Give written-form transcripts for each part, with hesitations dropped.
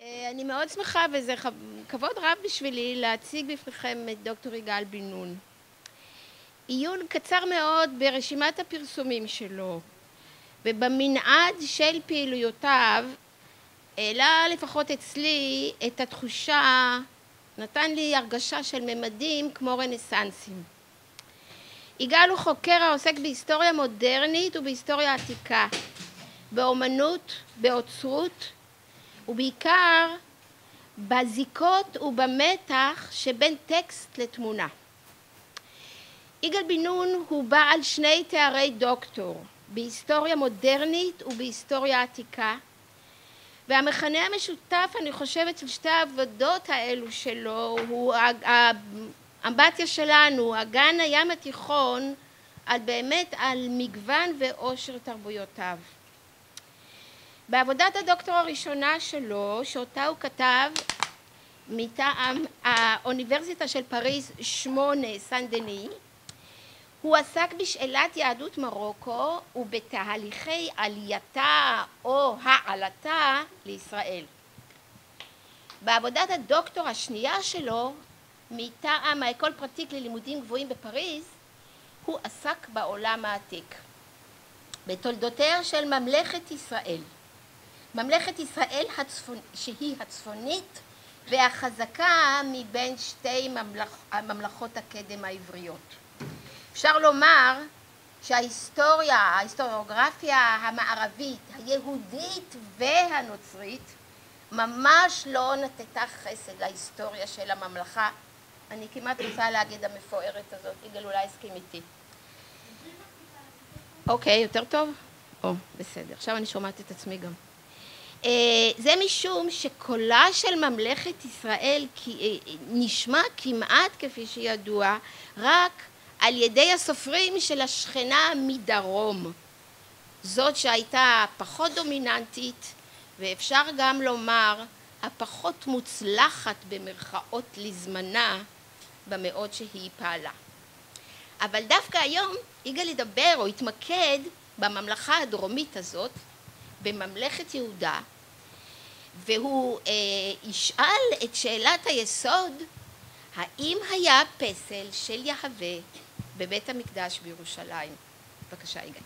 אני מאוד שמחה וזה כבוד רב בשבילי להציג בפניכם את דוקטור יגאל בן נון. עיון קצר מאוד ברשימת הפרסומים שלו ובמנעד של פעילויותיו העלה לפחות אצלי את התחושה, נתן לי הרגשה של ממדים כמו רנסנסים. יגאל הוא חוקר העוסק בהיסטוריה מודרנית ובהיסטוריה עתיקה, באומנות, באוצרות ובעיקר בזיקות ובמתח שבין טקסט לתמונה. יגאל בן נון הוא בעל 2 תארי דוקטור בהיסטוריה מודרנית ובהיסטוריה עתיקה, והמכנה המשותף אני חושבת של 2 העבודות האלו שלו הוא האמבטיה שלנו, אגן הים התיכון, על מגוון ועושר תרבויותיו. בעבודת הדוקטור הראשונה שלו, שאותה הוא כתב מטעם האוניברסיטה של פריז 8 סן דני, הוא עסק בשאלת יהדות מרוקו ובתהליכי עלייתה או העלתה לישראל. בעבודת הדוקטור השנייה שלו, מטעם האקול פרטיק ללימודים גבוהים בפריז, הוא עסק בעולם העתיק, בתולדותיה של ממלכת ישראל. ממלכת ישראל שהיא הצפונית והחזקה מבין 2 הממלכות הקדם העבריות. אפשר לומר ההיסטוריוגרפיה המערבית, היהודית והנוצרית, ממש לא נתתה חסד להיסטוריה של הממלכה. אני כמעט רוצה להגיד המפוארת הזאת, יגאל אולי הסכים איתי. אוקיי, יותר טוב? בסדר, עכשיו אני שומעת את עצמי גם. זה משום שקולה של ממלכת ישראל נשמע כמעט כפי שידוע רק על ידי הסופרים של השכנה מדרום, זאת שהייתה פחות דומיננטית ואפשר גם לומר הפחות מוצלחת במרכאות לזמנה במאות שהיא פעלה. אבל דווקא היום יגאל ידבר או יתמקד בממלכה הדרומית הזאת, בממלכת יהודה, והוא ישאל את שאלת היסוד, האם היה פסל של יהווה בבית המקדש בירושלים? בבקשה יגאל.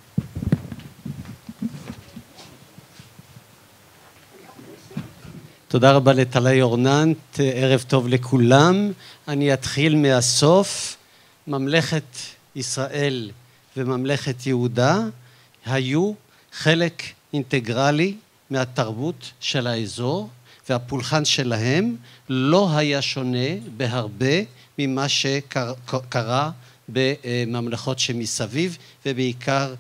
תודה רבה לטלי אורננט, ערב טוב לכולם. אני אתחיל מהסוף. ממלכת ישראל וממלכת יהודה היו חלק אינטגרלי מהתרבות של האזור, והפולחן שלהם לא היה שונה בהרבה ממה שקרה בממלכות שמסביב, ובעיקר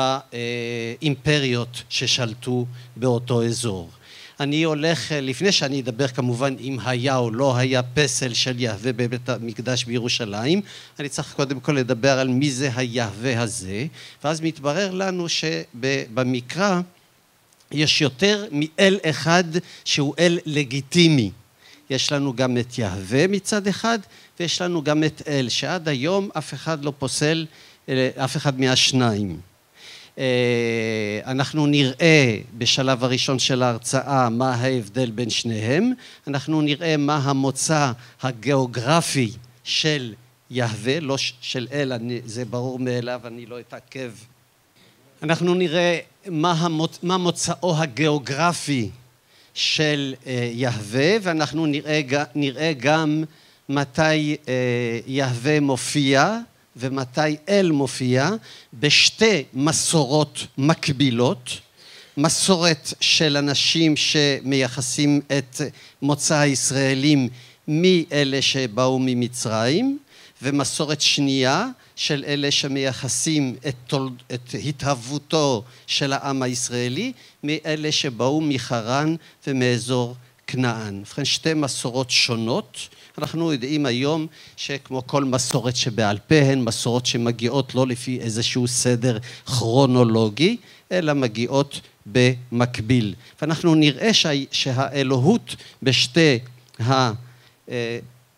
באימפריות ששלטו באותו אזור. אני הולך, לפני שאני אדבר כמובן אם היה או לא היה פסל של יהווה בבית המקדש בירושלים, אני צריך קודם כל לדבר על מי זה היהווה הזה, ואז מתברר לנו שבמקרא יש יותר מאל אחד שהוא אל לגיטימי. יש לנו גם את יהווה מצד אחד, ויש לנו גם את אל, שעד היום אף אחד לא פוסל אף אחד מהשניים. אנחנו נראה בשלב הראשון של ההרצאה מה ההבדל בין שניהם, אנחנו נראה מה המוצא הגיאוגרפי של יהווה, לא של אל, זה ברור מאליו, אני לא אתעכב. אנחנו נראה מה מוצאו הגיאוגרפי של יהווה, ואנחנו נראה גם מתי יהווה מופיע ומתי אל מופיע בשתי מסורות מקבילות, מסורת של אנשים שמייחסים את מוצא הישראלים מאלה שבאו ממצרים, ומסורת שנייה של אלה שמייחסים את התהוותו של העם הישראלי מאלה שבאו מחרן ומאזור כנען. ובכן 2 מסורות שונות. אנחנו יודעים היום שכמו כל מסורת שבעל פה הן מסורות שמגיעות לא לפי איזשהו סדר כרונולוגי, אלא מגיעות במקביל. ואנחנו נראה שהאלוהות בשתי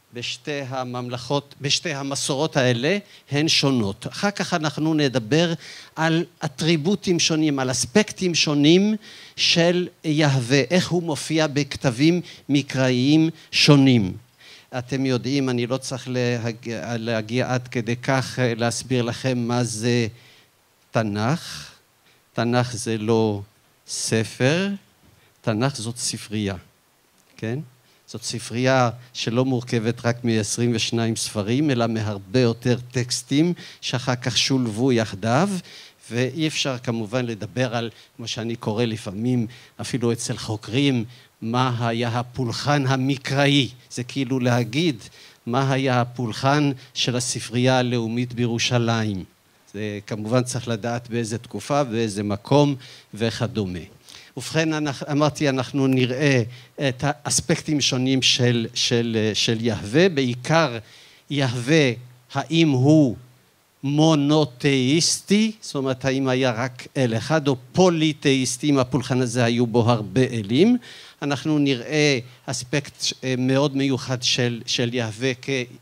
בשתי הממלכות, בשתי המסורות האלה, הן שונות. אחר כך אנחנו נדבר על אטריבוטים שונים, על אספקטים שונים של יהווה, איך הוא מופיע בכתבים מקראיים שונים. אתם יודעים, אני לא צריך להגיע עד כדי כך להסביר לכם מה זה תנ"ך. תנ"ך זה לא ספר, תנ"ך זאת ספרייה, כן? זאת ספרייה שלא מורכבת רק מ-22 ספרים, אלא מהרבה יותר טקסטים שאחר כך שולבו יחדיו, ואי אפשר כמובן לדבר על, כמו שאני קורא לפעמים, אפילו אצל חוקרים, מה היה הפולחן המקראי. זה כאילו להגיד מה היה הפולחן של הספרייה הלאומית בירושלים. זה כמובן צריך לדעת באיזה תקופה, באיזה מקום וכדומה. ובכן, אמרתי, אנחנו נראה את האספקטים שונים של יהווה, בעיקר יהווה, האם הוא מונותאיסטי, זאת אומרת, האם היה רק אל אחד, או פוליתאיסטי, אם הפולחן הזה היו בו הרבה אלים. אנחנו נראה אספקט מאוד מיוחד של יהווה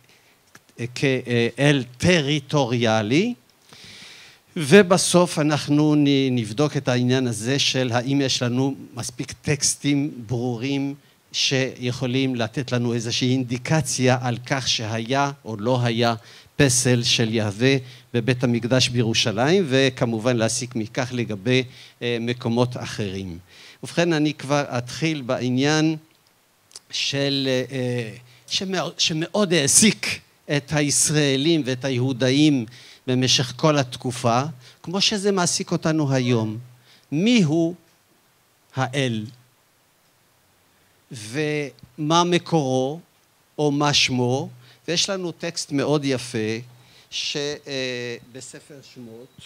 כאל טריטוריאלי, ובסוף אנחנו נבדוק את העניין הזה של האם יש לנו מספיק טקסטים ברורים שיכולים לתת לנו איזושהי אינדיקציה על כך שהיה או לא היה פסל של יהווה בבית המקדש בירושלים, וכמובן להסיק מכך לגבי מקומות אחרים. ובכן, אני כבר אתחיל בעניין שמאוד העסיק את הישראלים ואת היהודאים במשך כל התקופה, כמו שזה מעסיק אותנו היום. מי הוא האל? ומה מקורו או מה שמו? ויש לנו טקסט מאוד יפה בספר שמות,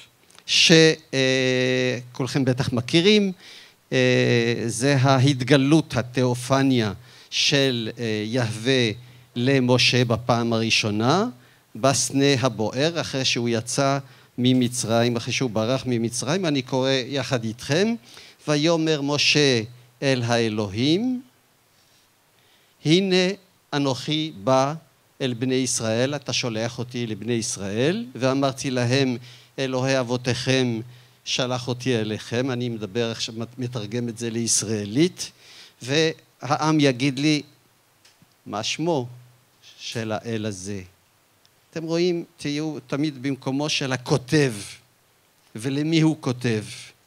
שכולכם בטח מכירים, זה ההתגלות, התיאופניה של יהווה למשה בפעם הראשונה, בסנה הבוער, אחרי שהוא יצא ממצרים, אחרי שהוא ברח ממצרים. אני קורא יחד איתכם. ויאמר משה אל האלוהים, הנה אנוכי בא אל בני ישראל, אתה שולח אותי לבני ישראל, ואמרתי להם, אלוהי אבותיכם שלח אותי אליכם. אני מדבר עכשיו, מתרגם את זה לישראלית, והעם יגיד לי, מה שמו של האל הזה? אתם רואים, תהיו תמיד במקומו של הכותב, ולמי הוא כותב.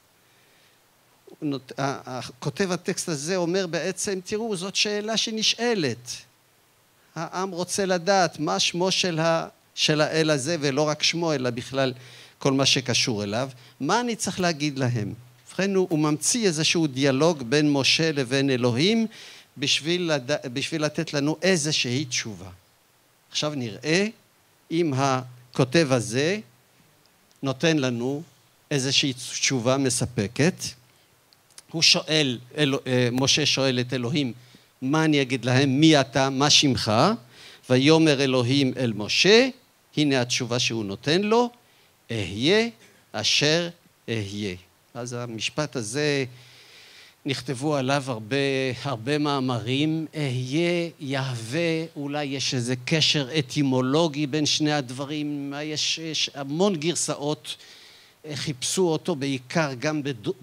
כותב הטקסט הזה אומר בעצם, תראו, זאת שאלה שנשאלת. העם רוצה לדעת מה שמו של האל הזה, ולא רק שמו, אלא בכלל כל מה שקשור אליו. מה אני צריך להגיד להם? ובכן, הוא ממציא איזשהו דיאלוג בין משה לבין אלוהים, בשביל לתת לנו איזושהי תשובה. עכשיו נראה אם הכותב הזה נותן לנו איזושהי תשובה מספקת. הוא שואל, משה שואל את אלוהים, מה אני אגיד להם, מי אתה, מה שמך? ויאמר אלוהים אל משה, הנה התשובה שהוא נותן לו, אהיה אשר אהיה. אז המשפט הזה, נכתבו עליו הרבה מאמרים, אהיה, יהווה, אולי יש איזה קשר אטימולוגי בין שני הדברים, יש המון גרסאות, חיפשו אותו בעיקר גם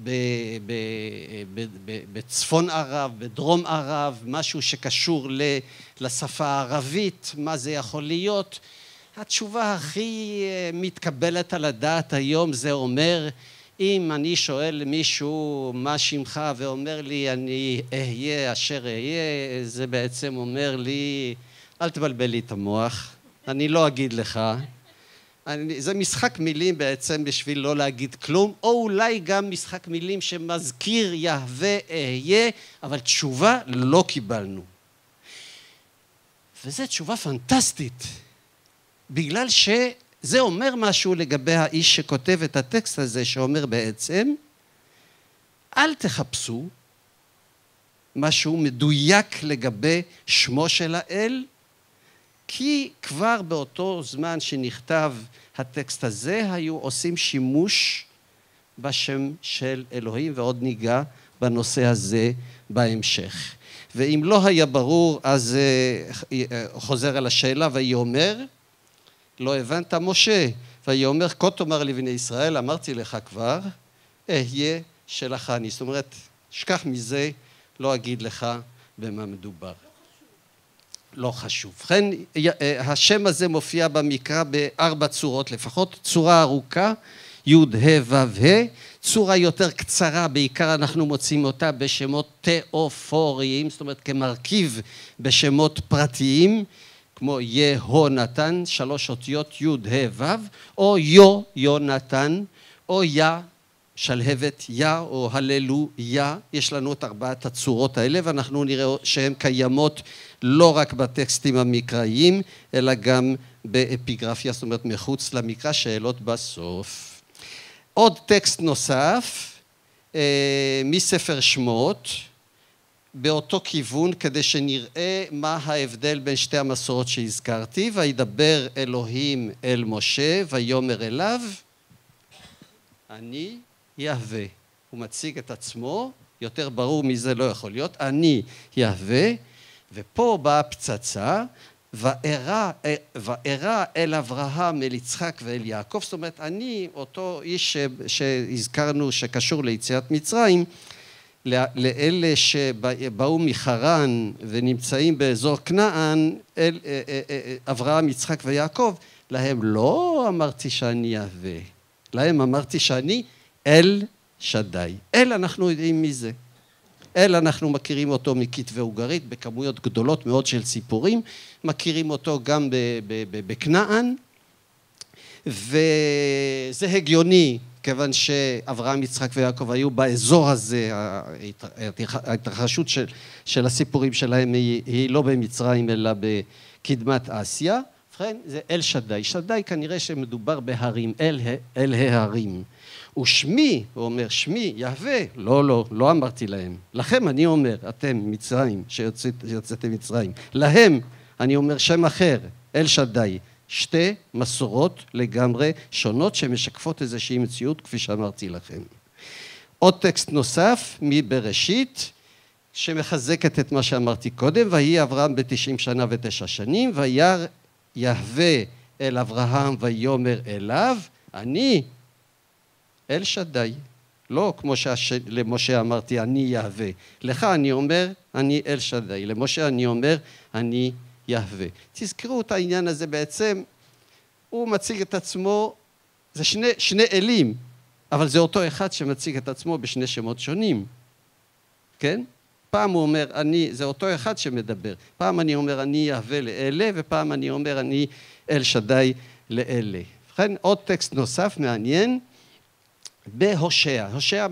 בצפון ערב, בדרום ערב, משהו שקשור לשפה הערבית, מה זה יכול להיות. התשובה הכי מתקבלת על הדעת היום זה אומר, אם אני שואל מישהו מה שמך ואומר לי אני אהיה אשר אהיה, זה בעצם אומר לי אל תבלבל לי את המוח, אני לא אגיד לך. זה משחק מילים בעצם בשביל לא להגיד כלום, או אולי גם משחק מילים שמזכיר יהווה אהיה, אבל תשובה לא קיבלנו. וזו תשובה פנטסטית, בגלל שזה אומר משהו לגבי האיש שכותב את הטקסט הזה, שאומר בעצם, אל תחפשו משהו מדויק לגבי שמו של האל, כי כבר באותו זמן שנכתב הטקסט הזה, היו עושים שימוש בשם של אלוהים, ועוד ניגע בנושא הזה בהמשך. ואם לא היה ברור, אז חוזר על השאלה, והיא אומר, לא הבנת משה, והיא אומר, כה תאמר לבני ישראל, אמרתי לך כבר, אהיה שלך אני. זאת אומרת, שכח מזה, לא אגיד לך במה מדובר. לא חשוב. לכן, השם הזה מופיע במקרא בארבע צורות לפחות, צורה ארוכה, י' ה' ו' ה', צורה יותר קצרה, בעיקר אנחנו מוצאים אותה בשמות תיאופוריים, זאת אומרת כמרכיב בשמות פרטיים, כמו יהונתן, 3 אותיות י' ה' ו', או יונתן, או שלהבת או הללויה. יש לנו את 4 הצורות האלה, ואנחנו נראה שהן קיימות לא רק בטקסטים המקראיים, אלא גם באפיגרפיה, זאת אומרת מחוץ למקרא, שאלות בסוף. עוד טקסט נוסף מספר שמות, באותו כיוון, כדי שנראה מה ההבדל בין שתי המסורות שהזכרתי. וידבר אלוהים אל משה ויאמר אליו, אני יהווה. הוא מציג את עצמו, יותר ברור מזה לא יכול להיות, אני יהווה, ופה באה פצצה, וארא אל אברהם, אל יצחק ואל יעקב. זאת אומרת, אני, אותו איש שהזכרנו שקשור ליציאת מצרים, לאלה שבאו מחרן ונמצאים באזור כנען, אברהם, יצחק ויעקב, להם לא אמרתי שאני יהווה, להם אמרתי שאני אל שדי. אל, אנחנו יודעים מי זה. אל, אנחנו מכירים אותו מכתבי אוגרית בכמויות גדולות מאוד של סיפורים, מכירים אותו גם בכנען, וזה הגיוני, כיוון שאברהם, יצחק ויעקב היו באזור הזה, ההתרחשות של הסיפורים שלהם היא לא במצרים אלא בקדמת אסיה. ובכן, זה אל שדי. שדי כנראה שמדובר בהרים, אל ההרים. ושמי, הוא אומר, שמי, יהווה, לא אמרתי להם. לכם אני אומר, אתם מצרים, שיוצאתם מצרים. להם אני אומר שם אחר, אל שדי. 2 מסורות לגמרי שונות שמשקפות איזושהי מציאות, כפי שאמרתי לכם. עוד טקסט נוסף מבראשית, שמחזקת את מה שאמרתי קודם, ויהי אברהם ב90 שנה ו9 שנים, וירא יהווה אל אברהם ויאמר אליו, אני אל שדי. לא כמו למשה אמרתי, אני יהווה. לך אני אומר, אני אל שדי. למשה אני אומר, אני יהווה. תזכרו את העניין הזה בעצם, הוא מציג את עצמו, זה שני אלים, אבל זה אותו אחד שמציג את עצמו בשני שמות שונים. כן? פעם הוא אומר, זה אותו אחד שמדבר. פעם אני אומר, אני יהווה לאלה, ופעם אני אומר, אני אל שדי לאלה. לכן עוד טקסט נוסף מעניין, בהושע. הושע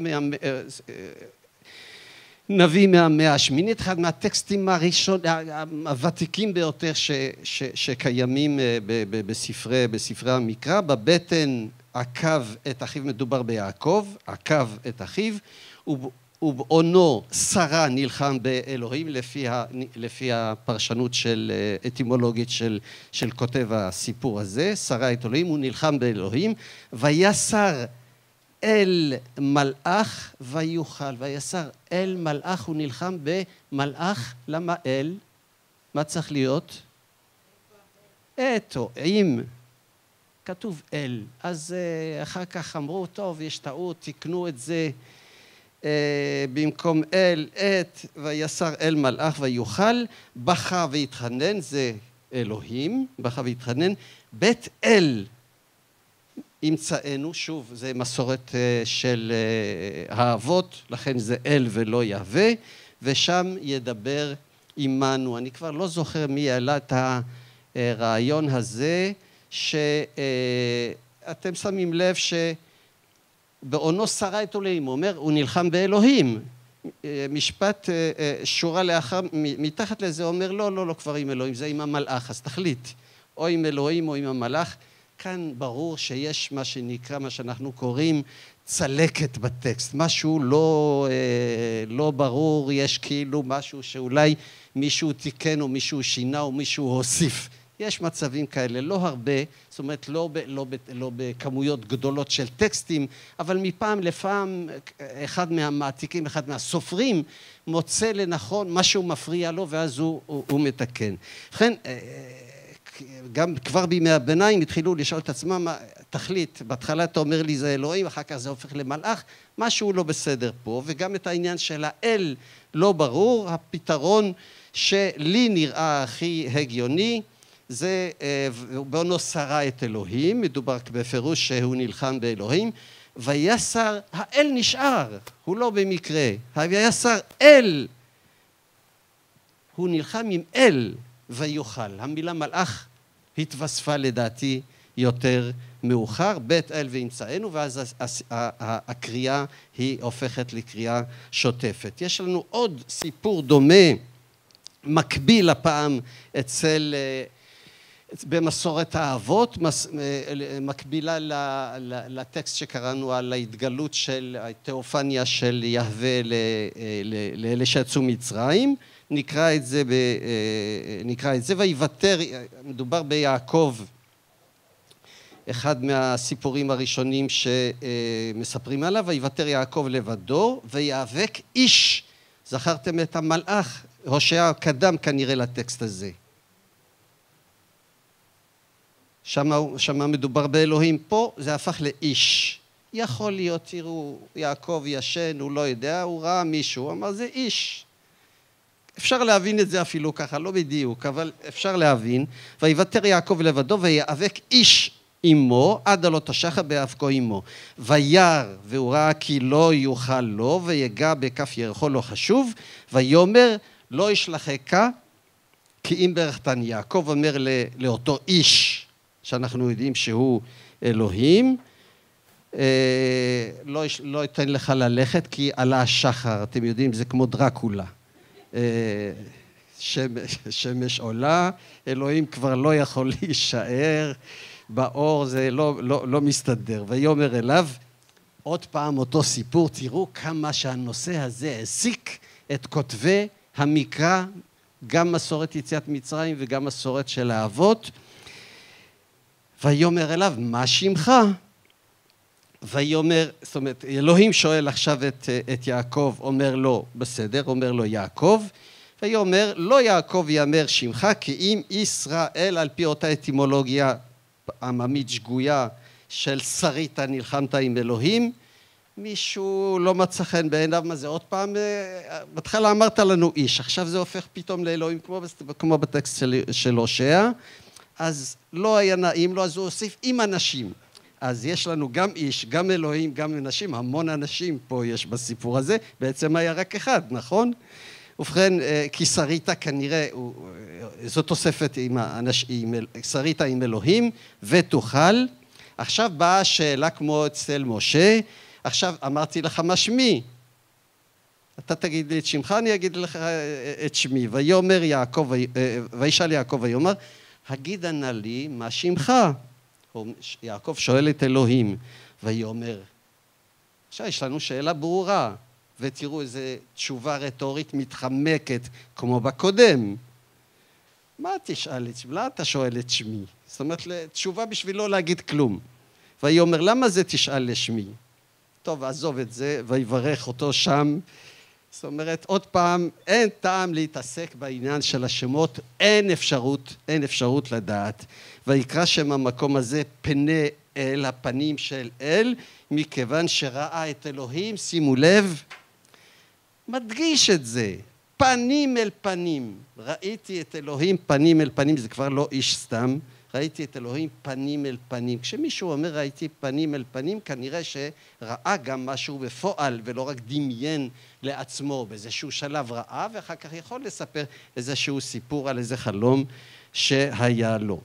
נביא מהמאה השמינית, אחד מהטקסטים הוותיקים ביותר שקיימים בספרי המקרא. בבטן עקב את אחיו, מדובר ביעקב, עקב את אחיו, ובעונו שרה נלחם באלוהים, לפי הפרשנות אטימולוגית של כותב הסיפור הזה, שרה את אלוהים, הוא נלחם באלוהים, ויסר אל מלאך ויוכל, ויסר אל מלאך, הוא נלחם במלאך. למה אל? מה צריך להיות? או עם, כתוב אל. אז אחר כך אמרו, טוב, יש טעות, תקנו את זה במקום אל, ויסר אל מלאך ויוכל, בכה והתחנן, זה אלוהים, בכה והתחנן, בית אל ימצאנו, שוב, זה מסורת של האבות, לכן זה אל ולא יהווה, ושם ידבר עמנו. אני כבר לא זוכר מי העלה את הרעיון הזה, שאתם שמים לב שבעונו שרה את אלוהים, הוא אומר, הוא נלחם באלוהים. משפט שורה לאחר, מתחת לזה אומר, לא, כבר עם אלוהים, זה עם המלאך, אז תחליט, או עם אלוהים או עם המלאך. כאן ברור שיש מה שנקרא, מה שאנחנו קוראים צלקת בטקסט, משהו לא ברור, יש כאילו משהו שאולי מישהו תיקן או מישהו שינה או מישהו הוסיף. יש מצבים כאלה, לא הרבה, זאת אומרת לא בכמויות גדולות של טקסטים, אבל מפעם לפעם אחד מהמעתיקים, אחד מהסופרים, מוצא לנכון, משהו מפריע לו ואז הוא מתקן. לכן, גם כבר בימי הביניים התחילו לשאול את עצמם, תכלית, בהתחלה אתה אומר לי זה אלוהים, אחר כך זה הופך למלאך, משהו לא בסדר פה, וגם את העניין של האל לא ברור, הפתרון שלי נראה הכי הגיוני, זה בונו שרה את אלוהים, מדובר בפירוש שהוא נלחם באלוהים, ויסר, האל נשאר, הוא לא במקרה, ויסר אל, הוא נלחם עם אל ויוכל, המילה מלאך התווספה לדעתי יותר מאוחר, בית אל וימצאנו, ואז הקריאה היא הופכת לקריאה שוטפת. יש לנו עוד סיפור דומה, מקביל הפעם אצל, במסורת האבות, מקבילה לטקסט שקראנו על ההתגלות של התיאופניה של יהווה לאלה שיצאו מצרים, נקרא את זה, ויוותר, מדובר ביעקב, אחד מהסיפורים הראשונים שמספרים עליו, ויוותר יעקב לבדו, ויאבק איש, זכרתם את המלאך, הושע קדם כנראה לטקסט הזה. שמה מדובר באלוהים, פה זה הפך לאיש. יכול להיות, תראו, יעקב ישן, הוא לא יודע, הוא ראה מישהו, אמר זה איש. אפשר להבין את זה אפילו ככה, לא בדיוק, אבל אפשר להבין. ויוותר יעקב לבדו ויאבק איש עמו, עד עלות השחר באבקו עמו. וירא, והוא ראה כי לא יוכל לו, ויגע בכף ירחו לא חשוב, ויאמר לא ישלחך, כי אם ברכתני. יעקב אומר לאותו איש, שאנחנו יודעים שהוא אלוהים, לא ייתן לך ללכת, כי עלה השחר, אתם יודעים, זה כמו דרקולה. שמש עולה, אלוהים כבר לא יכול להישאר, באור זה לא מסתדר. ויאמר אליו, עוד פעם אותו סיפור, תראו כמה שהנושא הזה העסיק את כותבי המקרא, גם מסורת יציאת מצרים וגם מסורת של האבות. ויאמר אליו, מה שמך? ויאמר, זאת אומרת, אלוהים שואל עכשיו את יעקב, אומר לו, בסדר, אומר לו יעקב, ויאמר, לא יעקב יאמר שמך, כי אם ישראל, על פי אותה אטימולוגיה עממית שגויה של שרית נלחמת עם אלוהים, מישהו לא מצא חן בעיניו, מה זה עוד פעם, בהתחלה אמרת לנו איש, עכשיו זה הופך פתאום לאלוהים כמו בטקסט של הושע, אז לא היה נעים לו, אז הוא הוסיף עם אנשים. אז יש לנו גם איש, גם אלוהים, גם אנשים, המון אנשים פה יש בסיפור הזה, בעצם היה רק אחד, נכון? ובכן, כי שריתה כנראה, זו תוספת שריתה עם אלוהים, ותוכל. עכשיו באה השאלה כמו אצל משה, עכשיו אמרתי לך מה שמי, אתה תגיד לי את שמך, אני אגיד לך את שמי. ויאמר יעקב, וישאל יעקב ויאמר, הגידה נא לי מה שמך. יעקב שואל את אלוהים, ויאמר, עכשיו יש לנו שאלה ברורה, ותראו איזו תשובה רטורית מתחמקת כמו בקודם. מה תשאל את שמי? למה אתה שואל את שמי? זאת אומרת, תשובה בשביל לא להגיד כלום. ויאמר, למה זה תשאל לשמי? טוב, עזוב את זה, ויברך אותו שם. זאת אומרת, עוד פעם, אין טעם להתעסק בעניין של השמות, אין אפשרות לדעת. ויקרא שם המקום הזה פני אל, הפנים של אל, מכיוון שראה את אלוהים, שימו לב, מדגיש את זה, פנים אל פנים. ראיתי את אלוהים פנים אל פנים, זה כבר לא איש סתם, ראיתי את אלוהים פנים אל פנים. כשמישהו אומר ראיתי פנים אל פנים, כנראה שראה גם משהו בפועל, ולא רק דמיין לעצמו באיזשהו שלב ראה, ואחר כך יכול לספר איזשהו סיפור על איזה חלום שהיה לו.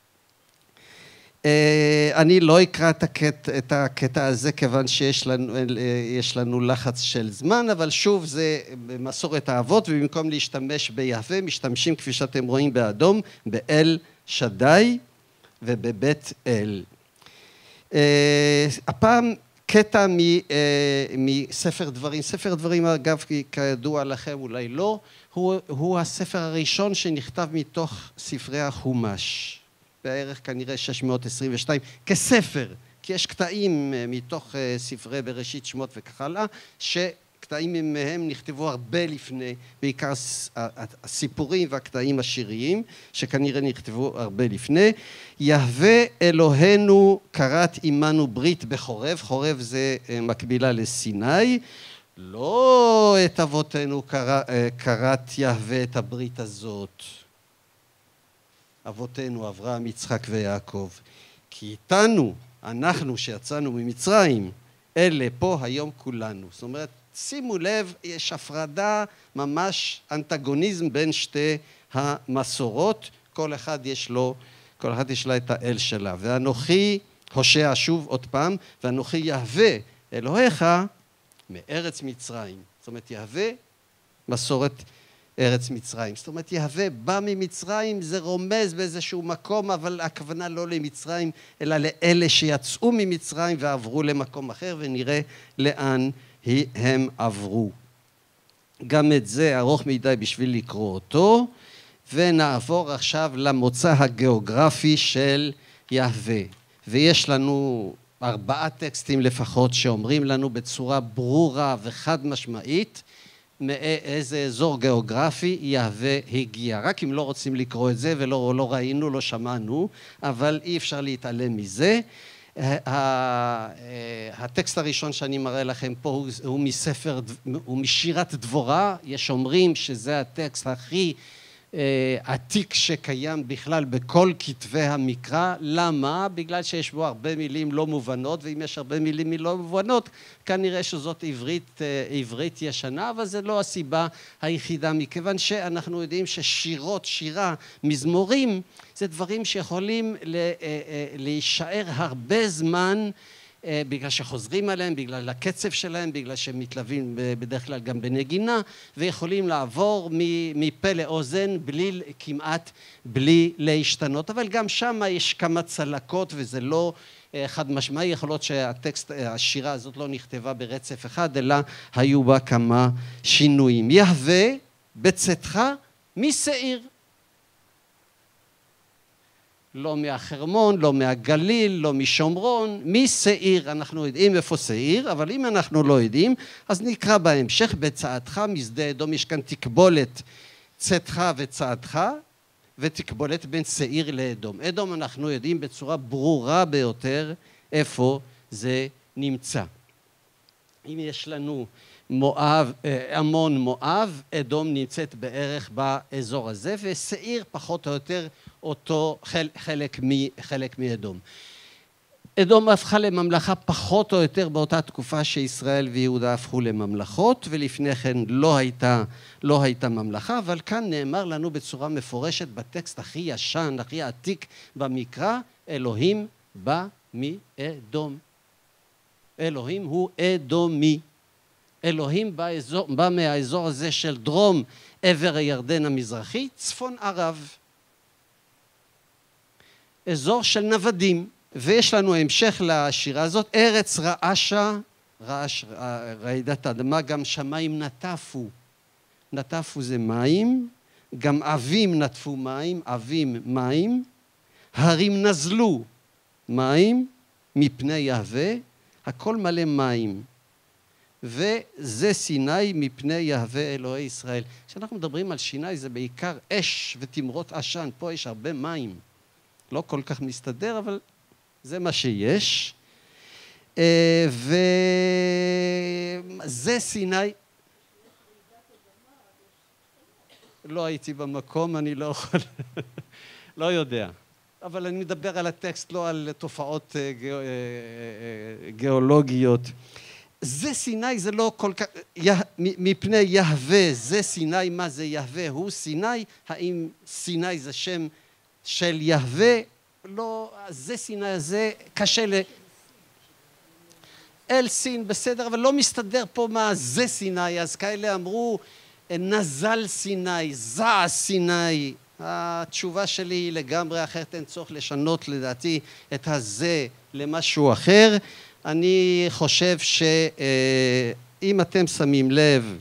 אני לא אקרא את הקטע הזה כיוון שיש לנו לחץ של זמן, אבל שוב זה במסורת האבות, ובמקום להשתמש ביהווה, משתמשים כפי שאתם רואים באדום, באל שדי ובבית אל. הפעם קטע מספר דברים. ספר דברים, אגב, כידוע לכם, אולי לא, הוא הספר הראשון שנכתב מתוך ספרי החומש. בערך כנראה 622, כספר, כי יש קטעים מתוך ספרי בראשית, שמות וכך הלאה, שקטעים מהם נכתבו הרבה לפני, בעיקר הסיפורים והקטעים השיריים, שכנראה נכתבו הרבה לפני. יהווה אלוהינו כרת עמנו ברית בחורב, חורב זה מקבילה לסיני, לא את אבותינו כרת יהווה את הברית הזאת, אבותינו אברהם, יצחק ויעקב, כי איתנו, אנחנו שיצאנו ממצרים, אלה פה היום כולנו. זאת אומרת, שימו לב, יש הפרדה, ממש אנטגוניזם בין שתי המסורות, כל אחד יש לה את האל שלה. ואנוכי, הושע שוב עוד פעם, ואנוכי יהווה אלוהיך מארץ מצרים. זאת אומרת, יהווה מסורת ארץ מצרים. זאת אומרת, יהווה בא ממצרים, זה רומז באיזשהו מקום, אבל הכוונה לא למצרים, אלא לאלה שיצאו ממצרים ועברו למקום אחר, ונראה לאן הם עברו. גם את זה ארוך מדי בשביל לקרוא אותו, ונעבור עכשיו למוצא הגיאוגרפי של יהווה. ויש לנו 4 טקסטים לפחות שאומרים לנו בצורה ברורה וחד משמעית, מאיזה אזור גיאוגרפי יהווה הגיע. רק אם לא רוצים לקרוא את זה ולא ראינו, לא שמענו, אבל אי אפשר להתעלם מזה. הטקסט הראשון שאני מראה לכם פה הוא משירת דבורה. יש אומרים שזה הטקסט הכי עתיק שקיים בכלל בכל כתבי המקרא. למה? בגלל שיש בו הרבה מילים לא מובנות, ואם יש הרבה מילים לא מובנות, כנראה שזאת עברית ישנה, אבל זה לא הסיבה היחידה, מכיוון שאנחנו יודעים ששירות, שירה, מזמורים, זה דברים שיכולים להישאר הרבה זמן, בגלל שחוזרים עליהם, בגלל הקצב שלהם, בגלל שהם מתלווים בדרך כלל גם בנגינה, ויכולים לעבור מפה לאוזן כמעט בלי להשתנות. אבל גם שם יש כמה צלקות, וזה לא חד משמעי. יכול להיות השירה הזאת לא נכתבה ברצף אחד, אלא היו בה כמה שינויים. יהווה בצאתך משעיר. לא מהחרמון, לא מהגליל, לא משומרון, משעיר. אנחנו יודעים איפה שעיר, אבל אם אנחנו לא יודעים, אז נקרא בהמשך, בצעתך משדה אדום. יש כאן תקבולת צאתך וצעתך, ותקבולת בין שעיר לאדום. אדום אנחנו יודעים בצורה ברורה ביותר איפה זה נמצא. אם יש לנו עמון מואב, אדום נמצאת בערך באזור הזה, ושעיר פחות או יותר אותו חלק מאדום. אדום הפכה לממלכה פחות או יותר באותה תקופה שישראל ויהודה הפכו לממלכות, ולפני כן לא הייתה ממלכה, אבל כאן נאמר לנו בצורה מפורשת בטקסט הכי ישן, הכי עתיק במקרא, אלוהים בא מאדום. אלוהים הוא אדומי. אלוהים בא מהאזור הזה של דרום עבר הירדן המזרחי, צפון ערב. אזור של נוודים, ויש לנו המשך לשירה הזאת, ארץ רעשה, רעידת האדמה, גם שמיים נטפו. נטפו זה מים, גם אבים נטפו מים, אבים מים, הרים נזלו מים מפני יהווה, הכל מלא מים. וזה סיני מפני יהווה אלוהי ישראל. כשאנחנו מדברים על סיני זה בעיקר אש ותמרות עשן, פה יש הרבה מים. לא כל כך מסתדר, אבל זה מה שיש. וזה סיני. לא הייתי במקום, אני לא יכול, לא יודע. אבל אני מדבר על הטקסט, לא על תופעות גיאולוגיות. זה סיני, זה לא כל כך, מפני יהווה, זה סיני, מה זה יהווה? הוא סיני, האם סיני זה שם של יהווה? לא, זה סיני הזה קשה אל סין, בסדר, אבל לא מסתדר פה מה זה סיני, אז כאלה אמרו נזל סיני, זע סיני. התשובה שלי היא לגמרי אחרת, אין צורך לשנות לדעתי את הזה למשהו אחר. אני חושב שאם אתם שמים לב,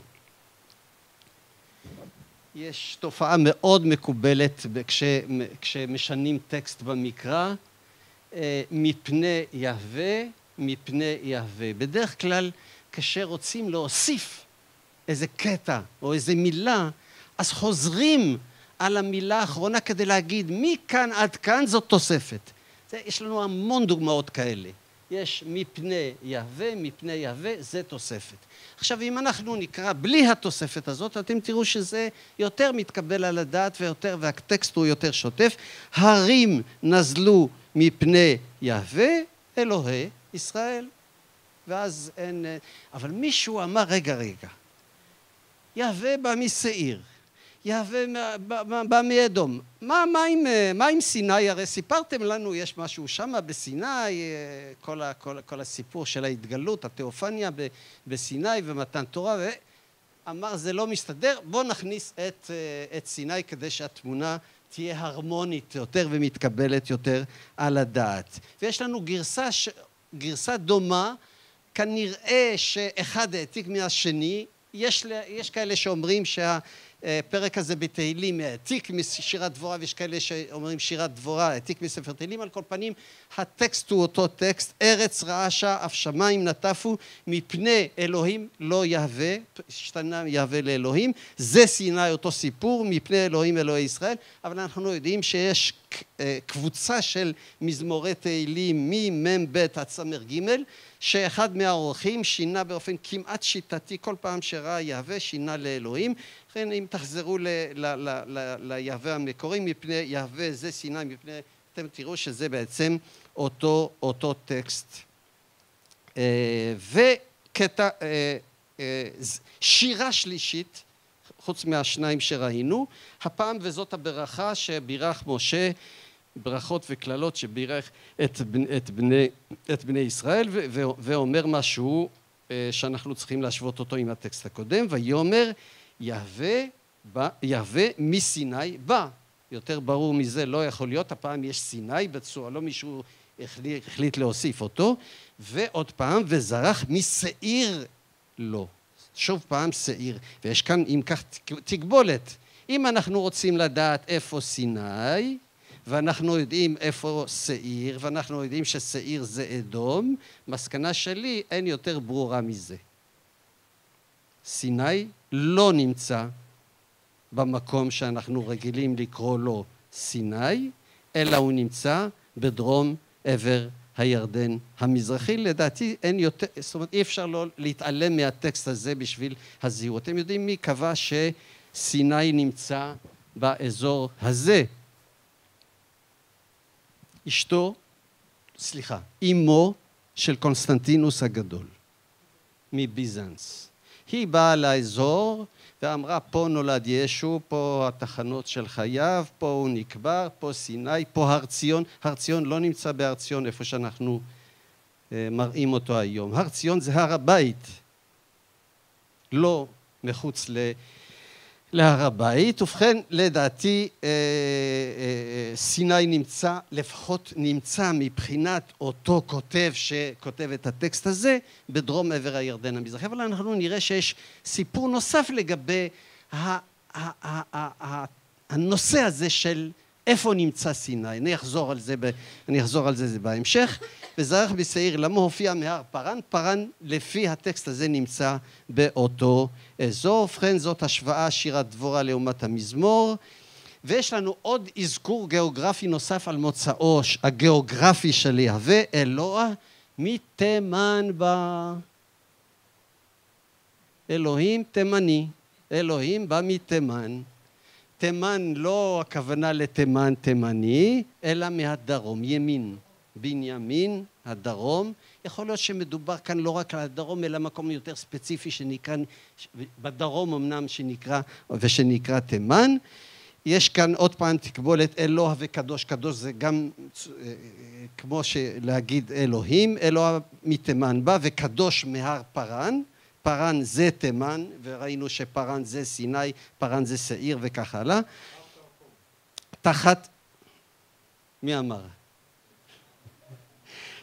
יש תופעה מאוד מקובלת כשמשנים טקסט במקרא, מפני יהווה, מפני יהווה. בדרך כלל כשרוצים להוסיף איזה קטע או איזה מילה, אז חוזרים על המילה האחרונה כדי להגיד מכאן עד כאן זאת תוספת. יש לנו המון דוגמאות כאלה. יש מפני יהווה, מפני יהווה, זה תוספת. עכשיו, אם אנחנו נקרא בלי התוספת הזאת, אתם תראו שזה יותר מתקבל על הדעת ויותר, והטקסט הוא יותר שוטף. הרים נזלו מפני יהווה, אלוהי ישראל. ואז אין... אבל מישהו אמר, רגע, יהווה בא משעיר. יהווה בא מאדום. מה עם סיני? הרי סיפרתם לנו, יש משהו שם בסיני, כל הסיפור של ההתגלות, התיאופניה בסיני ומתן תורה, ואמר זה לא מסתדר, בוא נכניס את סיני כדי שהתמונה תהיה הרמונית יותר ומתקבלת יותר על הדעת. ויש לנו גרסה דומה, כנראה שאחד העתיק מהשני, יש כאלה שאומרים הפרק הזה בתהילים העתיק משירת דבורה, ויש כאלה שאומרים שירת דבורה העתיק מספר תהילים. על כל פנים הטקסט הוא אותו טקסט, ארץ רעשה אף שמיים נטפו מפני אלוהים לא יהווה, השתנה יהווה לאלוהים, זה סיני אותו סיפור מפני אלוהים אלוהי ישראל. אבל אנחנו יודעים שיש קבוצה של מזמורי תהילים ממ"ב עד ס"ג, שאחד מהאורחים שינה באופן כמעט שיטתי כל פעם שראה יהווה שינה לאלוהים. לכן אם תחזרו ליהווה המקורי, מפני יהווה זה סיני, מפני, אתם תראו שזה בעצם אותו טקסט. וקטע שירה שלישית, חוץ מהשניים שראינו, הפעם וזאת הברכה שבירך משה, ברכות וקללות שבירך את בני ישראל, ואומר משהו שאנחנו צריכים להשוות אותו עם הטקסט הקודם, ויאמר יהווה מסיני בא. יותר ברור מזה לא יכול להיות, הפעם יש סיני בצורה, לא מישהו החליט להוסיף אותו, ועוד פעם וזרח משעיר לו. שוב פעם שעיר, ויש כאן אם כך תגבולת. אם אנחנו רוצים לדעת איפה סיני, ואנחנו יודעים איפה שעיר, ואנחנו יודעים ששעיר זה אדום, מסקנה שלי אין יותר ברורה מזה. סיני לא נמצא במקום שאנחנו רגילים לקרוא לו סיני, אלא הוא נמצא בדרום עבר הירדן המזרחי. לדעתי אין יותר, זאת אומרת אי אפשר לא להתעלם מהטקסט הזה בשביל הזיהוי. אתם יודעים מי קבע שסיני נמצא באזור הזה? אמו של קונסטנטינוס הגדול מביזנס. היא באה לאזור ואמרה פה נולד ישו, פה התחנות של חייו, פה הוא נקבר, פה סיני, פה הר ציון. הר ציון לא נמצא בהר ציון איפה שאנחנו מראים אותו היום. הר ציון זה הר הבית, לא מחוץ להר הבית. ובכן לדעתי סיני נמצא, לפחות נמצא מבחינת אותו כותב שכותב את הטקסט הזה בדרום עבר הירדן המזרחי. אבל אנחנו נראה שיש סיפור נוסף לגבי הנושא הזה של איפה נמצא סיני. אני אחזור על זה בהמשך. וזרח בשעיר למה הופיע מהר פרן? פרן לפי הטקסט הזה נמצא באותו אזור. ובכן זאת השוואה שירת דבורה לעומת המזמור. ויש לנו עוד אזכור גיאוגרפי נוסף על מוצאו הגיאוגרפי של יהווה, אלוה מתימן בא. אלוהים תימני, אלוהים בא מתימן. תימן לא הכוונה לתימן תימני, אלא מהדרום, ימין. בנימין, הדרום. יכול להיות שמדובר כאן לא רק על הדרום, אלא מקום יותר ספציפי שנקרא, בדרום אמנם שנקרא תימן. יש כאן עוד פעם תקבולת אלוה וקדוש. קדוש זה גם כמו להגיד אלוהים, אלוה מתימן בא, וקדוש מהר פרן. פרן זה תימן, וראינו שפרן זה סיני, פרן זה שעיר וכך הלאה. תחת, מי אמר?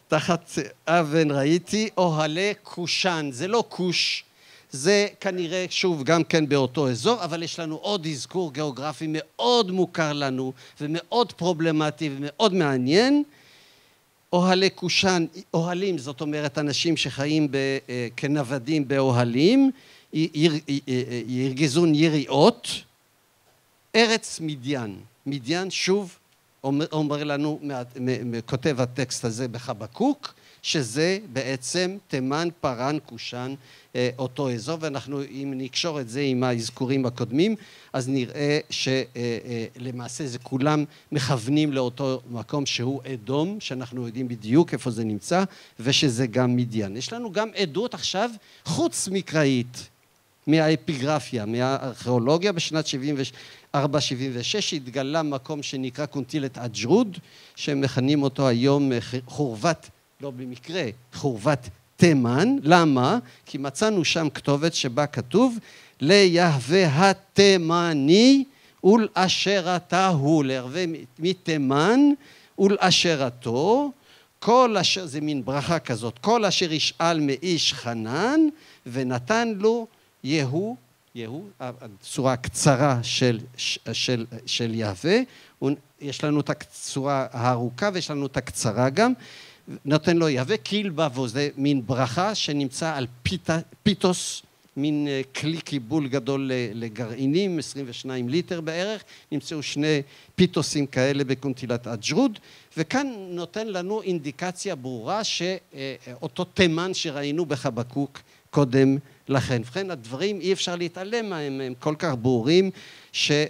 תחת אבן ראיתי אוהלי קושן, זה לא קוש, זה כנראה שוב גם כן באותו אזור, אבל יש לנו עוד אזכור גיאוגרפי מאוד מוכר לנו ומאוד פרובלמטי ומאוד מעניין. אוהלי קושן, אוהלים, זאת אומרת אנשים שחיים כנוודים באוהלים, ירגזון יריעות, ארץ מדיין. מדיין שוב אומר לנו, כותב הטקסט הזה בחבקוק, שזה בעצם תימן, פרן, קושן, אותו אזור, ואנחנו אם נקשור את זה עם האזכורים הקודמים, אז נראה שלמעשה זה כולם מכוונים לאותו מקום שהוא אדום, שאנחנו יודעים בדיוק איפה זה נמצא, ושזה גם מדיין. יש לנו גם עדות עכשיו חוץ מקראית, מהאפיגרפיה, מהארכיאולוגיה. בשנת 74-76 התגלה מקום שנקרא קונטילת אג'רוד, שמכנים אותו היום חורבת, לא במקרה, חורבת תימן. למה? כי מצאנו שם כתובת שבה כתוב ליהווה התימני ולאשרתהו, ליהווה מתימן ולאשרתו, כל אשר, זה מין ברכה כזאת, כל אשר ישאל מאיש חנן ונתן לו יהוא, הצורה הקצרה של יהווה, יש לנו את הצורה הארוכה ויש לנו את הקצרה גם, נותן לו יהווה קילבבו, זה מין ברכה שנמצא על פיתוס, מין כלי קיבול גדול לגרעינים, 22 ליטר בערך, נמצאו שני פיתוסים כאלה בקונטילת אג'רוד, וכאן נותן לנו אינדיקציה ברורה שאותו תימן שראינו בחבקוק קודם לכן. ובכן הדברים אי אפשר להתעלם מהם, הם כל כך ברורים, שהנה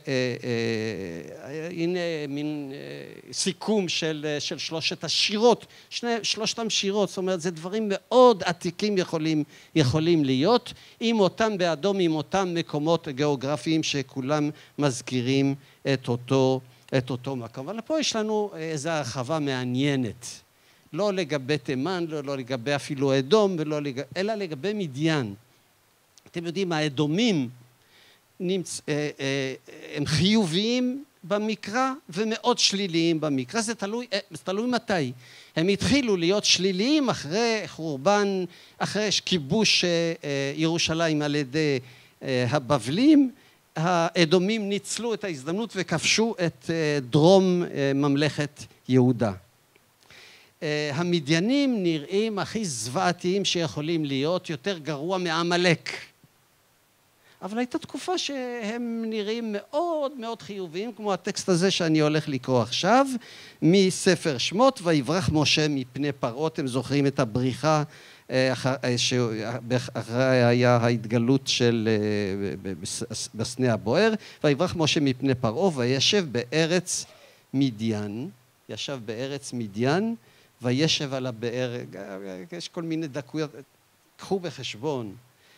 מין סיכום של שלושת השירות, שלושתם שירות, זאת אומרת זה דברים מאוד עתיקים יכולים להיות, עם אותם באדום, עם אותם מקומות גיאוגרפיים שכולם מזכירים את אותו מקום. אבל פה יש לנו איזו הרחבה מעניינת, לא לגבי תימן, לא לגבי אפילו אדום, אלא לגבי מדיין. אתם יודעים, האדומים הם חיוביים במקרא ומאוד שליליים במקרא, זה תלוי מתי. הם התחילו להיות שליליים אחרי חורבן, אחרי כיבוש ירושלים על ידי הבבלים, האדומים ניצלו את ההזדמנות וכבשו את דרום ממלכת יהודה. המדיינים נראים הכי זוועתיים שיכולים להיות, יותר גרוע מעמלק. אבל הייתה תקופה שהם נראים מאוד מאוד חיוביים, כמו הטקסט הזה שאני הולך לקרוא עכשיו, מספר שמות, ויברח משה מפני פרעה. אתם זוכרים את הבריחה, אחרי היה ההתגלות של בסנה הבוער, ויברח משה מפני פרעה, וישב בארץ מדיין, ישב בארץ מדיין, וישב על הבאר, יש כל מיני דקויות, קחו בחשבון,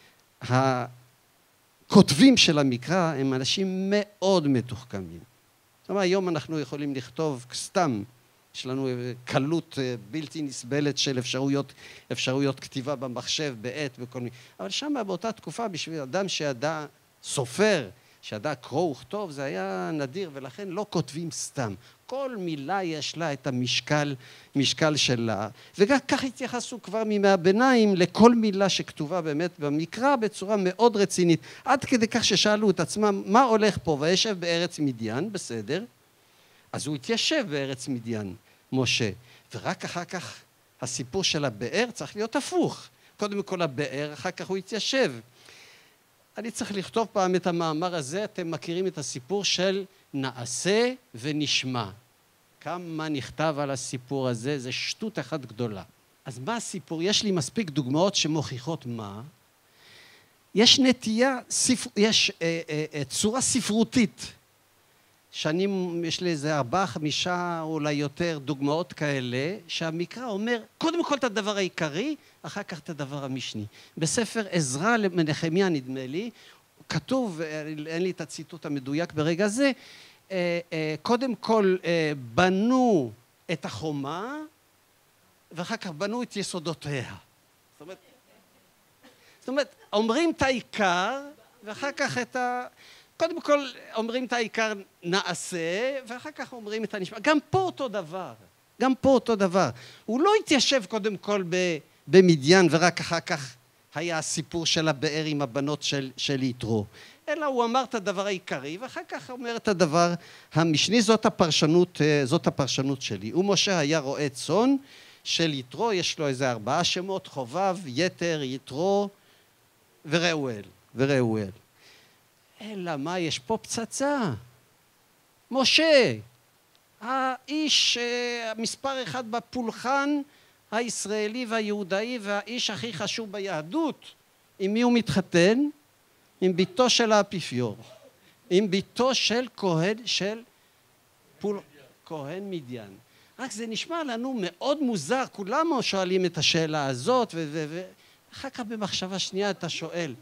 הכותבים של המקרא הם אנשים מאוד מתוחכמים. זאת אומרת, היום אנחנו יכולים לכתוב סתם, יש לנו קלות בלתי נסבלת של אפשרויות כתיבה במחשב, בעת וכל מיני, אבל שם באותה תקופה בשביל אדם שידע סופר, שידע קרוא וכתוב, זה היה נדיר, ולכן לא כותבים סתם. כל מילה יש לה את המשקל שלה, וכך התייחסו כבר מימי הביניים לכל מילה שכתובה באמת במקרא בצורה מאוד רצינית, עד כדי כך ששאלו את עצמם, מה הולך פה? וישב בארץ מדיין, בסדר, אז הוא התיישב בארץ מדיין, משה, ורק אחר כך הסיפור של הבאר צריך להיות הפוך, קודם כל הבאר, אחר כך הוא התיישב. אני צריך לכתוב פעם את המאמר הזה, אתם מכירים את הסיפור של נעשה ונשמע. כמה נכתב על הסיפור הזה, זה שטות אחת גדולה. אז מה הסיפור? יש לי מספיק דוגמאות שמוכיחות מה. יש נטייה, יש צורה ספרותית, יש לי איזה 4-5 אולי יותר דוגמאות כאלה, שהמקרא אומר, קודם כל את הדבר העיקרי, אחר כך את הדבר המשני. בספר עזרא לנחמיה נדמה לי, כתוב, אין לי את הציטוט המדויק ברגע זה, קודם כל בנו את החומה, ואחר כך בנו את יסודותיה. זאת אומרת, אומרים את העיקר, ואחר כך קודם כל אומרים את העיקר נעשה, ואחר כך אומרים את הנשמע. גם פה אותו דבר. גם פה אותו דבר. הוא לא התיישב קודם כל במדיין, ורק אחר כך היה הסיפור של הבאר עם הבנות של יתרו. אלא הוא אמר את הדבר העיקרי, ואחר כך אומר את הדבר המשני. זאת הפרשנות שלי. ומשה היה רועה צאן של יתרו, יש לו איזה 4 שמות, חובב, יתר, יתרו ורעואל. אלא מה, יש פה פצצה. משה, האיש מספר 1 בפולחן הישראלי והיהודאי, והאיש הכי חשוב ביהדות. עם מי הוא מתחתן? עם ביתו של האפיפיור, עם ביתו של כהן מדיין. רק זה נשמע לנו מאוד מוזר, כולם שואלים את השאלה הזאת, ואחר כך במחשבה שנייה אתה שואל.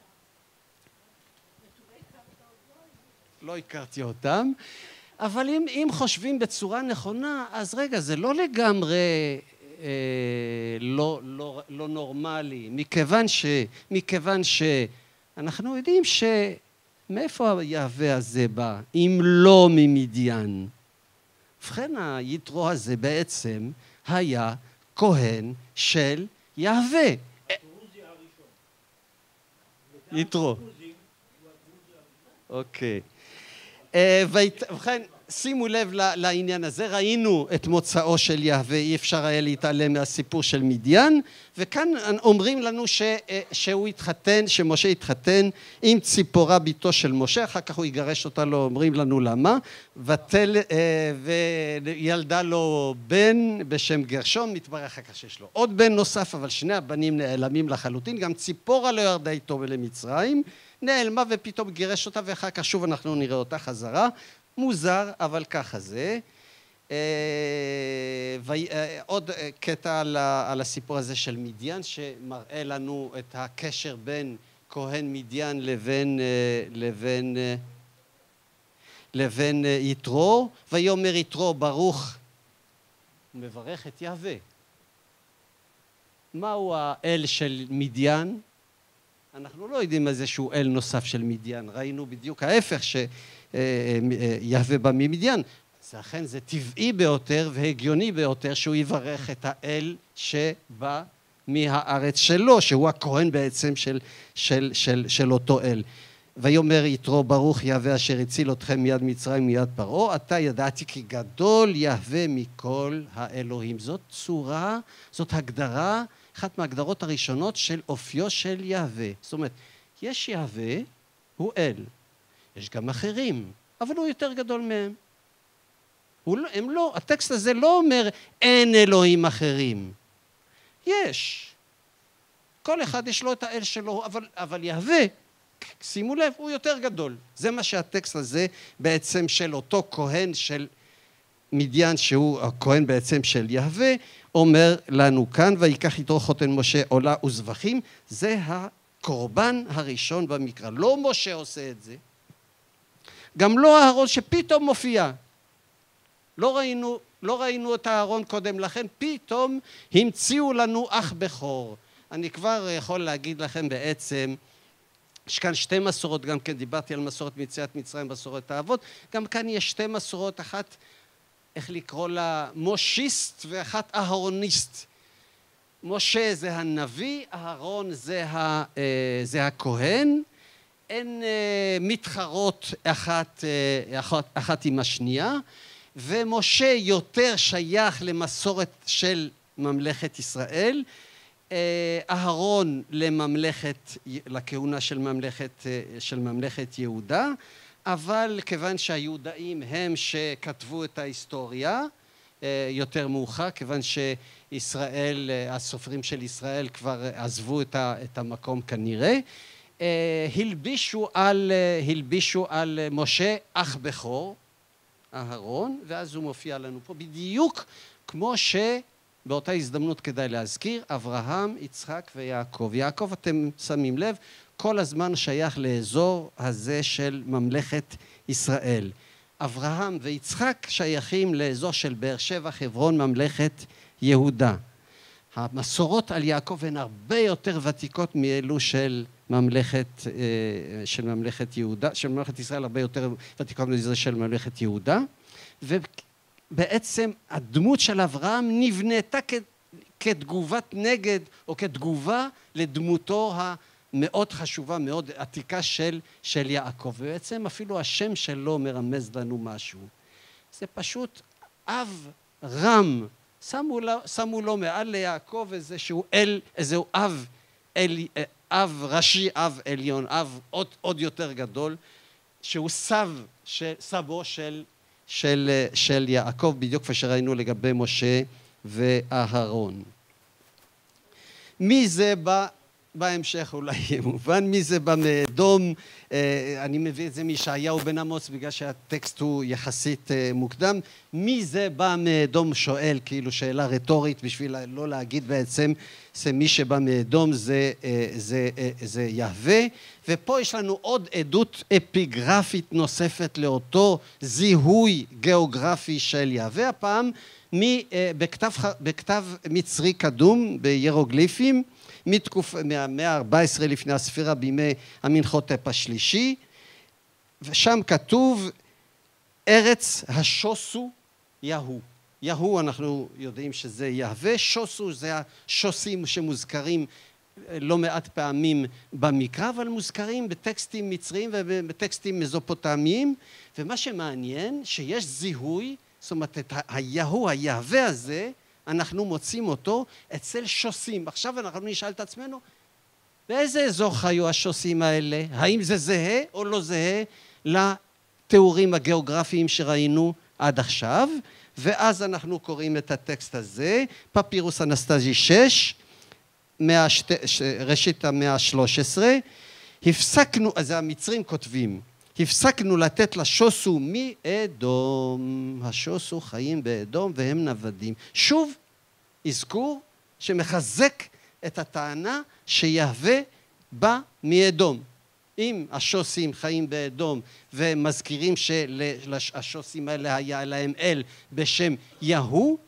לא הכרתי אותם, אבל אם חושבים בצורה נכונה, אז רגע, זה לא לגמרי לא נורמלי, מכיוון שאנחנו יודעים מאיפה היהווה הזה בא, אם לא ממדיין. ובכן, היתרו הזה בעצם היה כהן של יהווה. יתרו. אוקיי. ובכן, שימו לב לעניין הזה, ראינו את מוצאו של יהווה, אי אפשר היה להתעלם מהסיפור של מדיין, וכאן אומרים לנו שהוא התחתן, שמשה התחתן עם ציפורה ביתו של משה, אחר כך הוא יגרש אותה, לא אומרים לנו למה, וילדה לו בן בשם גרשום, מתברר אחר כך שיש לו עוד בן נוסף, אבל שני הבנים נעלמים לחלוטין, גם ציפורה לא ירדה איתו למצרים, נעלמה ופתאום גירש אותה, ואחר כך שוב אנחנו נראה אותה חזרה, מוזר, אבל ככה זה. עוד קטע על הסיפור הזה של מדיין, שמראה לנו את הקשר בין כהן מדיין לבין יתרו. ויאמר יתרו ברוך, הוא מברך את יהווה. מהו האל של מדיין? אנחנו לא יודעים איזשהו אל נוסף של מדיין, ראינו בדיוק ההפך שיהווה בא ממדיין. לכן זה טבעי ביותר והגיוני ביותר שהוא יברך את האל שבא מהארץ שלו, שהוא הכהן בעצם של אותו אל. ויאמר יתרו ברוך יהווה אשר הציל אתכם מיד מצרים מיד פרעה, עתה ידעתי כי גדול יהווה מכל האלוהים. זאת צורה, זאת הגדרה, אחת מההגדרות הראשונות של אופיו של יהווה. זאת אומרת, יש יהווה, הוא אל. יש גם אחרים, אבל הוא יותר גדול מהם. הטקסט הזה לא אומר אין אלוהים אחרים. יש. כל אחד יש לו את האל שלו, אבל יהווה, שימו לב, הוא יותר גדול. זה מה שהטקסט הזה בעצם של אותו כהן של מדיין, שהוא הכהן בעצם של יהווה, אומר לנו כאן, ויקח יתרו חותן משה עולה וזבחים. זה הקורבן הראשון במקרא. לא משה עושה את זה. גם לא אהרון שפתאום מופיע. לא ראינו את אהרון קודם לכן, פתאום המציאו לנו אח בכור. אני כבר יכול להגיד לכם בעצם, יש כאן שתי מסורות, גם כן דיברתי על מסורת מיציאת מצרים, מסורת האבות, גם כאן יש שתי מסורות, אחת, איך לקרוא לה, מושיסט ואחת אהרוניסט. משה זה הנביא, אהרון זה הכהן, הן מתחרות אחת עם השנייה, ומשה יותר שייך למסורת של ממלכת ישראל, אהרון לכהונה של ממלכת יהודה, אבל כיוון שהיהודאים הם שכתבו את ההיסטוריה יותר מאוחר, כיוון שישראל, הסופרים של ישראל כבר עזבו את המקום כנראה, הלבישו על משה אח בכור, אהרון, ואז הוא מופיע לנו פה בדיוק כמו שבאותה הזדמנות כדאי להזכיר, אברהם, יצחק ויעקב. יעקב, אתם שמים לב, כל הזמן שייך לאזור הזה של ממלכת ישראל. אברהם ויצחק שייכים לאזור של באר שבע, חברון, ממלכת יהודה. המסורות על יעקב הן הרבה יותר ותיקות מאלו של ממלכת יהודה, של ממלכת ישראל הרבה יותר ותיקות מזה של ממלכת יהודה, בעצם הדמות של אברהם נבנתה כתגובת נגד או כתגובה לדמותו המאוד חשובה, מאוד עתיקה של יעקב. ובעצם אפילו השם שלו מרמז לנו משהו. זה פשוט אב רם. שמו לו מעל ליעקב איזשהו אב ראשי, אב עליון, אב עוד יותר גדול, שהוא סבו של יעקב, בדיוק כפי שראינו לגבי משה ואהרון. מי זה בהמשך אולי יהיה מובן, מי זה בא מאדום, אני מביא את זה מישעיהו בן אמוץ בגלל שהטקסט הוא יחסית מוקדם. מי זה בא מאדום שואל, כאילו שאלה רטורית בשביל לא להגיד בעצם, זה מי שבא מאדום זה יהווה. ופה יש לנו עוד עדות אפיגרפית נוספת לאותו זיהוי גיאוגרפי של יהווה, הפעם בכתב מצרי קדום בירוגליפים, מהמאה ה-14 לפני הספירה, בימי המנחותפ השלישי, ושם כתוב ארץ השוסו יהו. יהו אנחנו יודעים שזה יהווה, שוסו זה השוסים שמוזכרים לא מעט פעמים במקרא, אבל מוזכרים בטקסטים מצריים ובטקסטים מזופוטמיים, ומה שמעניין שיש זיהוי, זאת אומרת את היהו, היהווה הזה, אנחנו מוצאים אותו אצל שוסים. עכשיו אנחנו נשאל את עצמנו, באיזה אזור חיו השוסים האלה? האם זה זהה או לא זהה לתיאורים הגיאוגרפיים שראינו עד עכשיו? ואז אנחנו קוראים את הטקסט הזה, פפירוס אנסטזי 6, ראשית המאה ה-13, הפסקנו, אז המצרים כותבים, הפסקנו לתת לשוסו מאדום, השוסו חיים באדום והם נוודים. שוב, אזכור שמחזק את הטענה שיהווה בא מאדום. אם השוסים חיים באדום ומזכירים שלשוסים האלה היה להם אל בשם יהו,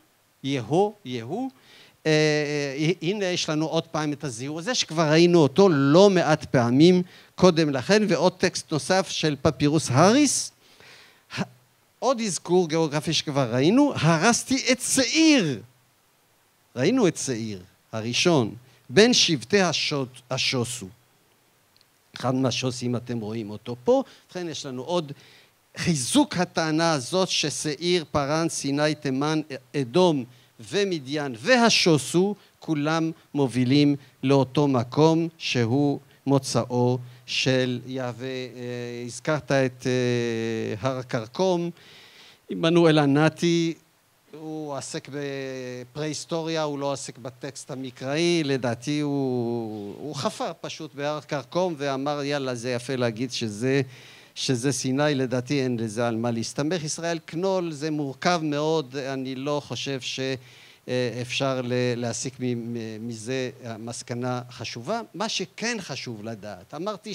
הנה יש לנו עוד פעם את הזיהוי הזה שכבר ראינו אותו לא מעט פעמים קודם לכן. ועוד טקסט נוסף של פפירוס הריס, עוד אזכור גיאוגרפי שכבר ראינו, הרסתי את שעיר, ראינו את שעיר הראשון בין שבטי השוסו, אחד מהשוסים אתם רואים אותו פה. לכן יש לנו עוד חיזוק הטענה הזאת ששעיר, פרן, סיני, תימן, אדום ומדיין והשוסו כולם מובילים לאותו מקום שהוא מוצאו של יהווה. הזכרת את הר הכרכום, עמנואל הנתי, הוא עסק בפרה-היסטוריה, הוא לא עסק בטקסט המקראי, לדעתי הוא חפר פשוט בהר הכרכום ואמר יאללה זה יפה להגיד שזה סיני, לדעתי אין לזה על מה להסתמך. ישראל קנול זה מורכב מאוד, אני לא חושב שאפשר להסיק מזה מסקנה חשובה. מה שכן חשוב לדעת, אמרתי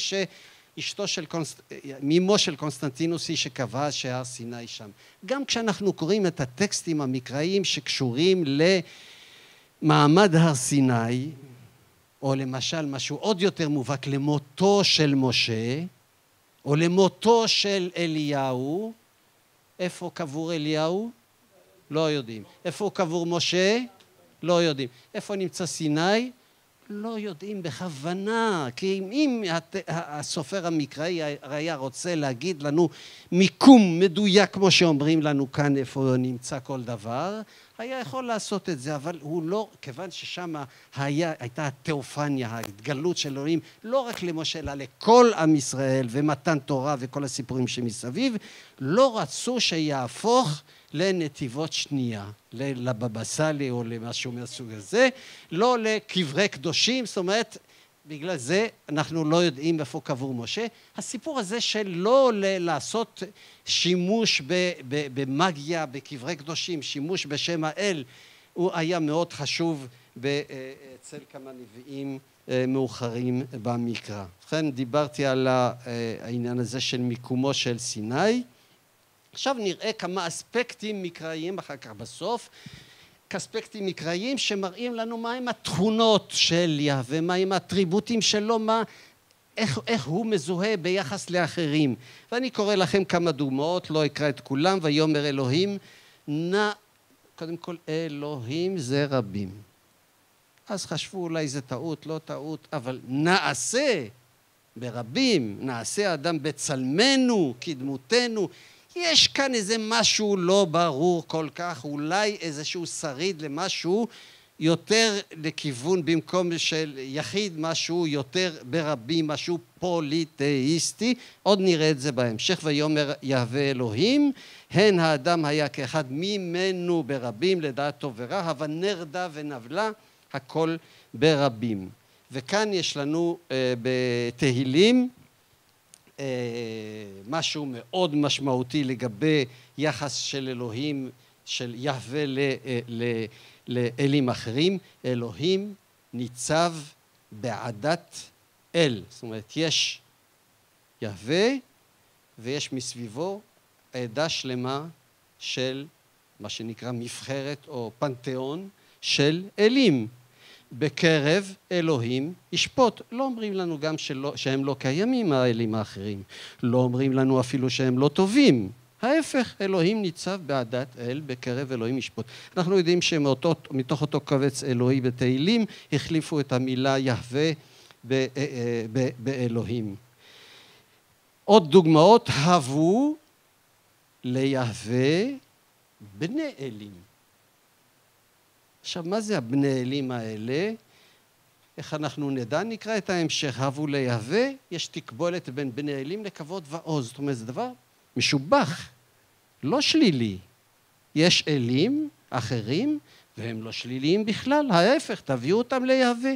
מימו של קונסטנטינוס היא שקבע שהר סיני שם. גם כשאנחנו קוראים את הטקסטים המקראיים שקשורים למעמד הר סיני, או למשל משהו עוד יותר מובהק למותו של משה, או למותו של אליהו, איפה קבור אליהו? לא יודעים. איפה קבור משה? לא יודעים. איפה נמצא סיני? לא יודעים בכוונה, כי אם הסופר המקראי היה רוצה להגיד לנו מיקום מדויק כמו שאומרים לנו כאן איפה נמצא כל דבר, היה יכול לעשות את זה, אבל הוא לא, כיוון ששם הייתה התיאופניה, ההתגלות של אלוהים, לא רק למשה אלא לכל עם ישראל ומתן תורה וכל הסיפורים שמסביב, לא רצו שיהפוך לנתיבות שנייה, לבבא סאלי או למשהו מהסוג הזה, לא לקברי קדושים. זאת אומרת, בגלל זה אנחנו לא יודעים איפה קבור משה. הסיפור הזה של לא לעשות שימוש במגיה, בקברי קדושים, שימוש בשם האל, הוא היה מאוד חשוב אצל כמה נביאים מאוחרים במקרא. לכן דיברתי על העניין הזה של מיקומו של סיני. עכשיו נראה כמה אספקטים מקראיים אחר כך בסוף, כאספקטים מקראיים שמראים לנו מהם התכונות של יהווה, מהם האטריבוטים שלו, איך הוא מזוהה ביחס לאחרים. ואני קורא לכם כמה דוגמאות, לא אקרא את כולם. ויאמר אלוהים קודם כל, אלוהים זה רבים. אז חשבו אולי זה טעות, לא טעות, אבל נעשה ברבים, נעשה אדם בצלמנו, כדמותנו. יש כאן איזה משהו לא ברור כל כך, אולי איזשהו שריד למשהו יותר לכיוון, במקום של יחיד משהו יותר ברבים, משהו פוליטאיסטי. עוד נראה את זה בהמשך. ויאמר יהווה אלוהים, הן האדם היה כאחד ממנו ברבים, לדעת טוב ורע, אבל נרדה ונבלה, הכל ברבים. וכאן יש לנו בתהילים משהו מאוד משמעותי לגבי יחס של אלוהים, של יהווה לאלים אחרים. אלוהים ניצב בעדת אל. זאת אומרת, יש יהווה ויש מסביבו עדה שלמה של מה שנקרא מבחרת או פנתיאון של אלים. בקרב אלוהים ישפוט. לא אומרים לנו גם שהם לא קיימים האלים האחרים. לא אומרים לנו אפילו שהם לא טובים. ההפך, אלוהים ניצב בעדת אל, בקרב אלוהים ישפוט. אנחנו יודעים שמתוך אותו קובץ אלוהי בתהילים החליפו את המילה יהווה באלוהים. עוד דוגמאות, הבו ליהווה בני אלים. עכשיו, מה זה הבני אלים האלה? איך אנחנו נדע? נקרא את ההמשך. הבו ליהווה, יש תקבולת בין בני אלים לכבוד ועוז. זאת אומרת, זה דבר משובח, לא שלילי. יש אלים אחרים, והם לא שליליים בכלל. ההפך, תביאו אותם ליהווה.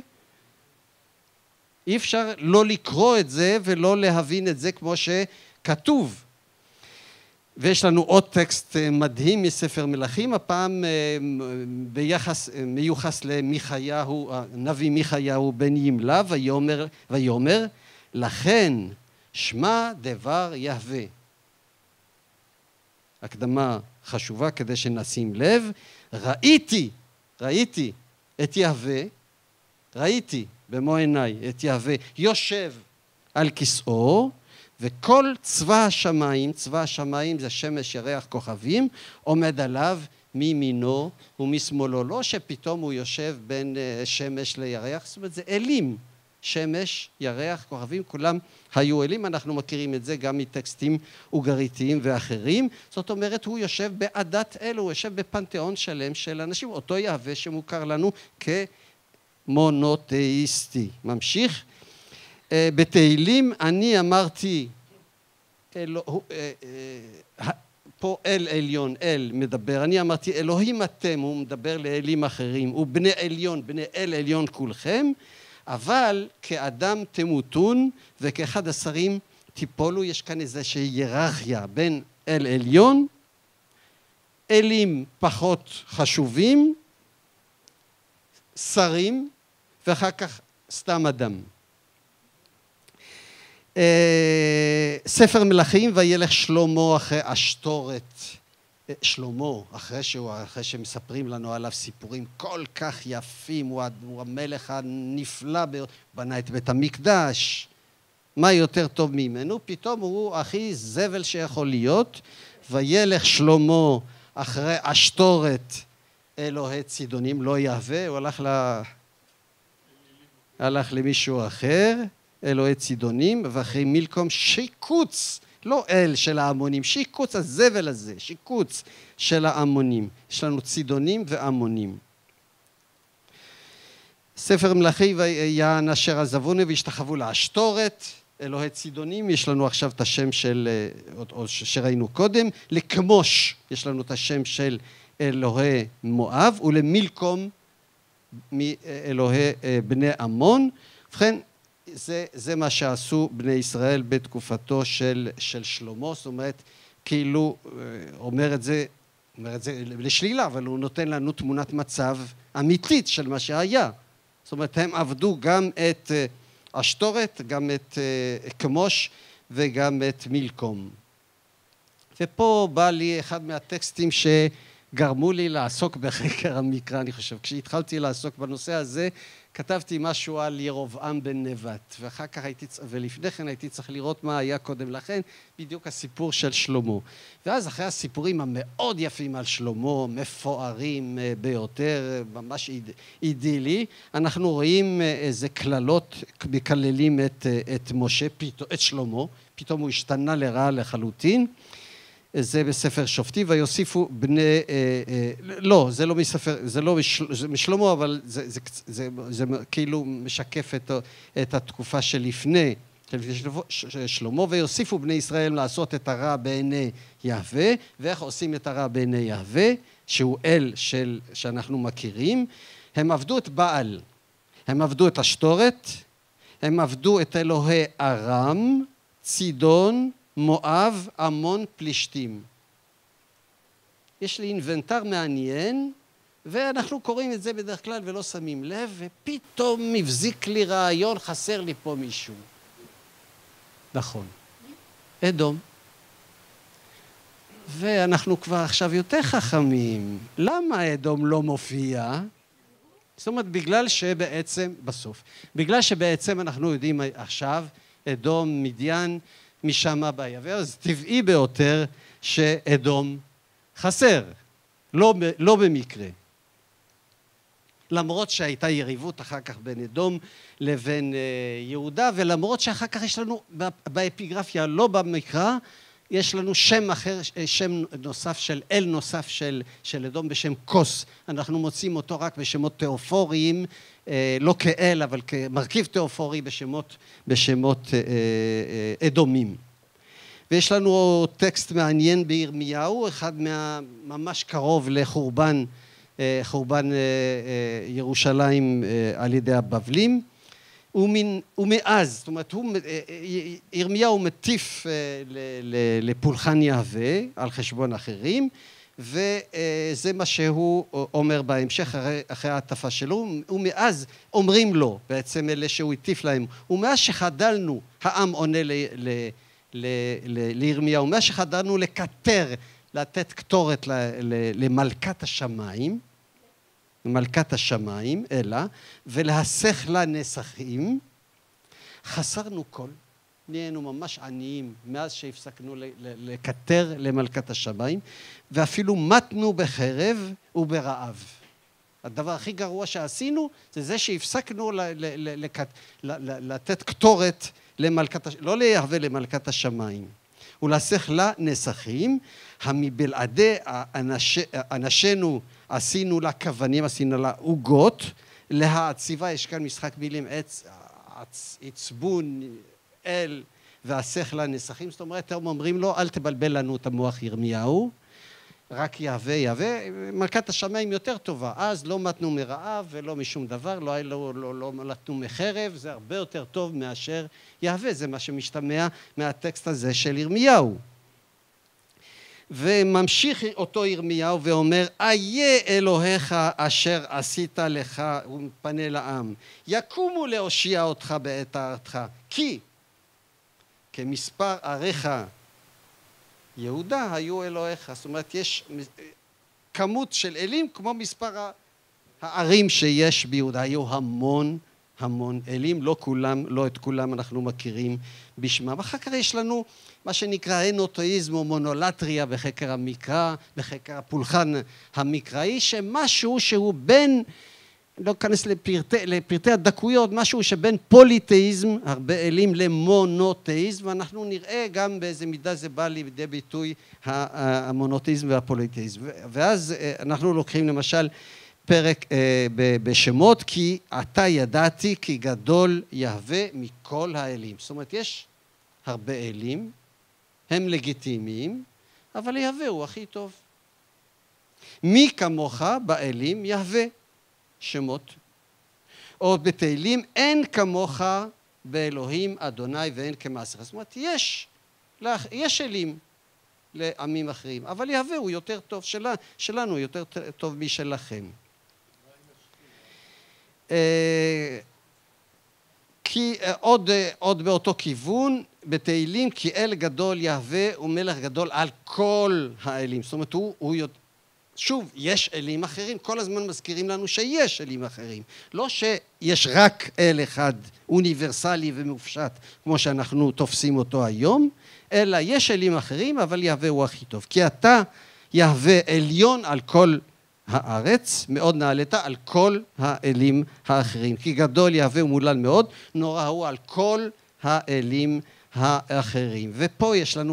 אי אפשר לא לקרוא את זה ולא להבין את זה כמו שכתוב. ויש לנו עוד טקסט מדהים מספר מלכים, הפעם מיוחס למיכיהו, הנביא מיכיהו בן ימלה, ויאמר לכן שמע דבר יהווה. הקדמה חשובה כדי שנשים לב. ראיתי את יהווה, ראיתי במו עיניי את יהווה יושב על כיסאו, וכל צבא השמיים זה שמש ירח כוכבים, עומד עליו מימינו ומשמאלו. לא שפתאום הוא יושב בין שמש לירח, זאת אומרת זה אלים. שמש, ירח, כוכבים, כולם היו אלים. אנחנו מכירים את זה גם מטקסטים אוגריתיים ואחרים. זאת אומרת, הוא יושב בעדת אל, הוא יושב בפנתיאון שלם של אנשים. אותו יהווה שמוכר לנו כמונותאיסטי. ממשיך. בתהילים אני אמרתי, פה אל עליון, אל מדבר, אני אמרתי אלוהים אתם, הוא מדבר לאלים אחרים, ובני עליון, בני אל עליון כולכם, אבל כאדם תמותון וכאחד השרים תיפולו. יש כאן איזושהי היררכיה בין אל עליון, אלים פחות חשובים, שרים, ואחר כך סתם אדם. ספר מלכים, וילך שלמה אחרי אשתורת. שלמה, אחרי שמספרים לנו עליו סיפורים כל כך יפים, הוא המלך הנפלא, בנה את בית המקדש, מה יותר טוב ממנו? פתאום הוא הכי זבל שיכול להיות. וילך שלמה אחרי אשתורת אלוהי צידונים, לא יהווה, הוא הלך למישהו אחר, אלוהי צידונים, ואחרי מילקום שיקוץ, לא אל של ההמונים, שיקוץ, הזבל הזה, שיקוץ של ההמונים. יש לנו צידונים והמונים. ספר מלכי, ויען אשר עזבוני והשתחוו לאשתורת, אלוהי צידונים. יש לנו עכשיו את השם של, או שראינו קודם, לכמוש, יש לנו את השם של אלוהי מואב, ולמילקום מאלוהי בני עמון. ובכן, זה מה שעשו בני ישראל בתקופתו של שלמה. זאת אומרת, כאילו אומר את זה לשלילה, אבל הוא נותן לנו תמונת מצב אמיתית של מה שהיה. זאת אומרת, הם עבדו גם את אשתורת, גם את כמוש וגם את מילקום. ופה בא לי אחד מהטקסטים גרמו לי לעסוק בחקר המקרא, אני חושב. כשהתחלתי לעסוק בנושא הזה, כתבתי משהו על ירבעם בן נבט, ואחר כך ולפני כן הייתי צריך לראות מה היה קודם לכן, בדיוק הסיפור של שלמה. ואז אחרי הסיפורים המאוד יפים על שלמה, מפוארים ביותר, ממש אידילי, אנחנו רואים איזה כללות מקללים את משה, את שלמה, פתאום הוא השתנה לרעה לחלוטין. זה בספר שופטים, ויוסיפו בני, לא, זה לא מספר, זה לא משלמה, אבל זה כאילו משקף את התקופה שלפני שלמה, ויוסיפו בני ישראל לעשות את הרע בעיני יהווה, ואיך עושים את הרע בעיני יהווה, שהוא אל שאנחנו מכירים, הם עבדו את בעל, הם עבדו את השטורת, הם עבדו את אלוהי ארם, צידון, מואב, עמון, פלישתים. יש לי אינבנטר מעניין, ואנחנו קוראים את זה בדרך כלל ולא שמים לב, ופתאום מבזיק לי רעיון, חסר לי פה מישהו. נכון. אדום. ואנחנו כבר עכשיו יותר חכמים. למה אדום לא מופיע? זאת אומרת, בגלל שבעצם, בסוף, בגלל שבעצם אנחנו יודעים עכשיו, אדום, מדיין, משם הבא יבוא, אז טבעי ביותר שאדום חסר, לא במקרה. למרות שהייתה יריבות אחר כך בין אדום לבין יהודה, ולמרות שאחר כך יש לנו באפיגרפיה, לא במקרא, יש לנו שם אחר, שם נוסף של אל נוסף של אדום בשם כוס. אנחנו מוצאים אותו רק בשמות תיאופוריים, לא כאל, אבל כמרכיב תיאופורי בשמות אדומים. ויש לנו טקסט מעניין בירמיהו, אחד ממש קרוב לחורבן ירושלים על ידי הבבלים. ומאז, זאת אומרת, ירמיהו מטיף לפולחן יהווה על חשבון אחרים, וזה מה שהוא אומר בהמשך אחרי ההטפה שלו, ומאז אומרים לו, בעצם אלה שהוא הטיף להם, ומאז שחדלנו, העם עונה לירמיהו, ומאז שחדלנו לקטר, לתת קטורת למלכת השמיים, מלכת השמיים, אלא, ולהסך לה נסכים, חסרנו כל, נהיינו ממש עניים מאז שהפסקנו לקטר למלכת השמיים, ואפילו מתנו בחרב וברעב. הדבר הכי גרוע שעשינו, זה שהפסקנו לתת קטורת למלכת, לא ליהווה למלכת השמיים, ולהסך לה נסכים, המבלעדי אנשינו עשינו לה כוונים, עשינו לה עוגות, להעציבה, יש כאן משחק מילים, עצבון, אל, והסך לה נסכים, זאת אומרת, הם אומרים לו, אל תבלבל לנו את המוח ירמיהו, רק יהווה, מלכת השמיים יותר טובה, אז לא מתנו מרעב ולא משום דבר, לא מתנו מחרב, זה הרבה יותר טוב מאשר יהווה, זה מה שמשתמע מהטקסט הזה של ירמיהו. וממשיך אותו ירמיהו ואומר, איה אלוהיך אשר עשית לך, הוא פנה לעם, יקומו להושיע אותך בעת הערתך, כי כמספר עריך יהודה היו אלוהיך, זאת אומרת יש כמות של אלים כמו מספר הערים שיש ביהודה, היו המון אלים, לא כולם, לא את כולם אנחנו מכירים בשמם. ואחר כך יש לנו מה שנקרא אנותאיזם או מונולטריה בחקר המקרא, בחקר הפולחן המקראי, שמשהו שהוא בין, לא אכנס לפרטי הדקויות, משהו שבין פוליתאיזם, הרבה אלים, למונותאיזם, ואנחנו נראה גם באיזה מידה זה בא לידי ביטוי המונותאיזם והפוליתאיזם. ואז אנחנו לוקחים למשל פרק בשמות, כי אתה ידעתי כי גדול יהווה מכל האלים. זאת אומרת, יש הרבה אלים, הם לגיטימיים, אבל יהווה הוא הכי טוב. מי כמוך באלים יהווה, שמות. או בתהילים, אין כמוך באלוהים אדוני ואין כמעשיך. זאת אומרת, יש אלים לעמים אחרים, אבל יהווה הוא יותר טוב, שלנו יותר טוב משלכם. כי עוד באותו כיוון, בתהילים, כי אל גדול יהווה ומלך גדול על כל האלים. זאת אומרת, שוב, יש אלים אחרים, כל הזמן מזכירים לנו שיש אלים אחרים. לא שיש רק אל אחד אוניברסלי ומופשט, כמו שאנחנו תופסים אותו היום, אלא יש אלים אחרים, אבל יהווה הוא הכי טוב. כי אתה יהווה עליון על כל הארץ, מאוד נעלת על כל האלים האחרים. כי גדול יהווה ומולל מאוד, נורא הוא על כל האלים האחרים. ופה יש לנו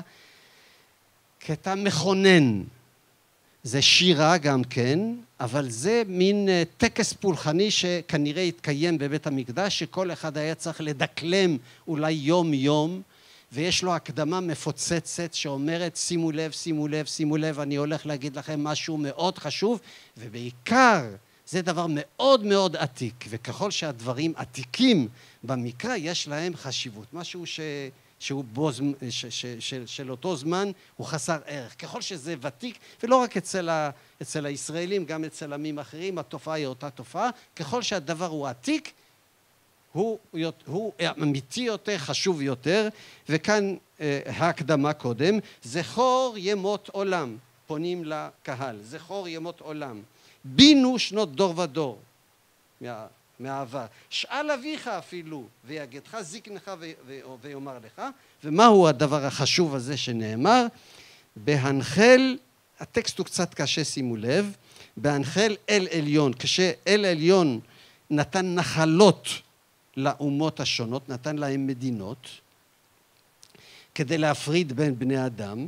קטע מכונן. זה שירה גם כן, אבל זה מין טקס פולחני שכנראה התקיים בבית המקדש, שכל אחד היה צריך לדקלם אולי יום יום, ויש לו הקדמה מפוצצת שאומרת שימו לב, שימו לב, שימו לב, אני הולך להגיד לכם משהו מאוד חשוב, ובעיקר זה דבר מאוד מאוד עתיק, וככל שהדברים עתיקים במקרא יש להם חשיבות, משהו שהוא של אותו זמן הוא חסר ערך. ככל שזה ותיק, ולא רק אצל הישראלים, גם אצל עמים אחרים, התופעה היא אותה תופעה, ככל שהדבר הוא עתיק, הוא אמיתי יותר, חשוב יותר, וכאן ההקדמה קודם, זכור ימות עולם, פונים לקהל, זכור ימות עולם, בינו שנות דור ודור, מהעבר, שאל אביך אפילו, ויגדך זקנך ויאמר לך, ומהו הדבר החשוב הזה שנאמר? בהנחל, הטקסט הוא קצת קשה, שימו לב, בהנחל אל עליון, כשאל עליון נתן נחלות לאומות השונות, נתן להם מדינות, כדי להפריד בין בני אדם,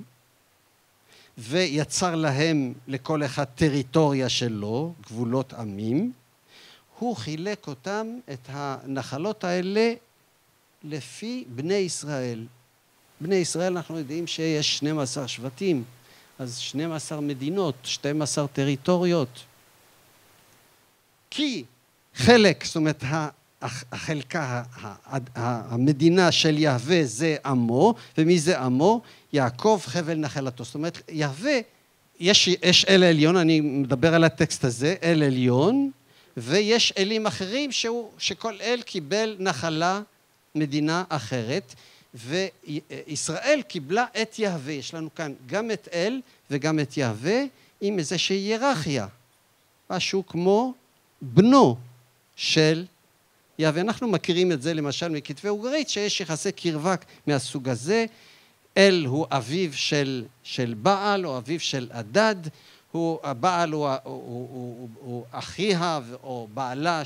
ויצר להם לכל אחד טריטוריה שלו, גבולות עמים, הוא חילק אותם, את הנחלות האלה, לפי בני ישראל. בני ישראל אנחנו יודעים שיש 12 שבטים, אז 12 מדינות, 12 טריטוריות. כי חלק, זאת אומרת, החלקה, המדינה של יהווה זה עמו, ומי זה עמו? יעקב חבל נחלתו. זאת אומרת, יהווה, יש אל עליון, אני מדבר על הטקסט הזה, אל עליון, ויש אלים אחרים שכל אל קיבל נחלה מדינה אחרת, וישראל קיבלה את יהווה. יש לנו כאן גם את אל וגם את יהווה, עם איזושהי היררכיה, משהו כמו בנו של יהווה. אנחנו מכירים את זה למשל מכתבי אוגרית, שיש יחסי קרבה מהסוג הזה. אל הוא אביו של בעל או אביו של עדד, הבעל הוא אחיה או בעלה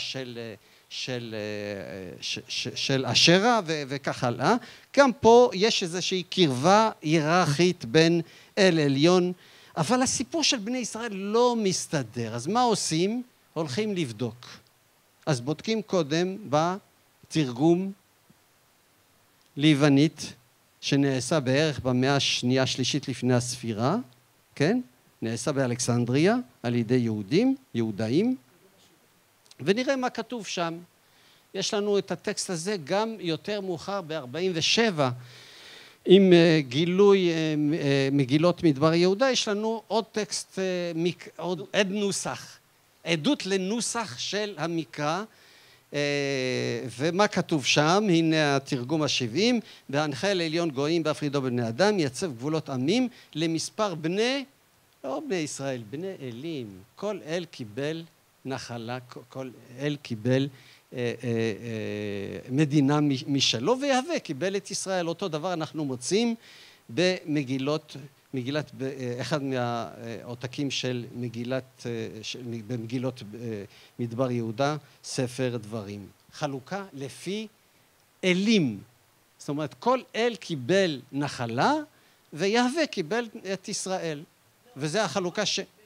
של אשרה וכך הלאה. גם פה יש איזושהי קרבה היררכית בין אל עליון, אבל הסיפור של בני ישראל לא מסתדר. אז מה עושים? הולכים לבדוק. אז בודקים קודם בתרגום ליוונית, שנעשה בערך במאה השנייה השלישית לפני הספירה, כן? נעשה באלכסנדריה על ידי יהודאים, ונראה מה כתוב שם. יש לנו את הטקסט הזה גם יותר מאוחר ב-47, עם גילוי מגילות מדבר יהודה, יש לנו עוד טקסט, עוד עדות לנוסח של המקרא, ומה כתוב שם? הנה התרגום ה-70, בהנחל עליון גויים בהפרידו בני אדם, יצב גבולות עמים למספר לא בני ישראל, בני אלים. כל אל קיבל נחלה, כל אל קיבל מדינה משלו, ויהווה קיבל את ישראל. אותו דבר אנחנו מוצאים במגילת, אחד מהעותקים של במגילות מדבר יהודה, ספר דברים. חלוקה לפי אלים. זאת אומרת, כל אל קיבל נחלה, ויהווה קיבל את ישראל. וזה החלוקה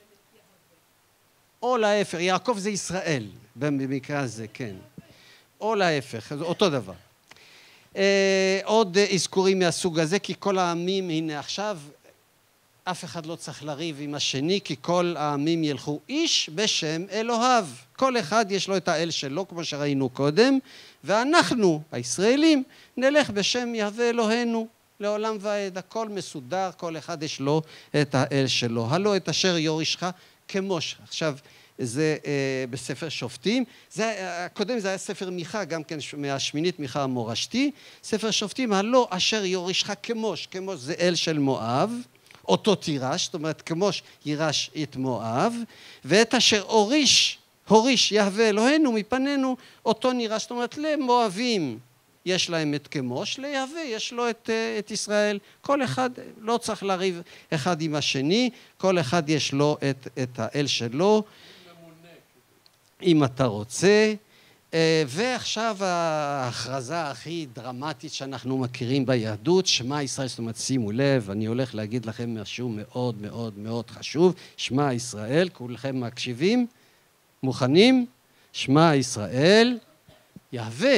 או להפך, יעקב זה ישראל, במקרה הזה, כן. או להפך, אותו דבר. עוד אזכורים מהסוג הזה, כי כל העמים, הנה עכשיו, אף אחד לא צריך לריב עם השני, כי כל העמים ילכו איש בשם אלוהיו. כל אחד יש לו את האל שלו, כמו שראינו קודם, ואנחנו, הישראלים, נלך בשם יהווה אלוהינו. לעולם ועד, הכל מסודר, כל אחד יש לו את האל שלו. הלא את אשר יורישך כמוש. עכשיו, זה בספר שופטים. הקודם זה היה ספר מיכה, גם כן מהשמינית מיכה המורשתי. ספר שופטים, הלא אשר יורישך כמוש. כמוש זה אל של מואב, אותו תירש, זאת אומרת כמו שירש את מואב, ואת אשר הוריש יהווה אלוהינו מפנינו, אותו נירש, זאת אומרת למואבים יש להם את כמוש, ליהווה יש לו את ישראל, כל אחד לא צריך לריב אחד עם השני, כל אחד יש לו את האל שלו, אם אתה רוצה. ועכשיו ההכרזה הכי דרמטית שאנחנו מכירים ביהדות, שמע ישראל, זאת אומרת שימו לב, אני הולך להגיד לכם משהו מאוד מאוד מאוד חשוב, שמע ישראל, כולכם מקשיבים, מוכנים? שמע ישראל, יהווה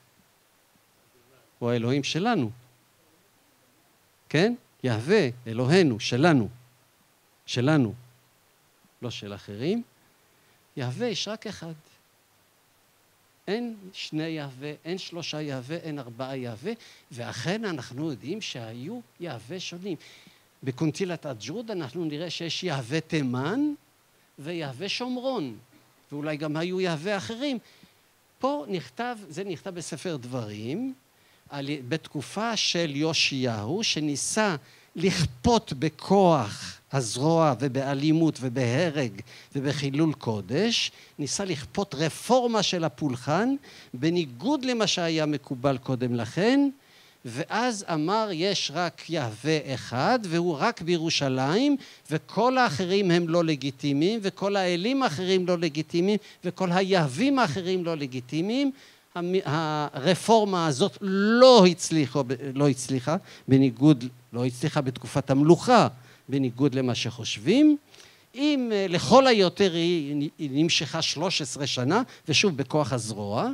הוא האלוהים שלנו, כן? יהווה אלוהינו, שלנו, לא של אחרים. יהווה יש רק אחד, אין שני יהווה, אין שלושה יהווה, אין ארבעה יהווה, ואכן אנחנו יודעים שהיו יהווה שונים. בקונטילת אג'וד אנחנו נראה שיש יהווה תימן ויהווה שומרון, ואולי גם היו יהווה אחרים. פה נכתב, זה נכתב בספר דברים, בתקופה של יאשיהו, שניסה לכפות בכוח הזרוע ובאלימות ובהרג ובחילול קודש, ניסה לכפות רפורמה של הפולחן, בניגוד למה שהיה מקובל קודם לכן, ואז אמר יש רק יהווה אחד, והוא רק בירושלים, וכל האחרים הם לא לגיטימיים, וכל האלים האחרים לא לגיטימיים, וכל היהווים האחרים לא לגיטימיים. הרפורמה הזאת לא הצליחה, לא הצליחה בתקופת המלוכה, בניגוד למה שחושבים. אם לכל היותר היא נמשכה 13 שנה, ושוב בכוח הזרוע,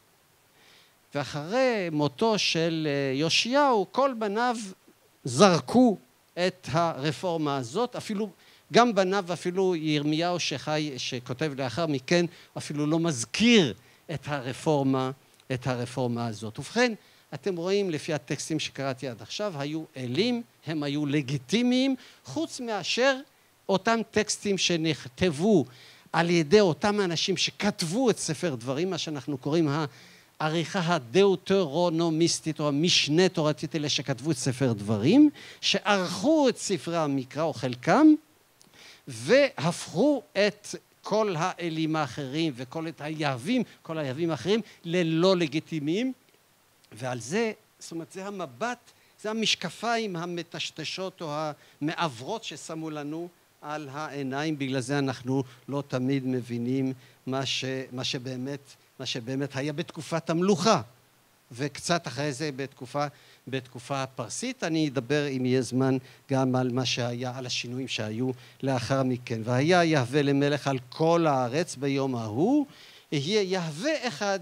ואחרי מותו של יאשיהו, כל בניו זרקו את הרפורמה הזאת, אפילו גם בניו, אפילו ירמיהו שכותב לאחר מכן, אפילו לא מזכיר את הרפורמה הזאת. ובכן, אתם רואים לפי הטקסטים שקראתי עד עכשיו, היו אלים, הם היו לגיטימיים, חוץ מאשר אותם טקסטים שנכתבו על ידי אותם אנשים שכתבו את ספר דברים, מה שאנחנו קוראים העריכה הדאוטרונומיסטית או המשנה תורתית, אלה שכתבו את ספר דברים, שערכו את ספרי המקרא או חלקם, והפכו את כל האלים האחרים וכל כל היהווים האחרים ללא לגיטימיים, ועל זה, זאת אומרת, זה המבט, זה המשקפיים המטשטשות או המעברות ששמו לנו על העיניים, בגלל זה אנחנו לא תמיד מבינים מה שבאמת היה בתקופת המלוכה, וקצת אחרי זה בתקופה הפרסית. אני אדבר אם יהיה זמן גם על מה שהיה, על השינויים שהיו לאחר מכן. והיה יהווה למלך על כל הארץ ביום ההוא, יהיה יהווה אחד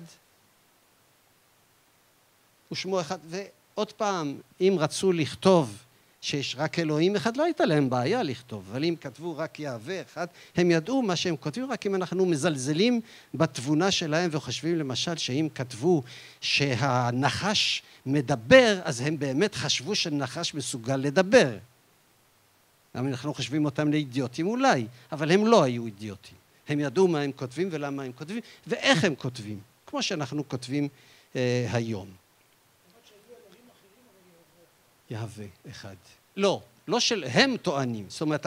ושמו אחד. ועוד פעם, אם רצו לכתוב שיש רק אלוהים אחד, לא הייתה להם בעיה לכתוב, אבל אם כתבו רק יהווה אחד, הם ידעו מה שהם כותבים, רק אם אנחנו מזלזלים בתבונה שלהם וחושבים למשל שאם כתבו שהנחש מדבר, אז הם באמת חשבו שנחש מסוגל לדבר. אנחנו חושבים אותם לאידיוטים אולי, אבל הם לא היו אידיוטים. הם ידעו מה הם כותבים ולמה הם כותבים ואיך הם כותבים, כמו שאנחנו כותבים היום. יהווה אחד. לא של, הם טוענים, זאת אומרת,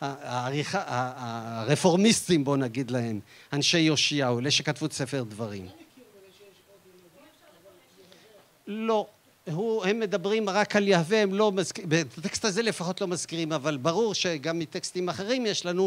הרפורמיסטים, בוא נגיד להם, אנשי יאשיהו, אלה שכתבו את ספר דברים. לא, הם מדברים רק על יהווה, הם לא מזכירים, בטקסט הזה לפחות לא מזכירים, אבל ברור שגם מטקסטים אחרים יש לנו,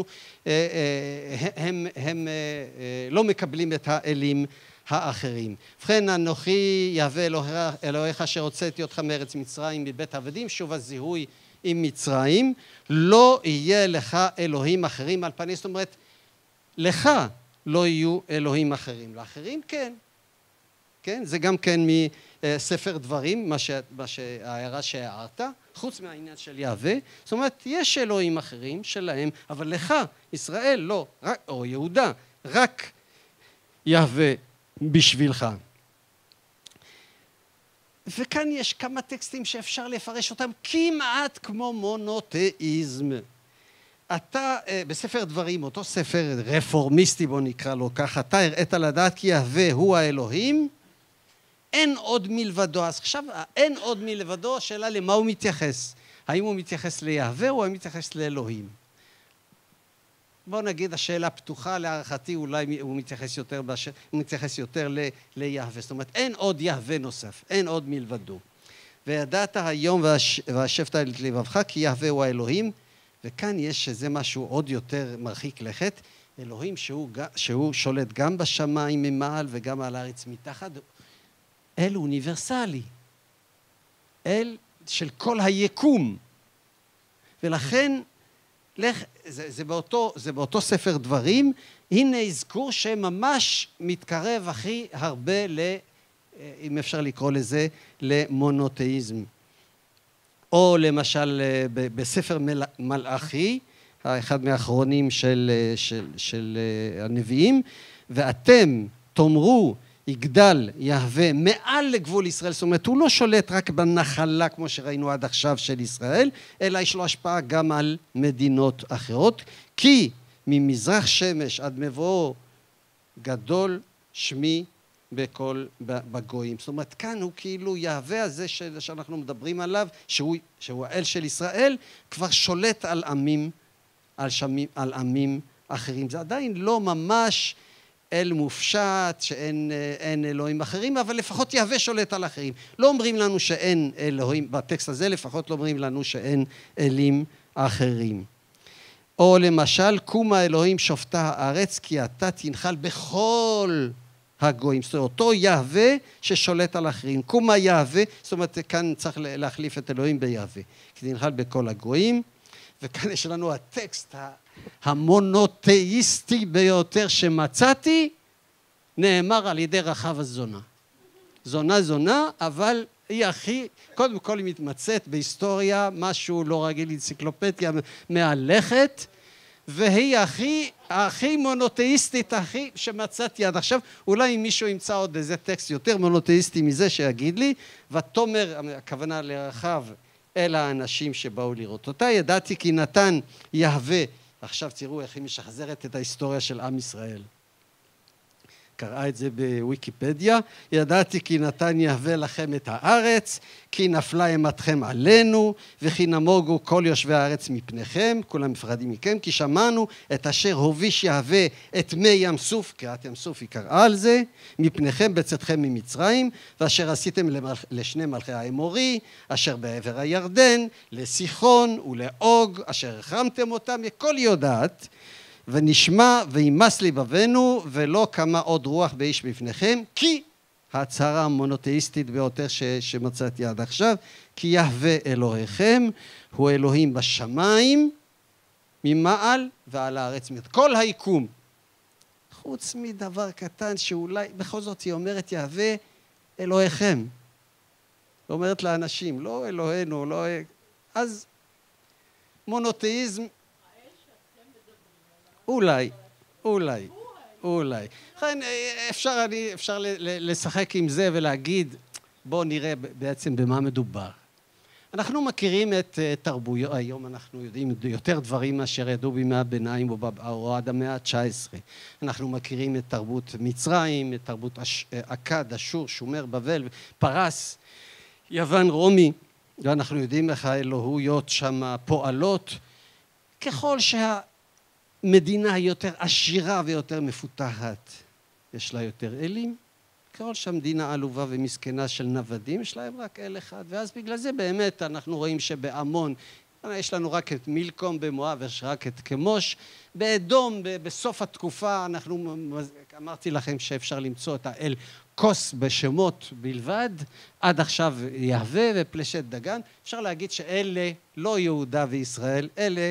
הם לא מקבלים את האלים האחרים. ובכן, אנוכי יהווה אלוהיך אשר הוצאתי אותך מארץ מצרים מבית עבדים, שוב הזיהוי עם מצרים, לא יהיה לך אלוהים אחרים על פני, זאת אומרת, לך לא יהיו אלוהים אחרים, לאחרים כן. כן? זה גם כן מספר דברים, ההערה שהערת, חוץ מהעניין של יהווה, זאת אומרת, יש אלוהים אחרים שלהם, אבל לך, ישראל, לא, או יהודה, רק יהווה בשבילך. וכאן יש כמה טקסטים שאפשר לפרש אותם כמעט כמו מונותאיזם. אתה בספר דברים, אותו ספר רפורמיסטי בוא נקרא לו ככה, אתה הראית לדעת כי יהווה הוא האלוהים, אין עוד מלבדו. אז עכשיו אין עוד מלבדו, השאלה למה הוא מתייחס. האם הוא מתייחס ליהווה או הוא מתייחס לאלוהים? בוא נגיד, השאלה פתוחה, להערכתי אולי הוא מתייחס יותר ליהווה. זאת אומרת, אין עוד יהווה נוסף, אין עוד מלבדו. וידעת היום והשבת את לבבך, כי יהווה הוא האלוהים, וכאן יש איזה משהו עוד יותר מרחיק לכת, אלוהים שהוא שולט גם בשמיים ממעל וגם על הארץ מתחת, אל אוניברסלי, אל של כל היקום. ולכן, זה באותו ספר דברים, הנה אזכור שממש מתקרב הכי הרבה, אם אפשר לקרוא לזה, למונותאיזם. או למשל בספר מלאכי, אחד מהאחרונים של הנביאים, ואתם תאמרו יגדל יהווה מעל לגבול ישראל, זאת אומרת הוא לא שולט רק בנחלה כמו שראינו עד עכשיו של ישראל, אלא יש לו השפעה גם על מדינות אחרות, כי ממזרח שמש עד מבואו גדול שמי בכל בגויים. זאת אומרת כאן הוא כאילו יהווה הזה שאנחנו מדברים עליו, שהוא האל של ישראל, כבר שולט על עמים, על עמים אחרים. זה עדיין לא ממש אל מופשט, שאין אלוהים אחרים, אבל לפחות יהווה שולט על אחרים. לא אומרים לנו שאין אלוהים, בטקסט הזה לפחות לא אומרים לנו שאין אלים אחרים. או למשל, קומה אלוהים שופטה הארץ, כי אתה תנחל בכל הגויים. זאת אומרת, אותו יהווה ששולט על אחרים. קומה יהווה, זאת אומרת, כאן צריך להחליף את אלוהים ביהווה. כי תנחל בכל הגויים, וכאן יש לנו הטקסט המונותאיסטי ביותר שמצאתי, נאמר על ידי רחב הזונה. זונה, אבל היא קודם כל היא מתמצאת בהיסטוריה, משהו לא רגיל, אנציקלופדיה מהלכת, והיא הכי מונותאיסטית, הכי שמצאתי עד עכשיו. אולי אם מישהו ימצא עוד איזה טקסט יותר מונותאיסטי מזה שיגיד לי, ותאמר, הכוונה לרחב, אל האנשים שבאו לראות אותה, ידעתי כי נתן יהווה, עכשיו תראו איך היא משחזרת את ההיסטוריה של עם ישראל. קראה את זה בוויקיפדיה, ידעתי כי נתן יהווה לכם את הארץ, כי נפלה אימתכם עלינו, וכי נמוגו כל יושבי הארץ מפניכם, כולם מפחדים מכם, כי שמענו את אשר הוביש יהווה את מי ים סוף, קריאת ים סוף היא קראה על זה, מפניכם בצאתכם ממצרים, ואשר עשיתם לשני מלכי האמורי, אשר בעבר הירדן, לסיחון ולאוג, אשר החרמתם אותם, הכל יודעת, ונשמע וימס לבבנו ולא קמה עוד רוח באיש בפניכם, כי ההצהרה המונותאיסטית ביותר שמצאתי עד עכשיו, כי יהווה אלוהיכם הוא אלוהים בשמיים ממעל ועל הארץ, כל היקום, חוץ מדבר קטן שאולי בכל זאת היא אומרת יהווה אלוהיכם, היא אומרת לאנשים לא אלוהינו, לא... אז מונותאיזם אולי. לכן אפשר לשחק עם זה ולהגיד, בואו נראה בעצם במה מדובר. אנחנו מכירים את תרבויות, היום אנחנו יודעים יותר דברים מאשר ידעו בימי הביניים או עד המאה ה-19. אנחנו מכירים את תרבות מצרים, את תרבות אכד, אשור, שומר, בבל, פרס, יוון, רומי, ואנחנו יודעים איך האלוהויות שם פועלות. ככל מדינה יותר עשירה ויותר מפותחת, יש לה יותר אלים, ככל שהמדינה עלובה ומסכנה של נוודים, יש להם רק אל אחד, ואז בגלל זה באמת אנחנו רואים שבעמון, יש לנו רק את מילקום, במואב יש רק את כמוש, באדום בסוף התקופה אנחנו, אמרתי לכם שאפשר למצוא את האל כוס בשמות בלבד, עד עכשיו יהווה ופלשת דגן, אפשר להגיד שאלה לא יהודה וישראל, אלה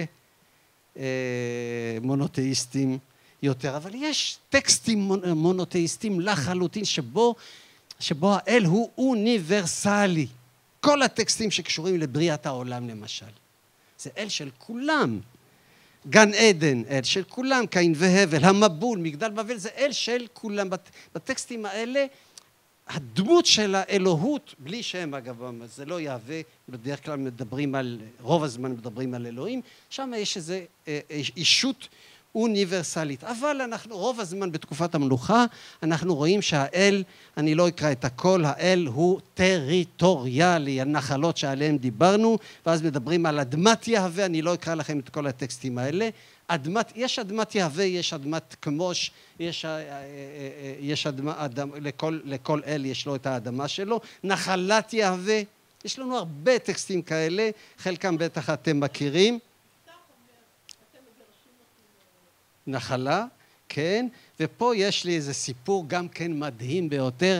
מונותאיסטים יותר, אבל יש טקסטים מונותאיסטים לחלוטין שבו האל הוא אוניברסלי. כל הטקסטים שקשורים לבריאת העולם למשל, זה אל של כולם. גן עדן, אל של כולם, קין והבל, המבול, מגדל בבל, זה אל של כולם. בטקסטים האלה הדמות של האלוהות, בלי שם אגב, זה לא יהווה, בדרך כלל מדברים על, רוב הזמן מדברים על אלוהים, שם יש איזה אישות אוניברסלית. אבל אנחנו, רוב הזמן בתקופת המלוכה, אנחנו רואים שהאל, אני לא אקרא את הכל, האל הוא טריטוריאלי, הנחלות שעליהם דיברנו, ואז מדברים על אדמת יהווה, אני לא אקרא לכם את כל הטקסטים האלה. יש אדמת יהווה, יש אדמת כמוש, יש לכל אל יש לו את האדמה שלו, נחלת יהווה, יש לנו הרבה טקסטים כאלה, חלקם בטח אתם מכירים. נחלה, כן, ופה יש לי איזה סיפור גם כן מדהים ביותר,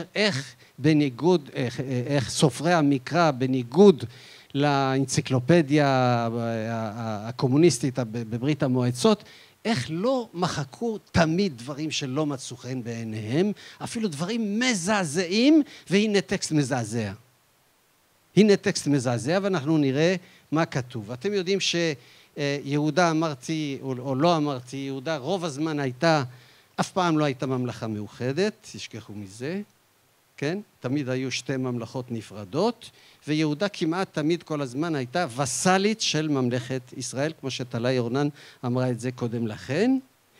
איך סופרי המקרא בניגוד לאנציקלופדיה הקומוניסטית בברית המועצות, איך לא מחקו תמיד דברים שלא מצאו חן בעיניהם, אפילו דברים מזעזעים, והנה טקסט מזעזע. הנה טקסט מזעזע, ואנחנו נראה מה כתוב. אתם יודעים שיהודה אמרתי, או לא אמרתי, יהודה רוב הזמן הייתה, אף פעם לא הייתה ממלכה מאוחדת, תשכחו מזה, כן? תמיד היו שתי ממלכות נפרדות, ויהודה כמעט תמיד כל הזמן הייתה וסלית של ממלכת ישראל, כמו שטלי אורנן אמרה את זה קודם לכן.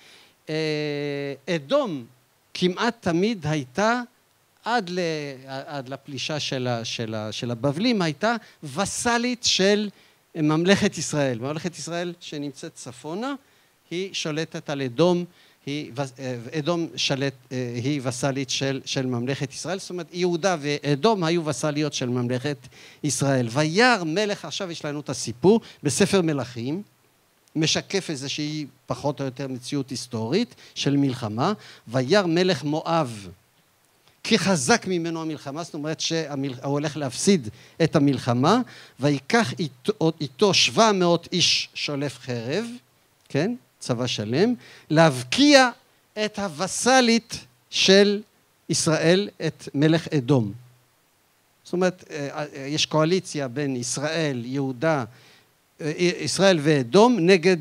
אדום כמעט תמיד הייתה, עד לפלישה של הבבלים, הייתה וסלית של ממלכת ישראל. ממלכת ישראל שנמצאת צפונה, היא שולטת על אדום, אדום היא וסלית של ממלכת ישראל, זאת אומרת יהודה ואדום היו וסליות של ממלכת ישראל. וירא מלך, עכשיו יש לנו את הסיפור בספר מלכים, משקף איזושהי פחות או יותר מציאות היסטורית של מלחמה. וירא מלך מואב כי חזק ממנו המלחמה, זאת אומרת שהוא הולך להפסיד את המלחמה, ויקח איתו 700 איש שולף חרב, כן? צבא שלם, להבקיע את הווסלית של ישראל, את מלך אדום. זאת אומרת, יש קואליציה בין ישראל ואדום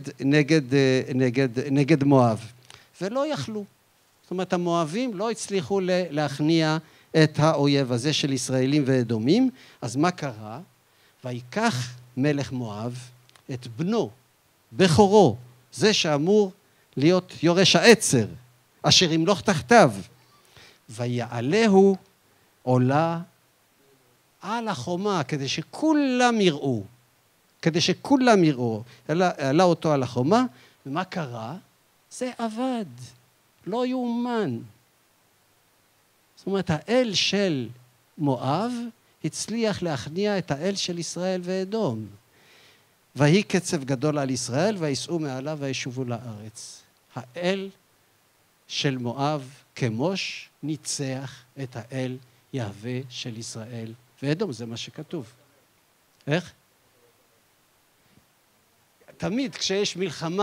נגד מואב, ולא יכלו. זאת אומרת, המואבים לא הצליחו להכניע את האויב הזה של ישראלים ואדומים. אז מה קרה? ויקח מלך מואב את בנו, בכורו, זה שאמור להיות יורש העצר, אשר ימלוך תחתיו, ויעלהו עולה על החומה, כדי שכולם יראו, העלה אותו על החומה, ומה קרה? זה עבד, לא יאומן. זאת אומרת, האל של מואב הצליח להכניע את האל של ישראל ואדום. ויהי קצף גדול על ישראל, ויסעו מעליו וישובו לארץ. האל של מואב כמוש ניצח את האל יהווה של ישראל ואדום, זה מה שכתוב. איך? תמיד כשיש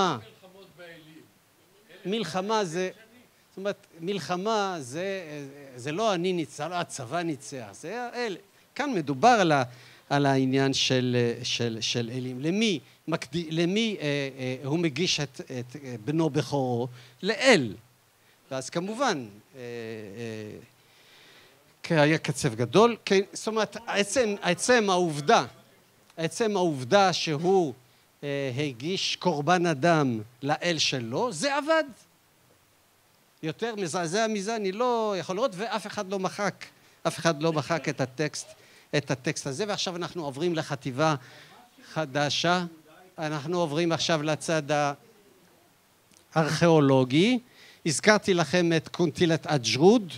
מלחמה זה, זאת אומרת, מלחמה זה לא אני ניצח, לא הצבא ניצח, זה האל. כאן מדובר על העניין של אלים. למי הוא מגיש את בנו בכורו? לאל. ואז כמובן, היה קצף גדול. זאת אומרת, עצם העובדה שהוא הגיש קורבן אדם לאל שלו, זה עבד. יותר מזעזע מזה אני לא יכול לראות, ואף אחד לא מחק את הטקסט הזה. ועכשיו אנחנו עוברים לחטיבה חדשה. אנחנו עוברים עכשיו לצד הארכיאולוגי. הזכרתי לכם את קונטילת אג'רוד,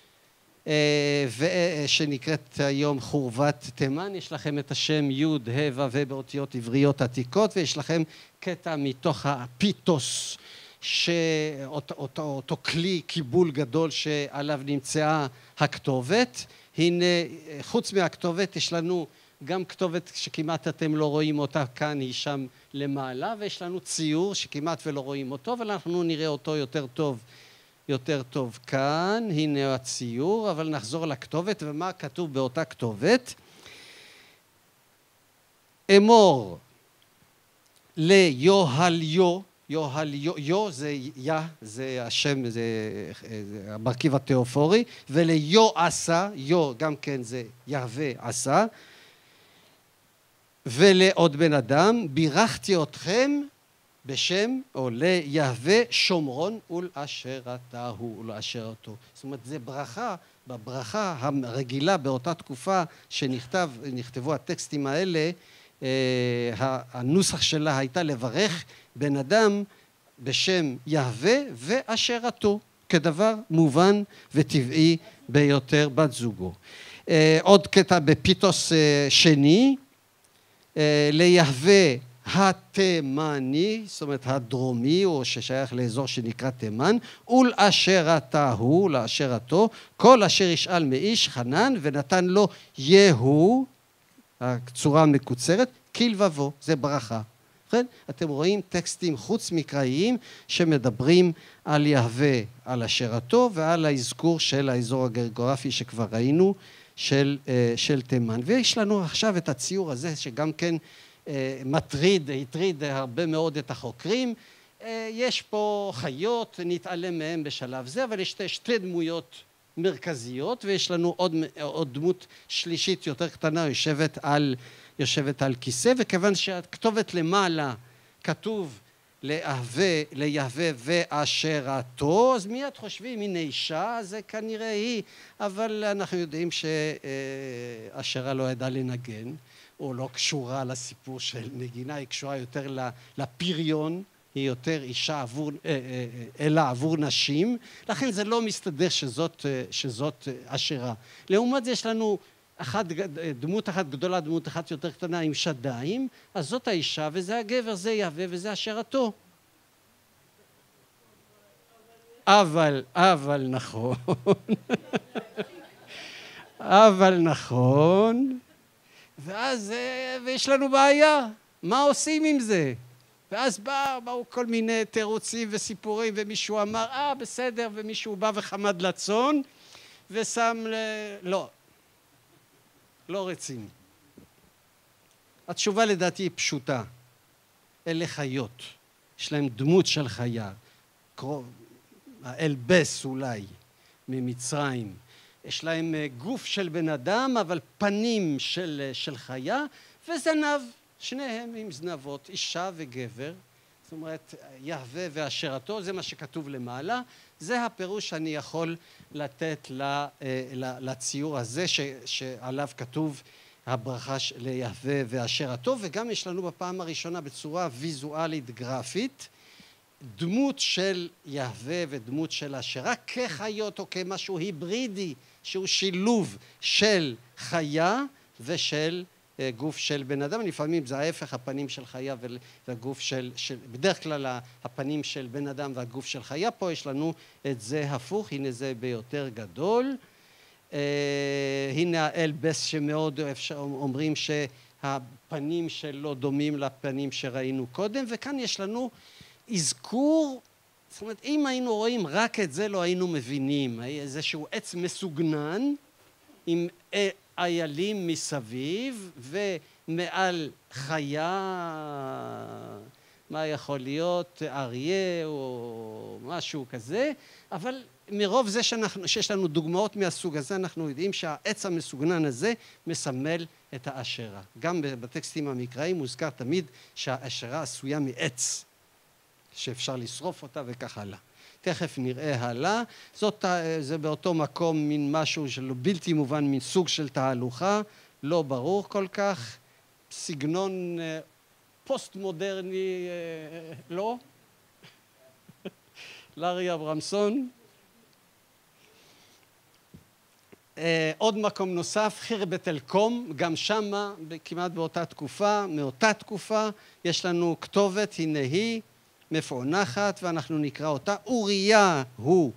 שנקראת היום חורבת תימן. יש לכם את השם י' ה' ו' באותיות עבריות עתיקות, ויש לכם קטע מתוך הפיתוס, אותו כלי קיבול גדול שעליו נמצאה הכתובת. הנה, חוץ מהכתובת יש לנו גם כתובת שכמעט אתם לא רואים אותה כאן, היא שם למעלה, ויש לנו ציור שכמעט ולא רואים אותו, אבל אנחנו נראה אותו יותר טוב כאן. הנה הציור, אבל נחזור לכתובת, ומה כתוב באותה כתובת? אמור ליוהליו, יוהליו זה השם, זה המרכיב התיאופורי, וליועשה, גם כן זה יהווה עשה, ולעוד בן אדם, בירכתי אתכם בשם, או ליהווה שומרון ולאשרתהו ולאשרתו. זאת אומרת, זה ברכה, בברכה הרגילה באותה תקופה שנכתבו הטקסטים האלה, הנוסח שלה הייתה לברך בן אדם בשם יהווה ואשרתו, כדבר מובן וטבעי ביותר בת זוגו. עוד קטע בפיתוס שני, ליהווה התימני, זאת אומרת הדרומי, או ששייך לאזור שנקרא תימן, ולאשרתהו, לאשרתו, כל אשר ישאל מאיש חנן ונתן לו יהו, הצורה המקוצרת, כלבבו, זה ברכה. כן? אתם רואים טקסטים חוץ מקראיים שמדברים על יהווה, על אשרתו ועל האזכור של האזור הגיאוגרפי שכבר ראינו של תימן. ויש לנו עכשיו את הציור הזה שגם כן הטריד הרבה מאוד את החוקרים. יש פה חיות, נתעלם מהם בשלב זה, אבל יש שתי דמויות מרכזיות, ויש לנו עוד דמות שלישית יותר קטנה יושבת על כיסא, וכיוון שהכתובת למעלה כתוב ליהווה ואשרתו, אז מיד חושבים הנה אישה, זה כנראה היא, אבל אנחנו יודעים שאשרה לא ידעה לנגן, או לא קשורה לסיפור של נגינה, היא קשורה יותר לפריון, היא יותר אישה אלא עבור נשים, לכן זה לא מסתדר שזאת אשרה. לעומת זה יש לנו דמות אחת גדולה, דמות אחת יותר קטנה עם שדיים, אז זאת האישה וזה הגבר, זה יהווה וזה אשרתו. אבל נכון, אבל נכון, ואז ויש לנו בעיה, מה עושים עם זה? ואז באו כל מיני תירוצים וסיפורים, ומישהו אמר, בסדר, ומישהו בא וחמד לצון, ושם לא רציני. התשובה לדעתי היא פשוטה. אלה חיות, יש להם דמות של חיה, האלבס אולי ממצרים, יש להם גוף של בן אדם, אבל פנים של חיה, וזנב, שניהם עם זנבות, אישה וגבר, זאת אומרת, יהווה ואשרתו, זה מה שכתוב למעלה, זה הפירוש שאני יכול לתת לציור הזה שעליו כתוב הברכה ליהווה ואשרתו, וגם יש לנו בפעם הראשונה בצורה ויזואלית גרפית, דמות של יהווה ודמות של אשרה כחיות או כמשהו היברידי, שהוא שילוב של חיה ושל גוף של בן אדם. לפעמים זה ההפך, הפנים של חיה והגוף בדרך כלל הפנים של בן אדם והגוף של חיה. פה יש לנו את זה הפוך, הנה זה ביותר גדול. הנה האלבס שמאוד אומרים שהפנים שלו דומים לפנים שראינו קודם, וכאן יש לנו אזכור, זאת אומרת אם היינו רואים רק את זה לא היינו מבינים, איזשהו עץ מסוגנן עם איילים מסביב ומעל חיה, מה יכול להיות, אריה או משהו כזה, אבל מרוב זה שיש לנו דוגמאות מהסוג הזה אנחנו יודעים שהעץ המסוגנן הזה מסמל את האשרה. גם בטקסטים המקראיים מוזכר תמיד שהאשרה עשויה מעץ שאפשר לשרוף אותה וכך הלאה. תכף נראה הלאה. זה באותו מקום מין משהו שלא בלתי מובן, מין סוג של תהלוכה, לא ברור כל כך, סגנון פוסט מודרני, לא? לארי אברמסון. עוד מקום נוסף, חירבת אל-קום, גם שמה, כמעט באותה תקופה, מאותה תקופה, יש לנו כתובת, הנה היא, מפוענחת, ואנחנו נקרא אותה, אוריהו,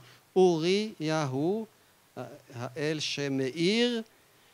האל שמאיר,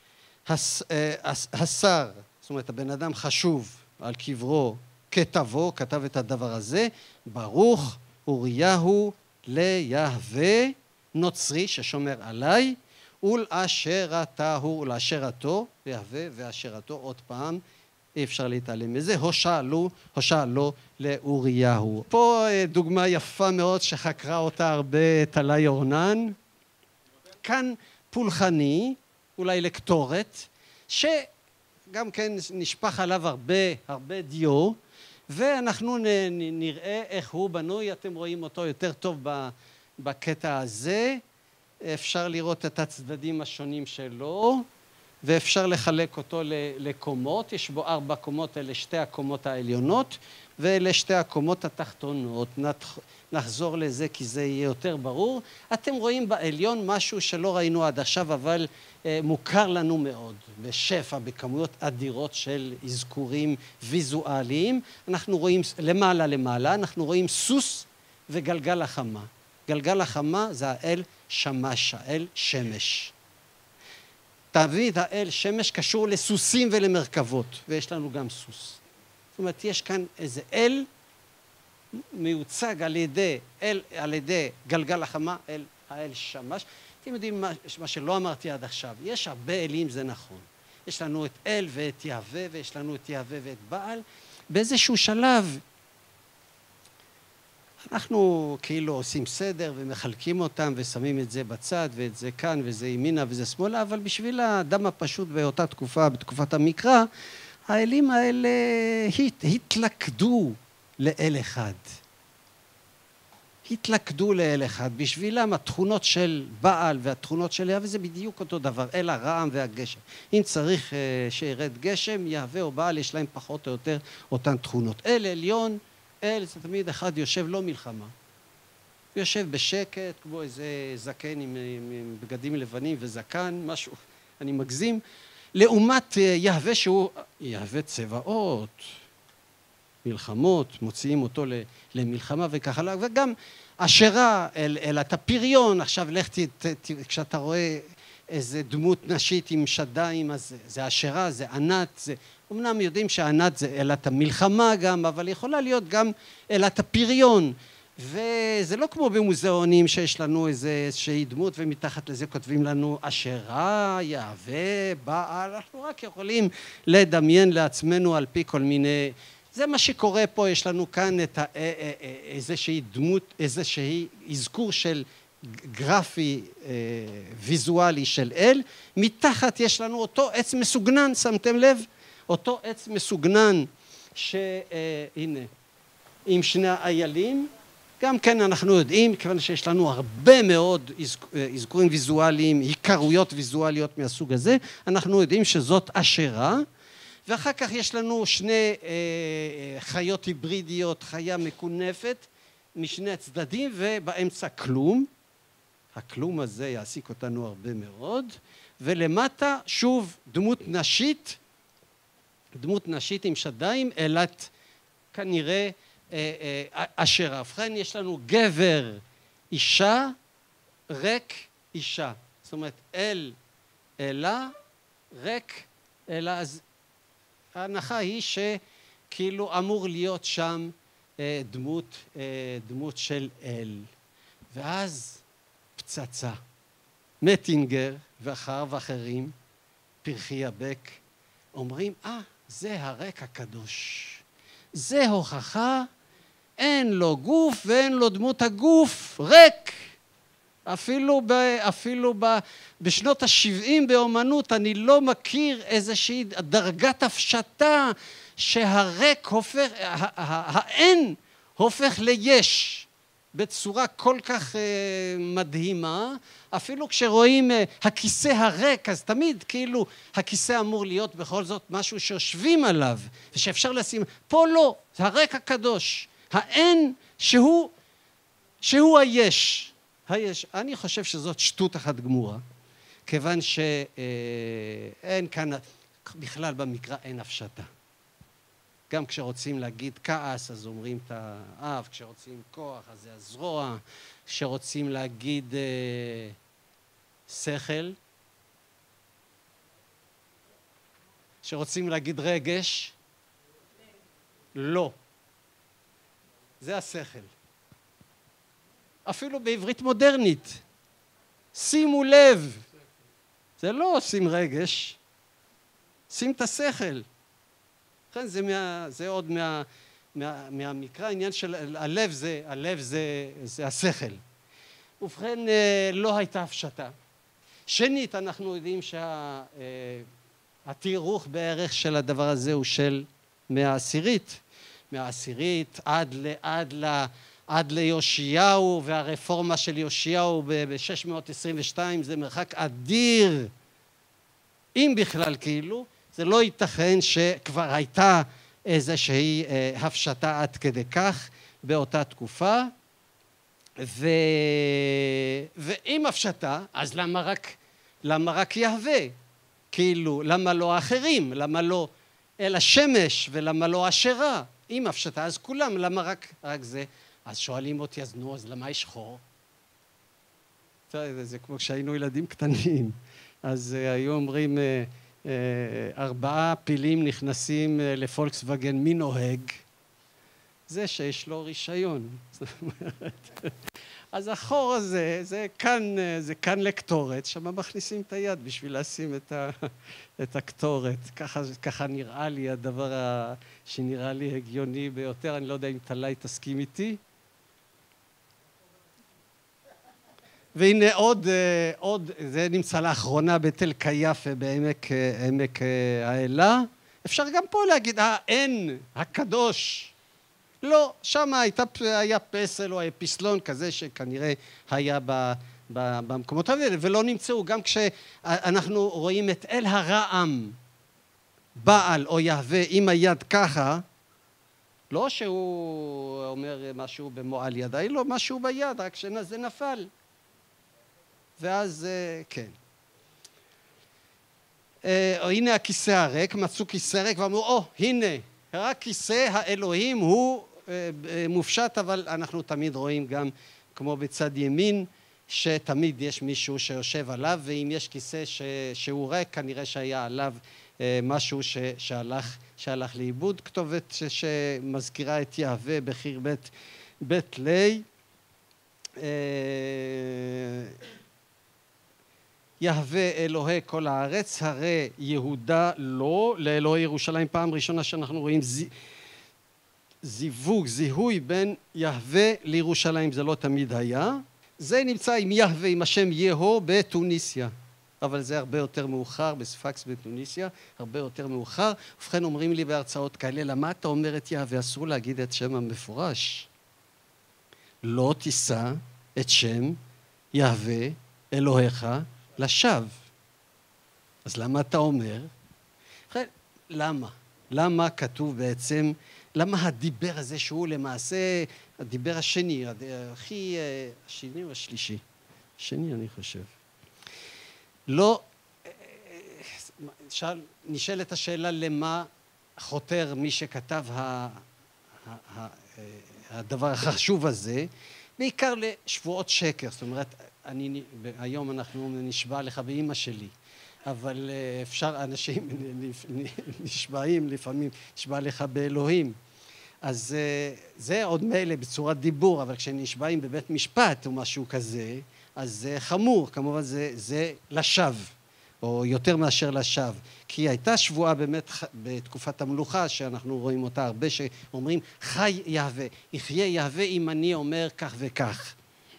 השר, זאת אומרת הבן אדם חשוב על קברו כתבו, כתב את הדבר הזה, ברוך אוריהו ליהווה נוצרי ששומר עליי, ולאשרתהו, ולאשרתו, יהווה ואשרתו, עוד פעם, אי אפשר להתעלם מזה, הושע לו לאוריהו. פה דוגמה יפה מאוד שחקרה אותה הרבה טליה אורנן, כאן פולחני, אולי לקטורת, שגם כן נשפך עליו הרבה דיו, ואנחנו נראה איך הוא בנוי, אתם רואים אותו יותר טוב בקטע הזה, אפשר לראות את הצדדים השונים שלו, ואפשר לחלק אותו לקומות, יש בו 4 קומות, אלה 2 הקומות העליונות, ואלה 2 הקומות התחתונות. נחזור לזה כי זה יהיה יותר ברור. אתם רואים בעליון משהו שלא ראינו עד עכשיו, אבל מוכר לנו מאוד, בשפע, בכמויות אדירות של אזכורים ויזואליים. אנחנו רואים למעלה, אנחנו רואים סוס וגלגל החמה. גלגל החמה זה האל שמש, האל שמש. תמיד האל שמש קשור לסוסים ולמרכבות, ויש לנו גם סוס. זאת אומרת, יש כאן איזה אל מיוצג על ידי גלגל החמה, האל שמש. אתם יודעים מה שלא אמרתי עד עכשיו, יש הרבה אלים, זה נכון. יש לנו את אל ואת יהווה, ויש לנו את יהווה ואת בעל. באיזשהו שלב, אנחנו כאילו עושים סדר ומחלקים אותם ושמים את זה בצד ואת זה כאן וזה ימינה וזה שמאלה, אבל בשביל האדם הפשוט באותה תקופה, בתקופת המקרא, האלים האלה התלכדו לאל אחד. התלכדו לאל אחד. בשבילם התכונות של בעל והתכונות של יהווה זה בדיוק אותו דבר, אל הרעם והגשם. אם צריך שירד גשם, יהווה או בעל יש להם פחות או יותר אותן תכונות. אל עליון, אל זה תמיד אחד יושב לא מלחמה. הוא יושב בשקט, כמו איזה זקן עם בגדים לבנים וזקן, משהו, אני מגזים. לעומת יהווה שהוא, יהווה צבאות, מלחמות, מוציאים אותו למלחמה וככה, וגם אשרה אל הפריון, עכשיו לך כשאתה רואה איזה דמות נשית עם שדיים, אז זה אשרה, זה ענת, זה, אמנם יודעים שענת זה אלת המלחמה גם, אבל יכולה להיות גם אלת הפריון, וזה לא כמו במוזיאונים שיש לנו איזושהי דמות ומתחת לזה כותבים לנו אשרה, יהווה, בעל, אנחנו רק יכולים לדמיין לעצמנו על פי כל מיני, זה מה שקורה פה, יש לנו כאן את איזושהי דמות, איזושהי אזכור של גרפי ויזואלי של אל, מתחת יש לנו אותו עץ מסוגנן, שמתם לב? אותו עץ מסוגנן שהנה, עם שני האיילים, גם כן אנחנו יודעים, כיוון שיש לנו הרבה מאוד אזכורים ויזואליים, עיקרויות ויזואליות מהסוג הזה, אנחנו יודעים שזאת אשרה, ואחר כך יש לנו שני חיות היברידיות, חיה מקונפת, משני הצדדים, ובאמצע כלום. הכלום הזה יעסיק אותנו הרבה מאוד, ולמטה שוב דמות נשית עם שדיים, אלת כנראה אשרה. ובכן יש לנו גבר, אישה, ריק, אישה. זאת אומרת, אלה, ריק, אלה. אז ההנחה היא שכאילו אמור להיות שם דמות של אל. ואז פצצה. מטינגר ואחרים, פרחי הבק, אומרים, זה הריק הקדוש. זה הוכחה, אין לו גוף ואין לו דמות הגוף, ריק. אפילו בשנות ה-70 באומנות אני לא מכיר איזושהי דרגת הפשטה שהריק הופך, האין הופך ליש בצורה כל כך מדהימה. אפילו כשרואים הכיסא הריק, אז תמיד כאילו הכיסא אמור להיות בכל זאת משהו שיושבים עליו ושאפשר לשים, פה לא, זה הריק הקדוש, האין שהוא היש. אני חושב שזאת שטות אחת גמורה, כיוון שאין כאן, בכלל במקרא אין הפשטה. גם כשרוצים להגיד כעס, אז אומרים את האף, כשרוצים כוח, אז זה הזרוע, כשרוצים להגיד שכל, כשרוצים להגיד רגש, לא. זה השכל. אפילו בעברית מודרנית. שימו לב. זה לא שים רגש, שים את השכל. לכן זה עוד מהמקרא, העניין של הלב זה השכל. ובכן לא הייתה הפשטה. שנית, אנחנו יודעים שהתיארוך בערך של הדבר הזה הוא של 1/10, מהעשירית עד ליאשיהו, והרפורמה של יאשיהו ב-622 זה מרחק אדיר, אם בכלל כאילו, זה לא ייתכן שכבר הייתה איזושהי הפשטה עד כדי כך באותה תקופה, ואם הפשטה, אז למה רק יהווה? כאילו, למה לא האחרים? למה לא אל השמש ולמה לא אשרה? אם הפשטה, אז כולם, למה רק זה? אז שואלים אותי, אז נו, אז למה יש חור? זה כמו כשהיינו ילדים קטנים, אז היו אומרים, 4 פילים נכנסים לפולקסווגן, מי נוהג? זה שיש לו רישיון. זאת אומרת, אז החור הזה, זה כאן לקטורת, שם מכניסים את היד בשביל לשים את הקטורת. ככה נראה לי הדבר שנראה לי הגיוני ביותר. אני לא יודע אם טלאי תסכים איתי. והנה עוד, זה נמצא לאחרונה בתל קייפה בעמק האלה. אפשר גם פה להגיד, האין הקדוש. לא, שם היה פסל או פסלון כזה שכנראה היה במקומות האלה, ולא נמצאו. גם כשאנחנו רואים את אל הרעם, בעל או יהווה עם היד ככה, לא שהוא אומר משהו במועל יד, היה לו משהו ביד, רק שזה נפל. ואז כן. הנה הכיסא הריק, מצאו כיסא ריק ואמרו, הנה, רק כיסא האלוהים הוא מופשט, אבל אנחנו תמיד רואים גם כמו בצד ימין, שתמיד יש מישהו שיושב עליו, ואם יש כיסא שהוא ריק, כנראה שהיה עליו משהו שהלך לאיבוד. כתובת שמזכירה את יהווה בחיר בית לי. יהווה אלוהי כל הארץ, הרי יהודה לא, לאלוהי ירושלים. פעם ראשונה שאנחנו רואים זיהוי בין יהווה לירושלים, זה לא תמיד היה. זה נמצא עם יהווה, עם השם יהו בתוניסיה, אבל זה הרבה יותר מאוחר, בספקס בתוניסיה, הרבה יותר מאוחר. ובכן אומרים לי בהרצאות כאלה, למה אתה אומר את יהווה? אסור להגיד את שם המפורש. לא תישא את שם יהווה אלוהיך לשווא. אז למה אתה אומר? למה? למה כתוב בעצם, למה הדיבר הזה שהוא למעשה הדיבר השני, הכי השני או השלישי? השני אני חושב. לא, נשאלת השאלה למה חותר מי שכתב הדבר החשוב הזה, בעיקר לשבועות שקר. זאת אומרת, היום אנחנו נשבע לך באמא שלי, אבל אפשר, אנשים נשבעים לפעמים, נשבע לך באלוהים. אז זה עוד מילא בצורת דיבור, אבל כשנשבעים בבית משפט או משהו כזה, אז זה חמור, כמובן זה לשווא, או יותר מאשר לשווא. כי הייתה שבועה באמת בתקופת המלוכה, שאנחנו רואים אותה הרבה, שאומרים חי יהווה, יחיה יהווה אם אני אומר כך וכך.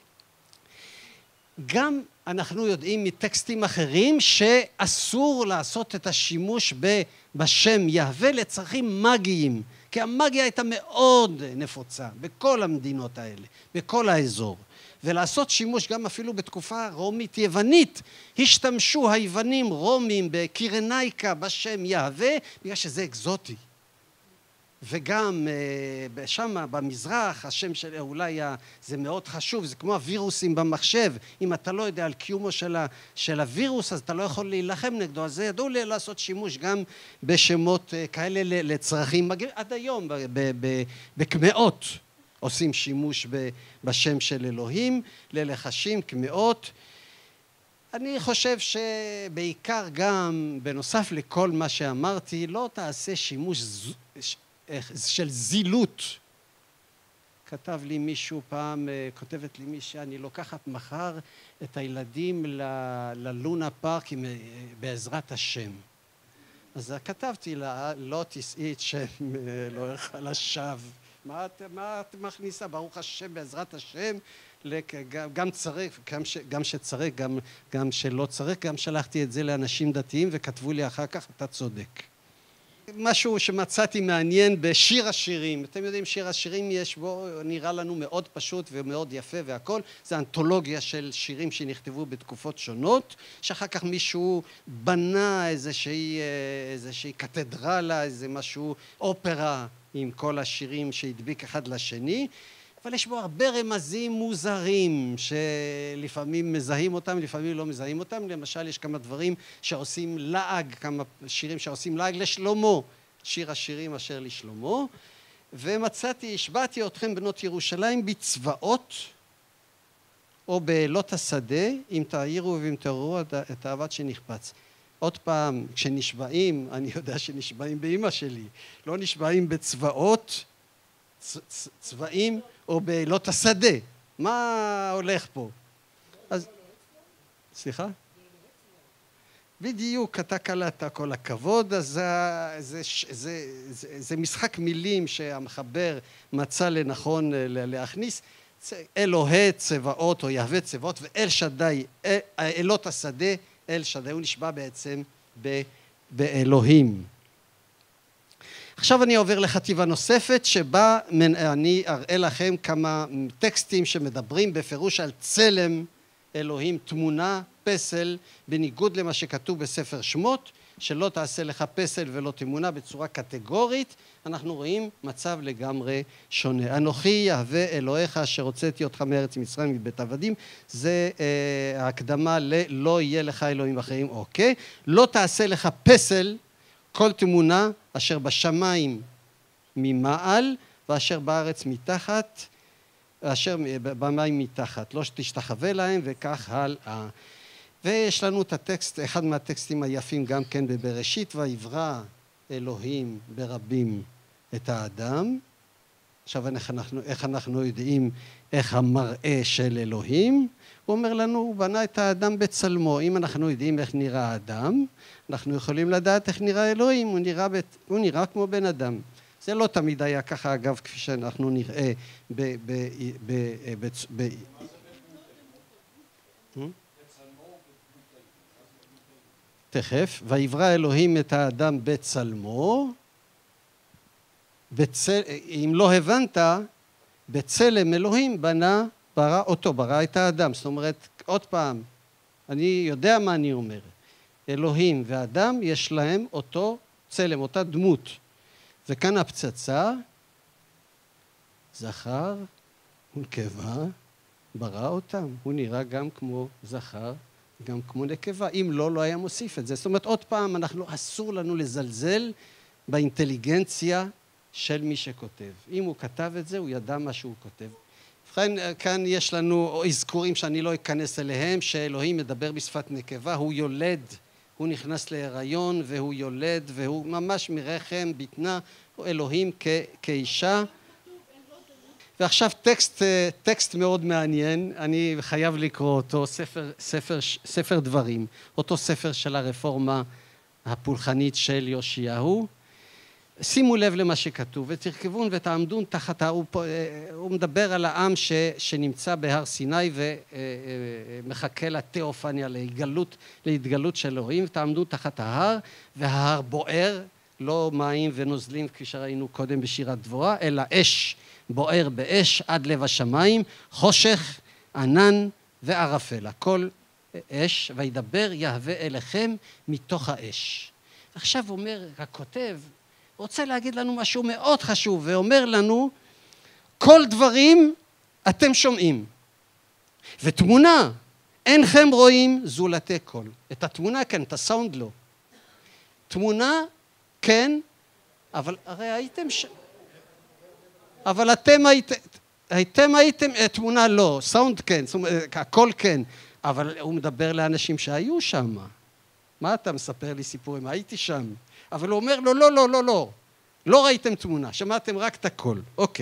גם אנחנו יודעים מטקסטים אחרים שאסור לעשות את השימוש בשם יהווה לצרכים מגיים, כי המגיה הייתה מאוד נפוצה בכל המדינות האלה, בכל האזור. ולעשות שימוש גם אפילו בתקופה רומית יוונית, השתמשו היוונים רומים בקירנייקה בשם יהווה, בגלל שזה אקזוטי. וגם שם במזרח, השם של אולי זה מאוד חשוב, זה כמו הווירוסים במחשב, אם אתה לא יודע על קיומו של הווירוס, אז אתה לא יכול להילחם נגדו, אז זה ידעו לעשות שימוש גם בשמות כאלה לצרכים, עד היום בקמאות עושים שימוש בשם של אלוהים, ללחשים, קמאות. אני חושב שבעיקר גם, בנוסף לכל מה שאמרתי, לא תעשה שימוש של זילות. כתב לי מישהו פעם, כותבת לי מישהו, אני לוקחת מחר את הילדים ללונה פארק בעזרת השם. אז כתבתי לה, לא תשאי את שם אלוהיך לשווא. מה את מכניסה? ברוך השם, בעזרת השם, גם צריך, גם שצריך, גם שלא צריך, גם שלחתי את זה לאנשים דתיים וכתבו לי אחר כך, אתה צודק. משהו שמצאתי מעניין בשיר השירים. אתם יודעים, שיר השירים יש בו, נראה לנו מאוד פשוט ומאוד יפה והכל. זה אנתולוגיה של שירים שנכתבו בתקופות שונות, שאחר כך מישהו בנה איזושהי קתדרלה, איזה משהו, אופרה עם כל השירים שהדביק אחד לשני. אבל יש בו הרבה רמזים מוזרים שלפעמים מזהים אותם, לפעמים לא מזהים אותם. למשל, יש כמה דברים שעושים לעג, כמה שירים שעושים לעג לשלמה, שיר השירים אשר לשלמה. ומצאתי, השבעתי אתכם בנות ירושלים בצבאות או באלות השדה, אם תעירו ואם תעוררו את האבד שנחפץ. עוד פעם, כשנשבעים, אני יודע שנשבעים באמא שלי, לא נשבעים בצבאות, צבעים, או באלות השדה. מה הולך פה? אז, סליחה? בדיוק, אתה קלעת כל הכבוד, אז זה משחק מילים שהמחבר מצא לנכון להכניס. אלוהי צבאות או יהווה צבאות ואל שדי, אלות השדה, אל שדי, הוא נשבע בעצם באלוהים. עכשיו אני עובר לחטיבה נוספת שבה אני אראה לכם כמה טקסטים שמדברים בפירוש על צלם אלוהים, תמונה, פסל, בניגוד למה שכתוב בספר שמות, שלא תעשה לך פסל ולא תמונה בצורה קטגורית. אנחנו רואים מצב לגמרי שונה. אנוכי יהווה אלוהיך אשר הוצאתי אותך מארץ מצרים מבית עבדים, זה ההקדמה ללא יהיה לך אלוהים אחרים, אוקיי. לא תעשה לך פסל, כל תמונה אשר בשמיים ממעל ואשר בארץ מתחת, אשר במים מתחת, לא תשתחווה להם וכך הלאה. ויש לנו את הטקסט, אחד מהטקסטים היפים גם כן בבראשית, ויברא אלוהים ברבים את האדם. עכשיו איך אנחנו יודעים איך המראה של אלוהים? הוא אומר לנו, הוא בנה את האדם בצלמו. אם אנחנו יודעים איך נראה האדם, אנחנו יכולים לדעת איך נראה אלוהים, הוא נראה כמו בן אדם. זה לא תמיד היה ככה, אגב, כפי שאנחנו נראה תכף, ויברא אלוהים את האדם בצלמו, אם לא הבנת, בצלם אלוהים ברא אותו, ברא את האדם. זאת אומרת, עוד פעם, אני יודע מה אני אומר. אלוהים ואדם יש להם אותו צלם, אותה דמות. וכאן הפצצה, זכר ונקבה, ברא אותם. הוא נראה גם כמו זכר, גם כמו נקבה. אם לא, לא היה מוסיף את זה. זאת אומרת, עוד פעם, אסור לנו לזלזל באינטליגנציה של מי שכותב. אם הוא כתב את זה, הוא ידע מה שהוא כותב. כאן יש לנו אזכורים שאני לא אכנס אליהם, שאלוהים מדבר בשפת נקבה, הוא יולד, הוא נכנס להיריון והוא יולד, והוא ממש מרחם, בטנה, אלוהים כאישה. ועכשיו טקסט מאוד מעניין, אני חייב לקרוא אותו, ספר דברים, אותו ספר של הרפורמה הפולחנית של יאשיהו. שימו לב למה שכתוב, ותרכבון ותעמדון תחת ההר, הוא מדבר על העם שנמצא בהר סיני ומחכה לתיאופניה, להתגלות של אלוהים, ותעמדון תחת ההר, וההר בוער, לא מים ונוזלים כפי שראינו קודם בשירת דבורה, אלא אש בוער באש עד לב השמיים, חושך, ענן וערפל, הכל אש, וידבר יהווה אליכם מתוך האש. עכשיו אומר הכותב, רוצה להגיד לנו משהו מאוד חשוב, ואומר לנו, כל דברים אתם שומעים, ותמונה אינכם רואים זולתי קול. את התמונה כן, את הסאונד לא. תמונה כן, אבל הרי אבל אתם הייתם, תמונה לא, סאונד כן, הכל כן, אבל הוא מדבר לאנשים שהיו שם. מה אתה מספר לי סיפורים? הייתי שם. אבל הוא אומר לו, לא, לא ראיתם תמונה, שמעתם רק את הכל.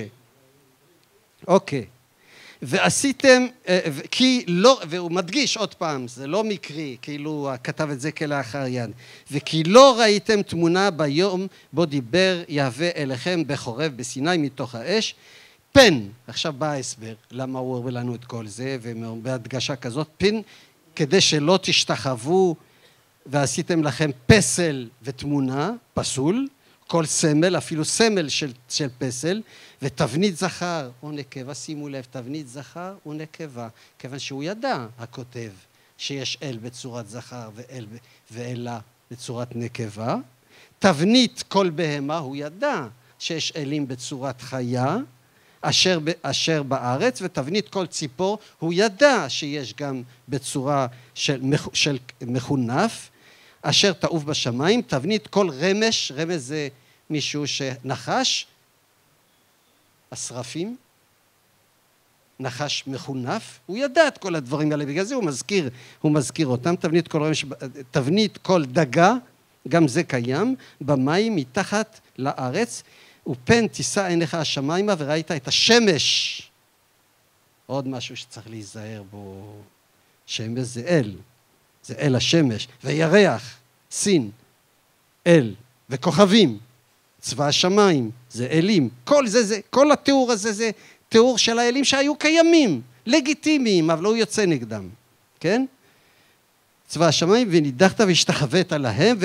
אוקיי. ועשיתם, כי לא, והוא מדגיש עוד פעם, זה לא מקרי, כאילו כתב את זה כלאחר יד, וכי לא ראיתם תמונה ביום בו דיבר יהווה אליכם בחורב בסיני מתוך האש, פן, עכשיו בא ההסבר, למה הוא אומר לנו את כל זה, ובהדגשה כזאת, פן, כדי שלא תשתחוו, ועשיתם לכם פסל ותמונה, פסול, כל סמל, אפילו סמל של פסל, ותבנית זכר או נקבה, שימו לב, תבנית זכר ונקבה, כיוון שהוא ידע, הכותב, שיש אל בצורת זכר ואלה בצורת נקבה. תבנית כל בהמה, הוא ידע שיש אלים בצורת חיה, אשר בארץ, ותבנית כל ציפור, הוא ידע שיש גם בצורה של מחונף, אשר תעוף בשמיים. תבנית כל רמש, רמש זה מישהו שנחש, השרפים, נחש מחונף, הוא ידע את כל הדברים האלה, בגלל זה הוא מזכיר אותם. תבנית כל רמש, תבנית כל דגה, גם זה קיים, במים מתחת לארץ, ופן תישא עיניך השמיימה וראית את השמש. עוד משהו שצריך להיזהר בו, שמש זה אל, זה אל השמש, וירח, סין, אל, וכוכבים, צבא השמיים, זה אלים. כל התיאור הזה זה תיאור של האלים שהיו קיימים, לגיטימיים, אבל הוא יוצא נגדם, כן? צבא השמיים, ונידחת והשתחווית להם,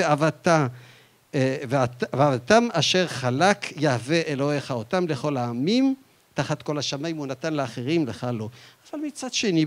ועבדתם אשר חלק יהווה אלוהיך אותם לכל העמים, תחת כל השמיים הוא נתן לאחרים, לך לא. אבל מצד שני,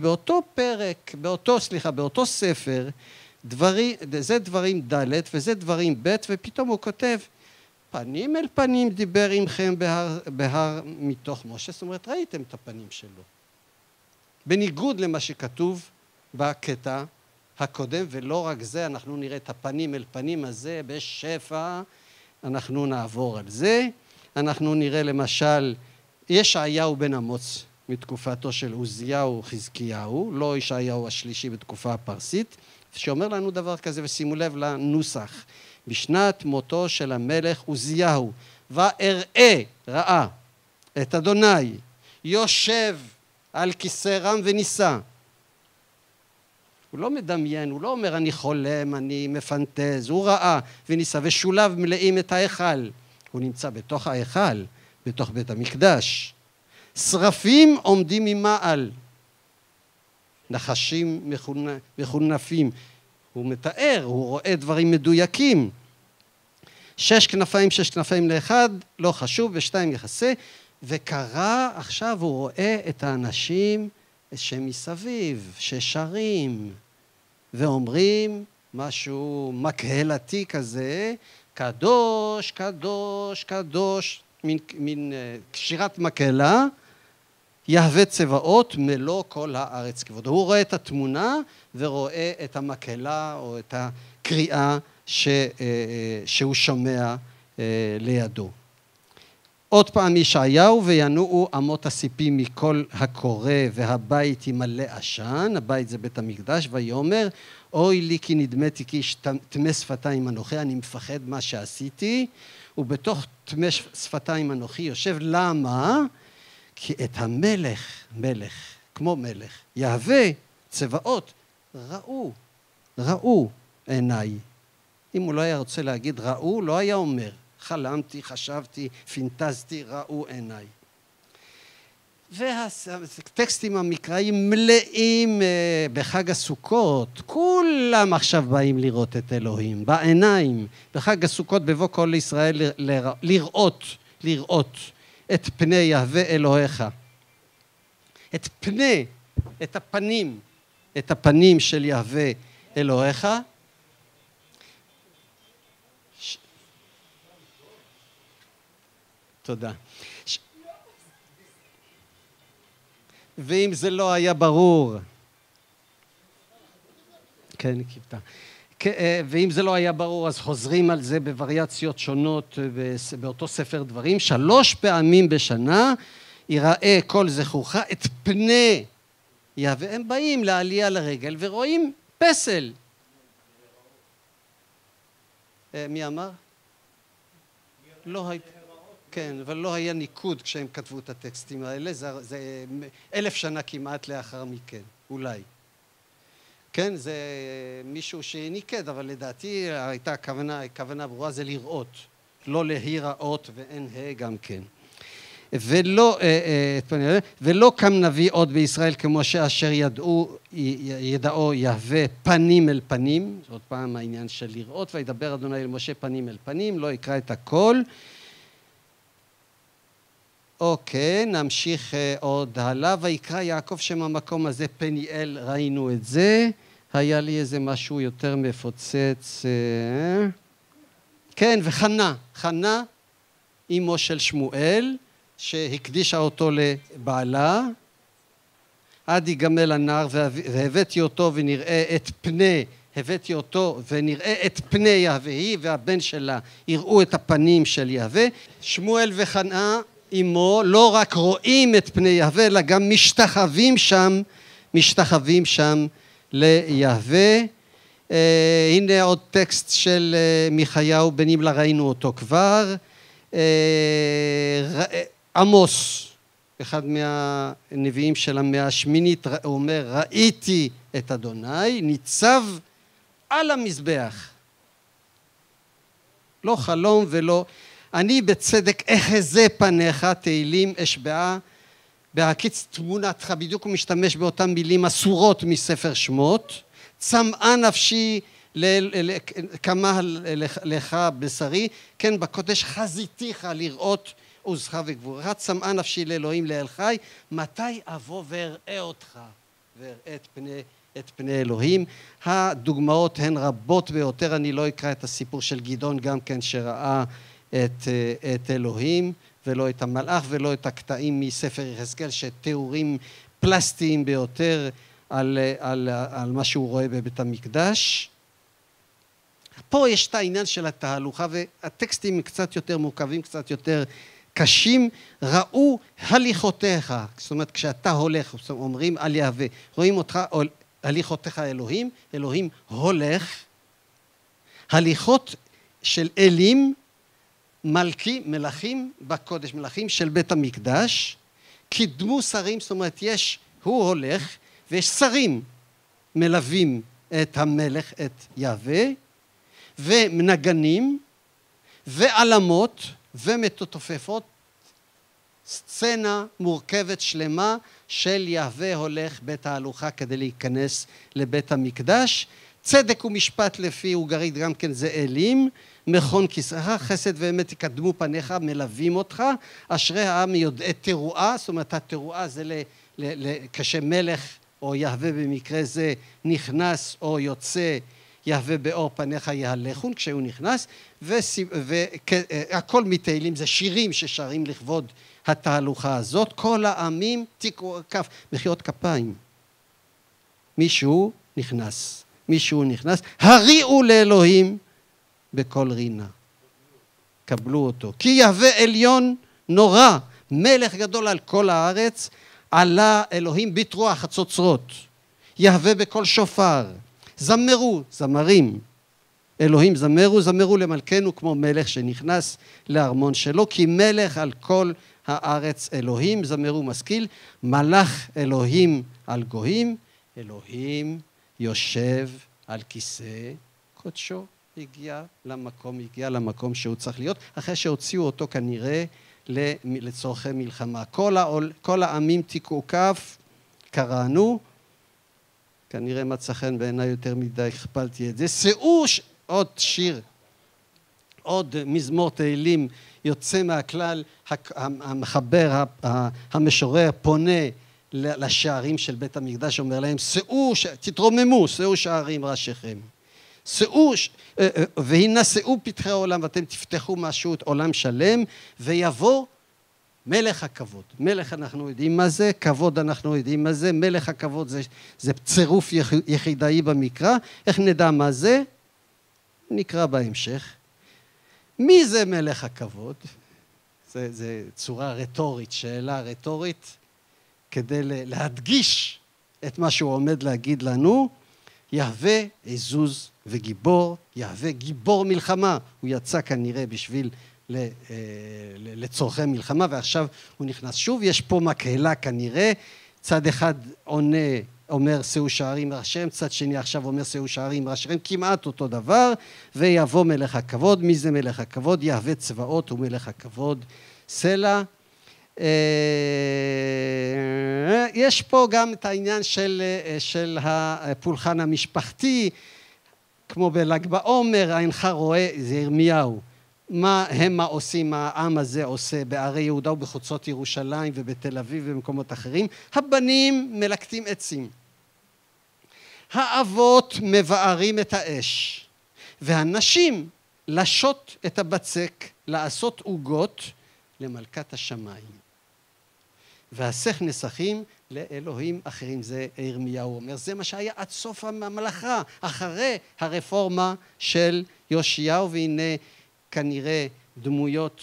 באותו ספר, זה דברים ד' וזה דברים ב', ופתאום הוא כותב, פנים אל פנים דיבר עמכם בהר מתוך משה, זאת אומרת, ראיתם את הפנים שלו. בניגוד למה שכתוב בקטע הקודם, ולא רק זה, אנחנו נראה את הפנים אל פנים הזה בשפע, אנחנו נעבור על זה. אנחנו נראה למשל, ישעיהו בן אמוץ מתקופתו של עוזיהו חזקיהו, לא ישעיהו השלישי בתקופה הפרסית, שאומר לנו דבר כזה, ושימו לב לנוסח, בשנת מותו של המלך עוזיהו, ראה את אדוני יושב על כיסא רם ונישא. הוא לא מדמיין, הוא לא אומר אני חולם, אני מפנטז, הוא ראה וניסה ושולב מלאים את ההיכל. הוא נמצא בתוך ההיכל, בתוך בית המקדש. שרפים עומדים ממעל, נחשים מחונפים. הוא מתאר, הוא רואה דברים מדויקים. 6 כנפיים לאחד, לא חשוב, ו2 יחסה. וקרא, עכשיו הוא רואה את האנשים שמסביב, ששרים ואומרים משהו מקהלתי כזה, קדוש, קדוש, קדוש, מין שירת מקהלה, יהווה צבאות מלוא כל הארץ כבודו. הוא רואה את התמונה ורואה את המקהלה או את הקריאה שהוא שומע לידו. עוד פעם ישעיהו, וינועו אמות הסיפים מכל הקורא והבית ימלא עשן, הבית זה בית המקדש, ויאמר אוי לי כי נדמתי כי טמא שפתיים אנוכי, אני מפחד מה שעשיתי, ובתוך טמא שפתיים אנוכי יושב. למה? כי את המלך, כמו מלך, יהווה צבאות, ראו עיניי. אם הוא לא היה רוצה להגיד ראו, לא היה אומר חלמתי, חשבתי, פינטזתי, ראו עיניי. והטקסטים המקראיים מלאים בחג הסוכות, כולם עכשיו באים לראות את אלוהים, בעיניים. בחג הסוכות בבוא כל ישראל לראות את פני יהווה אלוהיך. את הפנים של יהווה אלוהיך. תודה. ואם זה לא היה ברור, כן, קיבתה. ואם זה לא היה ברור, אז חוזרים על זה בווריאציות שונות באותו ספר דברים. 3 פעמים בשנה יראה כל זכורך את פני יהווה. הם באים לעלייה לרגל ורואים פסל. מי אמר? לא הייתה. כן, אבל לא היה ניקוד כשהם כתבו את הטקסטים האלה, זה 1000 שנה כמעט לאחר מכן, אולי. כן, זה מישהו שניקד, אבל לדעתי הייתה כוונה ברורה, זה לראות, לא להיראות ואין גם כן. ולא קם נביא עוד בישראל כמו שאשר ידעו יהווה פנים אל פנים, עוד פעם העניין של לראות, וידבר אדוני אל משה פנים אל פנים, לא יקרא את הכל. אוקיי, נמשיך עוד הלאה, ויקרא יעקב שם המקום הזה פניאל, ראינו את זה, היה לי איזה משהו יותר מפוצץ, כן, וחנה, חנה אמו של שמואל, שהקדישה אותו לבעלה, עד יגמל הנער, והבאתי אותו ונראה את פני, הבאתי אותו ונראה את פני יהווה, היא והבן שלה יראו את הפנים של יהווה. שמואל וחנה אמו לא רק רואים את פני יהווה, אלא גם משתחווים שם ליהווה. הנה עוד טקסט של מיכאיהו בן ימלה, ראינו אותו כבר. עמוס, אחד מהנביאים של המאה השמינית, הוא אומר, ראיתי את אדוני, ניצב על המזבח. לא חלום ולא, אני בצדק אחזה פניך, תהילים אשבעה, בהקיץ תמונתך, בדיוק הוא משתמש באותן מילים אסורות מספר שמות, צמאה נפשי כמה לך בשרי, כן בקודש חזיתיך לראות עוזך וגבורך, צמאה נפשי לאלוהים לאל חי, מתי אבוא ואראה אותך ואראה את פני אלוהים. הדוגמאות הן רבות ביותר, אני לא אקרא את הסיפור של גדעון גם כן שראה את אלוהים ולא את המלאך ולא את הקטעים מספר יחזקאל שתיאורים פלסטיים ביותר על מה שהוא רואה בבית המקדש. פה יש את העניין של התהלוכה והטקסטים קצת יותר מורכבים, קצת יותר קשים. ראו הליכותיך, זאת אומרת כשאתה הולך, אומרים על יהווה, רואים אותך הליכותיך אלוהים, אלוהים הולך, הליכות של אלים, מלכים בקודש, מלכים של בית המקדש, קידמו שרים, זאת אומרת הוא הולך ויש שרים מלווים את המלך, את יהווה, ומנגנים ועלמות ומתופפות, סצנה מורכבת שלמה של יהווה הולך בתהלוכה כדי להיכנס לבית המקדש. צדק ומשפט לפי וגרית גם כן זה אלים, מכון כיסאך, חסד ואמת יקדמו פניך, מלווים אותך, אשרי העם יודעי תרועה, זאת אומרת התרועה זה כשמלך או יהווה במקרה זה נכנס או יוצא, יהווה באור פניך יהלכון כשהוא נכנס, והכל מתהילים, זה שירים ששרים לכבוד התהלוכה הזאת. כל העמים תיקו כף, מחיאות כפיים, מישהו נכנס, הריעו לאלוהים בכל רינה, קבלו אותו, כי יהווה עליון נורא, מלך גדול על כל הארץ, עלה אלוהים בתרועה חצוצרות, יהווה בכל שופר, זמרו, זמרים, אלוהים זמרו למלכנו כמו מלך שנכנס לארמון שלו, כי מלך על כל הארץ אלוהים, זמרו משכיל, מלך אלוהים על גויים, אלוהים יושב על כיסא קודשו, הגיע למקום שהוא צריך להיות, אחרי שהוציאו אותו כנראה לצורכי מלחמה. כל העמים תיקעו כף, קראנו, כנראה מצא חן בעיניי יותר מדי, הכפלתי את זה. שאו עוד שיר, עוד מזמור תהילים יוצא מהכלל, המחבר, המשורר פונה לשערים של בית המקדש, אומר להם, תתרוממו, שאו שערים ראשיכם. והנה שאו פתחי העולם ואתם תפתחו משהו, עולם שלם, ויבוא מלך הכבוד. מלך אנחנו יודעים מה זה, כבוד אנחנו יודעים מה זה, מלך הכבוד זה צירוף יחידאי במקרא. איך נדע מה זה? נקרא בהמשך. מי זה מלך הכבוד? זה צורה רטורית, שאלה רטורית, כדי להדגיש את מה שהוא עומד להגיד לנו. יהווה עזוז וגיבור, יהווה גיבור מלחמה. הוא יצא כנראה בשביל לצורכי מלחמה, ועכשיו הוא נכנס שוב. יש פה מקהלה כנראה, צד אחד אומר שאו שערים ראשיהם, צד שני עכשיו אומר שאו שערים ראשיהם, כמעט אותו דבר. ויבוא מלך הכבוד. מי זה מלך הכבוד? יהווה צבאות ומלך הכבוד סלע. יש פה גם את העניין של הפולחן המשפחתי, כמו בל"ג בעומר, אינך רואה, זה ירמיהו, מה עושים, העם הזה עושה בערי יהודה ובחוצות ירושלים ובתל אביב ובמקומות אחרים. הבנים מלקטים עצים, האבות מבערים את האש, והנשים לשות את הבצק, לעשות עוגות למלכת השמיים, והסך נסכים לאלוהים אחרים. זה ירמיהו אומר, זה מה שהיה עד סוף הממלכה, אחרי הרפורמה של יאשיהו, והנה כנראה דמויות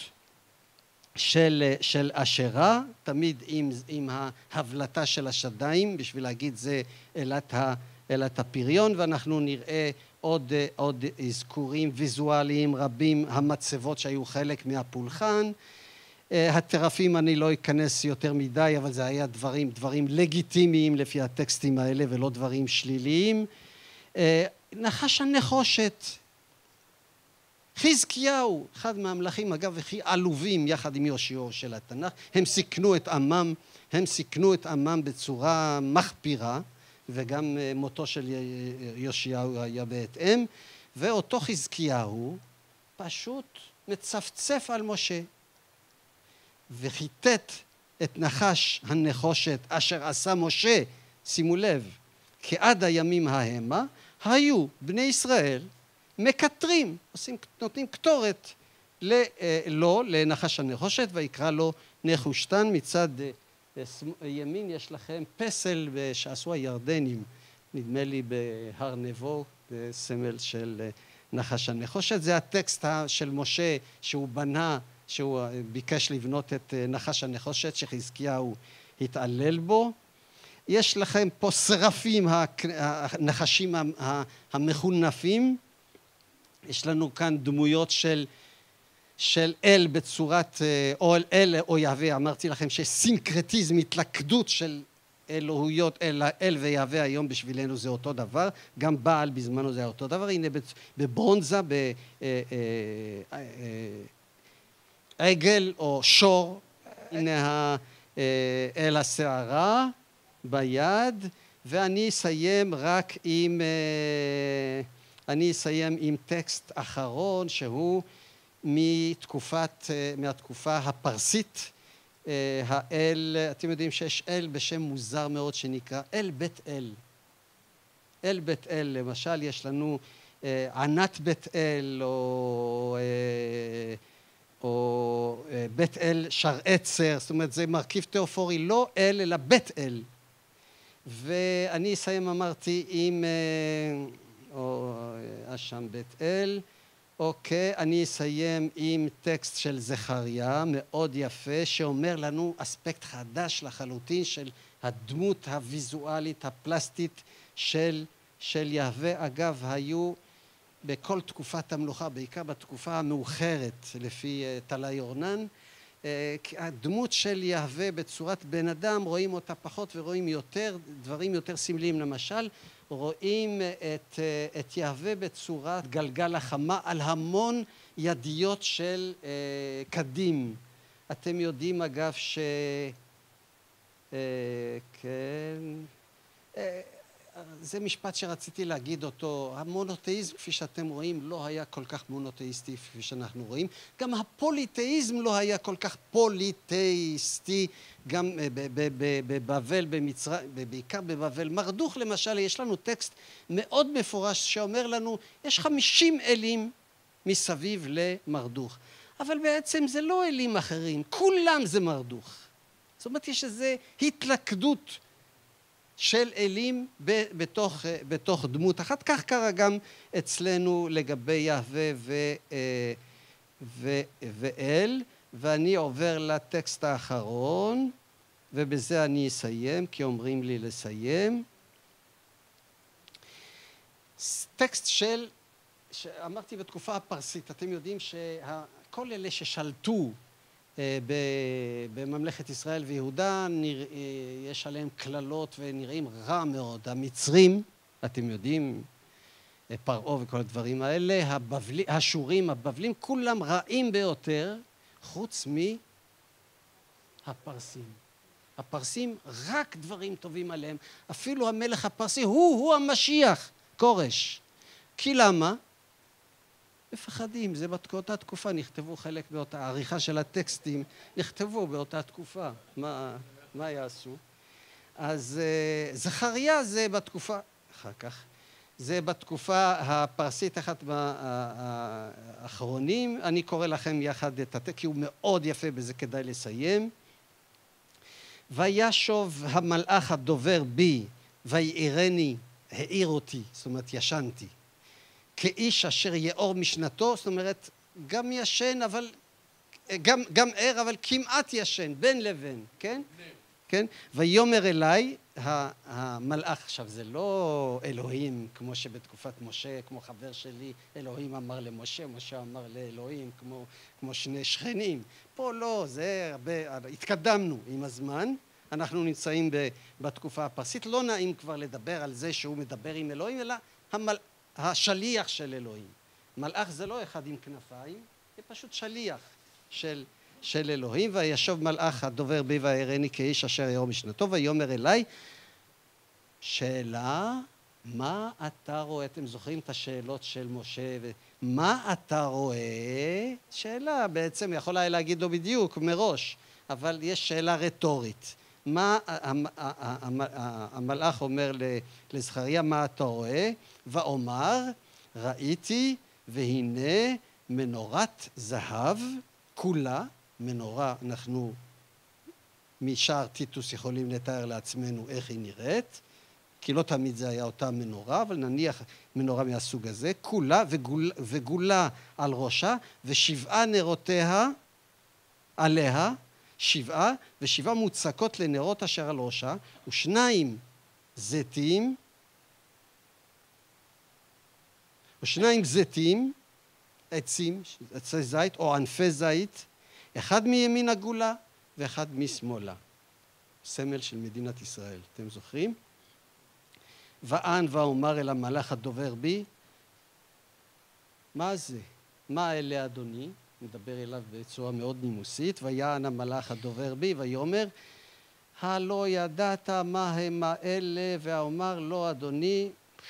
של אשרה, תמיד עם ההבלטה של השדיים, בשביל להגיד זה אלת הפריון, ואנחנו נראה עוד אזכורים ויזואליים רבים, המצבות שהיו חלק מהפולחן. הטרפים אני לא אכנס יותר מדי, אבל זה היה דברים לגיטימיים לפי הטקסטים האלה ולא דברים שליליים. נחש הנחושת, חזקיהו, אחד מהמלכים אגב הכי עלובים יחד עם יהושע של התנ"ך, הם סיכנו את עמם בצורה מחפירה, וגם מותו של יהושיהו היה בהתאם, ואותו חזקיהו פשוט מצפצף על משה, וחיטט את נחש הנחושת אשר עשה משה, שימו לב, כי עד הימים ההמה היו בני ישראל מקטרים, נותנים קטורת לנחש הנחושת, ויקרא לו נחושתן. מצד ימין יש לכם פסל שעשו הירדנים, נדמה לי בהר נבו, סמל של נחש הנחושת. זה הטקסט של משה שהוא בנה, שהוא ביקש לבנות את נחש הנחושת שחזקיהו התעלל בו. יש לכם פה שרפים, הנחשים המחונפים. יש לנו כאן דמויות של אל בצורת, או אל או יהווה. אמרתי לכם שסינקרטיזם, התלכדות של אלוהויות, אל ויהווה היום בשבילנו זה אותו דבר, גם בעל בזמנו זה אותו דבר. הנה בברונזה, עגל או שור, הנה אל השערה ביד, ואני אסיים רק עם טקסט אחרון שהוא מהתקופה הפרסית. האל, אתם יודעים שיש אל בשם מוזר מאוד שנקרא אל בית אל. אל בית אל, למשל יש לנו ענת בית אל או בית אל שער, זאת אומרת זה מרכיב תיאופורי, לא אל אלא בית אל. ואני אסיים, אמרתי, עם אשם בית אל. אוקיי, אני אסיים עם טקסט של זכריה מאוד יפה, שאומר לנו אספקט חדש לחלוטין של הדמות הוויזואלית הפלסטית של יהווה. אגב, היו בכל תקופת המלוכה, בעיקר בתקופה המאוחרת לפי תלה יורנן, הדמות של יהווה בצורת בן אדם, רואים אותה פחות ורואים יותר, דברים יותר סמליים. למשל, רואים את יהווה בצורת גלגל החמה על המון ידיות של קדים. אתם יודעים אגב זה משפט שרציתי להגיד אותו, המונותאיזם כפי שאתם רואים לא היה כל כך מונותאיסטי כפי שאנחנו רואים, גם הפוליתאיזם לא היה כל כך פוליתאיסטי, גם בבבל, בעיקר בבבל מרדוך למשל, יש לנו טקסט מאוד מפורש שאומר לנו יש 50 אלים מסביב למרדוך, אבל בעצם זה לא אלים אחרים, כולם זה מרדוך. זאת אומרת יש איזו התלכדות של אלים בתוך דמות אחת. כך קרה גם אצלנו לגבי יהווה ואל. ואני עובר לטקסט האחרון, ובזה אני אסיים, כי אומרים לי לסיים. טקסט שאמרתי בתקופה הפרסית, אתם יודעים שכל אלה ששלטו בממלכת ישראל ויהודה, יש עליהם כללות ונראים רע מאוד. המצרים, אתם יודעים, פרעה וכל הדברים האלה, השורים, הבבלים, כולם רעים ביותר, חוץ הפרסים. הפרסים רק דברים טובים עליהם. אפילו המלך הפרסי הוא המשיח, כורש. כי למה? מפחדים, זה באותה תקופה, נכתבו חלק באותה, העריכה של הטקסטים נכתבו באותה תקופה. מה יעשו? אז זכריה זה בתקופה, אחר כך, זה בתקופה הפרסית, אחת מהאחרונים. אני קורא לכם יחד את הטקסט, כי הוא מאוד יפה, בזה כדאי לסיים. וישוב המלאך הדובר בי, ויעירני, העיר אותי, זאת אומרת ישנתי. כאיש אשר יאור משנתו, זאת אומרת, גם ישן, אבל, גם ער, אבל כמעט ישן, בין לבין, כן? כן? ויאמר אליי, המלאך, עכשיו זה לא אלוהים, כמו שבתקופת משה, כמו חבר שלי, אלוהים אמר למשה, משה אמר לאלוהים, כמו שני שכנים. פה לא, זה הרבה, התקדמנו עם הזמן, אנחנו נמצאים בתקופה הפרסית, לא נעים כבר לדבר על זה שהוא מדבר עם אלוהים, אלא השליח של אלוהים. מלאך זה לא אחד עם כנפיים, זה פשוט שליח של אלוהים. וישוב מלאך הדובר בי ויעירני כאיש אשר יאור משנתו, ויאמר אליי, שאלה, מה אתה רואה? אתם זוכרים את השאלות של משה? מה אתה רואה? שאלה, בעצם יכול היה להגיד לו בדיוק מראש, אבל יש שאלה רטורית. מה המלאך אומר לזכריה, מה אתה רואה? ואומר, ראיתי והנה מנורת זהב כולה, מנורה, אנחנו משער טיטוס יכולים לתאר לעצמנו איך היא נראית, כי לא תמיד זה היה אותה מנורה, אבל נניח מנורה מהסוג הזה, כולה וגולה על ראשה, ושבעה נרותיה עליה, שבעה, ושבעה מוצקות לנרות אשר על ראשה, ושניים זיתים, עצים, עצי זית או ענפי זית, אחד מימין הגולה ואחד משמאלה. סמל של מדינת ישראל, אתם זוכרים? וען ואומר אל המלאך הדובר בי, מה זה? מה אלה אדוני? מדבר אליו בצורה מאוד נימוסית. ויען המלאך הדובר בי ויאמר, הלא ידעת מה הם האלה? ואומר לא אדוני.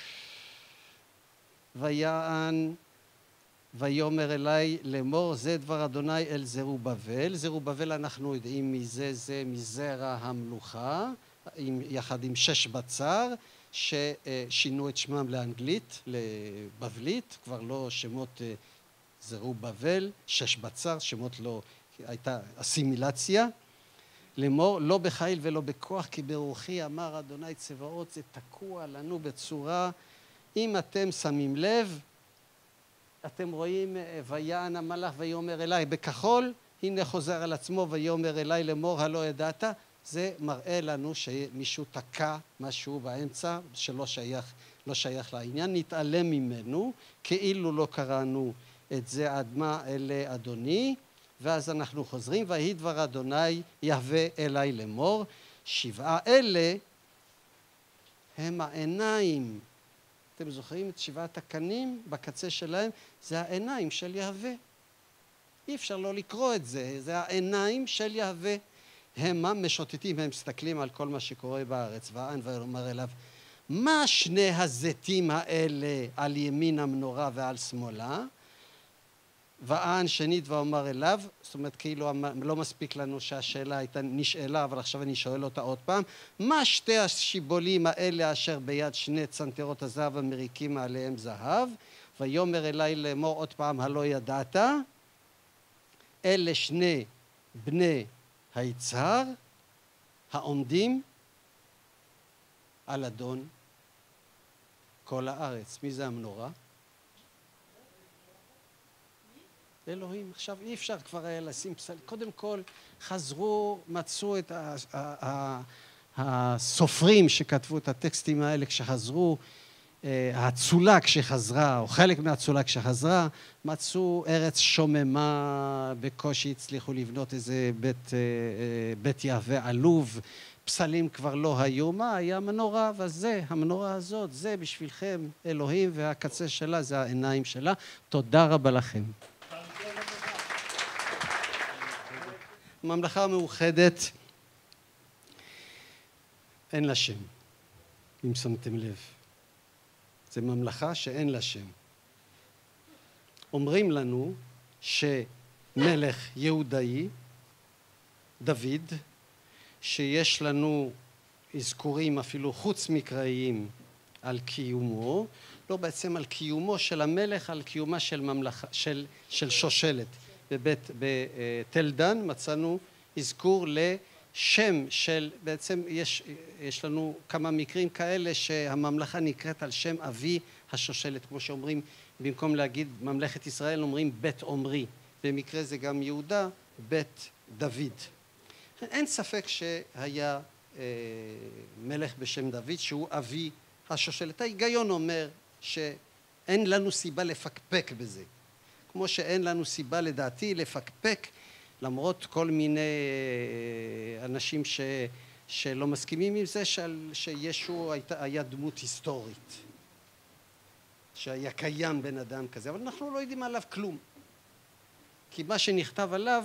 ויען ויאמר אליי לאמור, זה דבר אדוני אל זרובבל. זרובבל אנחנו יודעים מי זה, זה מזרע המלוכה, יחד עם שש בצר, ששינו את שמם לאנגלית, לבבלית, כבר לא שמות זרובבל, שש בצר, שמות לא, הייתה אסימילציה. לאמור, לא בחיל ולא בכוח, כי ברוחי אמר אדוני צבאות, זה תקוע לנו בצורה, אם אתם שמים לב, אתם רואים, ויען המלאך ויאמר אליי בכחול, הנה חוזר על עצמו ויאמר אליי לאמור, הלא ידעת, זה מראה לנו שמישהו תקע משהו באמצע שלא שייך לעניין, נתעלם ממנו, כאילו לא קראנו את זה עד מה אלה אדוני, ואז אנחנו חוזרים, ויהי דבר אדוני יהווה אליי לאמור, שבעה אלה הם העיניים. אתם זוכרים את שבעת הקנים בקצה שלהם? זה העיניים של יהווה. אי אפשר לא לקרוא את זה, זה העיניים של יהווה. הם משוטטים, הם מסתכלים על כל מה שקורה בארץ. וען ואומר אליו, מה שני הזיתים האלה על ימין המנורה ועל שמאלה? וען שנית ואומר אליו, זאת אומרת כאילו לא מספיק לנו שהשאלה הייתה נשאלה, אבל עכשיו אני שואל אותה עוד פעם, מה שתי השיבולים האלה אשר ביד שני צנתרות הזהב המריקים עליהם זהב? ויאמר אליי לאמור עוד פעם, הלא ידעת? אלה שני בני היצהר העומדים על אדון כל הארץ. מי זה המנורה? אלוהים. עכשיו אי אפשר כבר לשים פסל. קודם כל חזרו, מצאו את הסופרים שכתבו את הטקסטים האלה, כשחזרו, הצולה כשחזרה, או חלק מהצולה כשחזרה, מצאו ארץ שוממה, בקושי הצליחו לבנות איזה בית יהווה עלוב, פסלים כבר לא היו, מה היה מנורה? וזה, המנורה הזאת, זה בשבילכם אלוהים, והקצה שלה זה העיניים שלה. תודה רבה לכם. הממלכה המאוחדת אין לה שם, אם שמתם לב. זו ממלכה שאין לה שם. אומרים לנו שמלך יהודאי, דוד, שיש לנו אזכורים אפילו חוץ מקראיים על קיומו, לא בעצם על קיומו של המלך, על קיומה של ממלכה, של שושלת. בתל דן מצאנו אזכור לשם של, בעצם יש לנו כמה מקרים כאלה שהממלכה נקראת על שם אבי השושלת, כמו שאומרים, במקום להגיד ממלכת ישראל אומרים בית עומרי, במקרה זה גם יהודה, בית דוד. אין ספק שהיה מלך בשם דוד שהוא אבי השושלת. ההיגיון אומר שאין לנו סיבה לפקפק בזה, כמו שאין לנו סיבה לדעתי לפקפק, למרות כל מיני אנשים שלא מסכימים עם זה, שישו היה דמות היסטורית, שהיה קיים בן אדם כזה, אבל אנחנו לא יודעים עליו כלום. כי מה שנכתב עליו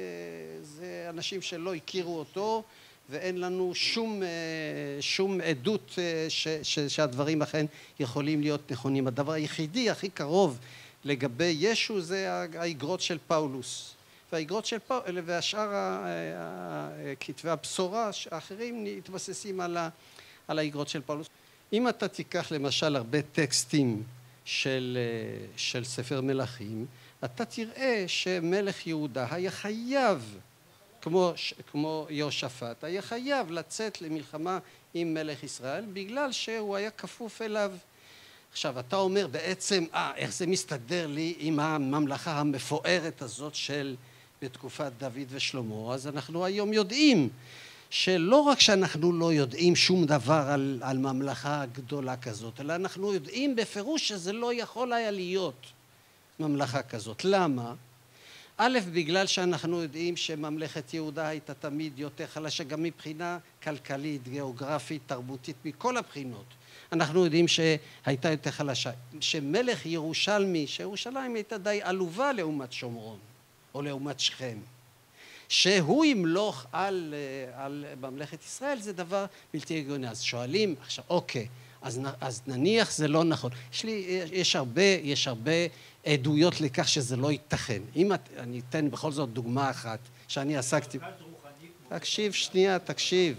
זה אנשים שלא הכירו אותו, ואין לנו שום עדות שהדברים אכן יכולים להיות נכונים. הדבר היחידי הכי קרוב לגבי ישו זה האיגרות של פאולוס. והאיגרות של פאולוס והשאר כתבי הבשורה האחרים מתבססים על האיגרות של פאולוס. אם אתה תיקח למשל הרבה טקסטים של ספר מלכים, אתה תראה שמלך יהודה היה חייב, כמו יהושפט, היה חייב לצאת למלחמה עם מלך ישראל, בגלל שהוא היה כפוף אליו. עכשיו, אתה אומר בעצם, איך זה מסתדר לי עם הממלכה המפוארת הזאת בתקופת דוד ושלמה? אז אנחנו היום יודעים שלא רק שאנחנו לא יודעים שום דבר על ממלכה גדולה כזאת, אלא אנחנו יודעים בפירוש שזה לא יכול היה להיות ממלכה כזאת. למה? א', בגלל שאנחנו יודעים שממלכת יהודה הייתה תמיד יותר חלשה, גם מבחינה כלכלית, גיאוגרפית, תרבותית, מכל הבחינות. אנחנו יודעים שהייתה יותר חלשה. שמלך ירושלמי, שירושלים הייתה די עלובה לעומת שומרון, או לעומת שכם. שהוא ימלוך על ממלכת ישראל, זה דבר בלתי הגיוני. אז שואלים, עכשיו, אוקיי, אז נניח זה לא נכון. יש הרבה עדויות לכך שזה לא ייתכן. אם אני אתן בכל זאת דוגמה אחת, שאני עסקתי... תקשיב שנייה, תקשיב.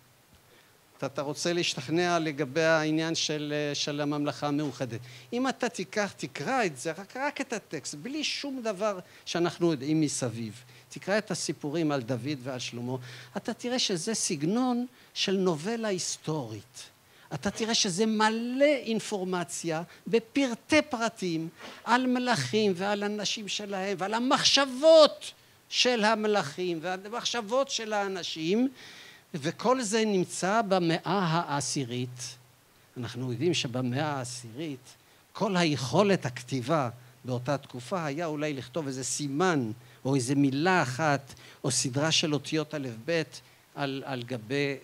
אתה רוצה להשתכנע לגבי העניין של הממלכה המאוחדת. אם אתה תקרא את זה, רק את הטקסט, בלי שום דבר שאנחנו יודעים מסביב. תקרא את הסיפורים על דוד ועל שלמה, אתה תראה שזה סגנון של נובלה היסטורית. אתה תראה שזה מלא אינפורמציה בפרטי פרטים על מלכים ועל אנשים שלהם ועל המחשבות של המלכים והמחשבות של האנשים, וכל זה נמצא במאה העשירית. אנחנו יודעים שבמאה העשירית כל היכולת הכתיבה באותה תקופה היה אולי לכתוב איזה סימן או איזה מילה אחת או סדרה של אותיות א' ב' על גבי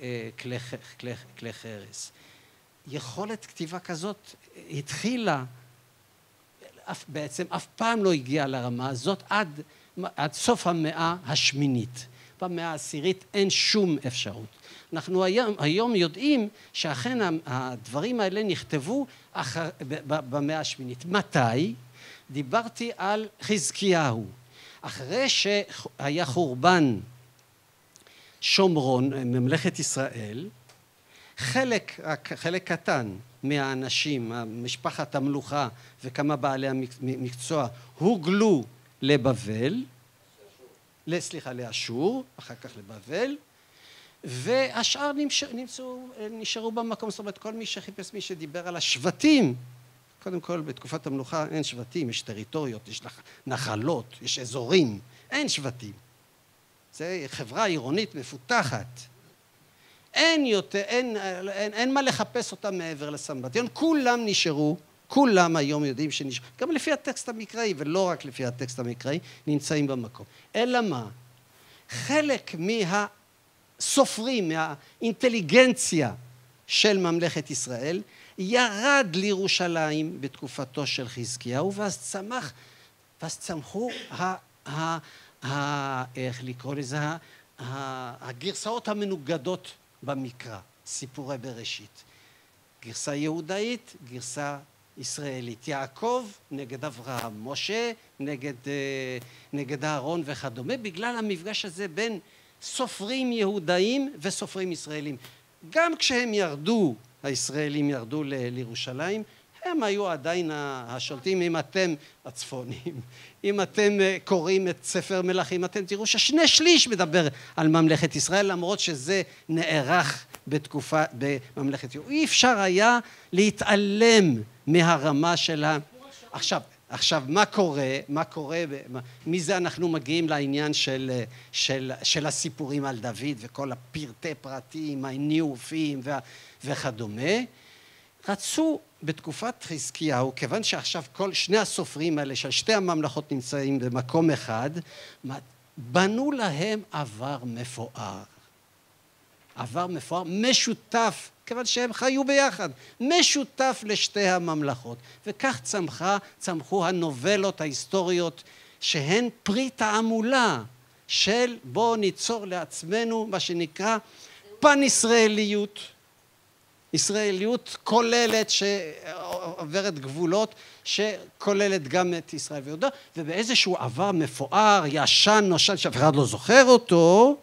כלי חרס. יכולת כתיבה כזאת התחילה, בעצם אף פעם לא הגיעה לרמה הזאת עד סוף המאה השמינית. במאה העשירית אין שום אפשרות. אנחנו היום יודעים שאכן הדברים האלה נכתבו במאה השמינית. מתי? דיברתי על חזקיהו. אחרי שהיה חורבן שומרון, ממלכת ישראל, חלק קטן מהאנשים, משפחת המלוכה וכמה בעלי המקצוע, הוגלו לבבל, לאשור, אחר כך לבבל, והשאר נשארו במקום. זאת אומרת, כל מי שחיפש, מי שדיבר על השבטים, קודם כל בתקופת המלוכה אין שבטים, יש טריטוריות, יש נחלות, יש אזורים, אין שבטים. זה חברה עירונית מפותחת. אין מה לחפש אותם מעבר לסמבטיון, כולם נשארו, כולם היום יודעים שנשארו, גם לפי הטקסט המקראי ולא רק לפי הטקסט המקראי, נמצאים במקום. אלא מה? חלק מהסופרים, מהאינטליגנציה של ממלכת ישראל, ירד לירושלים בתקופתו של חזקיהו, ואז צמחו איך לקרוא לזה, הגרסאות המנוגדות במקרא, סיפורי בראשית. גרסה יהודאית, גרסה ישראלית. יעקב נגד אברהם, משה נגד אהרון וכדומה, בגלל המפגש הזה בין סופרים יהודאים וסופרים ישראלים. גם כשהם ירדו, הישראלים ירדו לירושלים, הם היו עדיין השולטים. אם אתם הצפונים, אם אתם קוראים את ספר מלכים, אתם תראו ששני שליש מדבר על ממלכת ישראל, למרות שזה נערך בתקופה, בממלכת יהודה. אי אפשר היה להתעלם מהרמה של עכשיו, מה קורה, מזה אנחנו מגיעים לעניין של הסיפורים על דוד וכל הפרטי פרטים, הניאופים וכדומה. רצו בתקופת חזקיהו, כיוון שעכשיו כל שני הסופרים האלה של שתי הממלכות נמצאים במקום אחד, בנו להם עבר מפואר. עבר מפואר משותף, כיוון שהם חיו ביחד, משותף לשתי הממלכות. וכך צמחו הנובלות ההיסטוריות, שהן פרי תעמולה של בואו ניצור לעצמנו מה שנקרא פן-ישראליות. ישראליות כוללת שעוברת גבולות, שכוללת גם את ישראל ויהודה, ובאיזשהו עבר מפואר, ישן, נושן, שאף אחד לא זוכר אותו,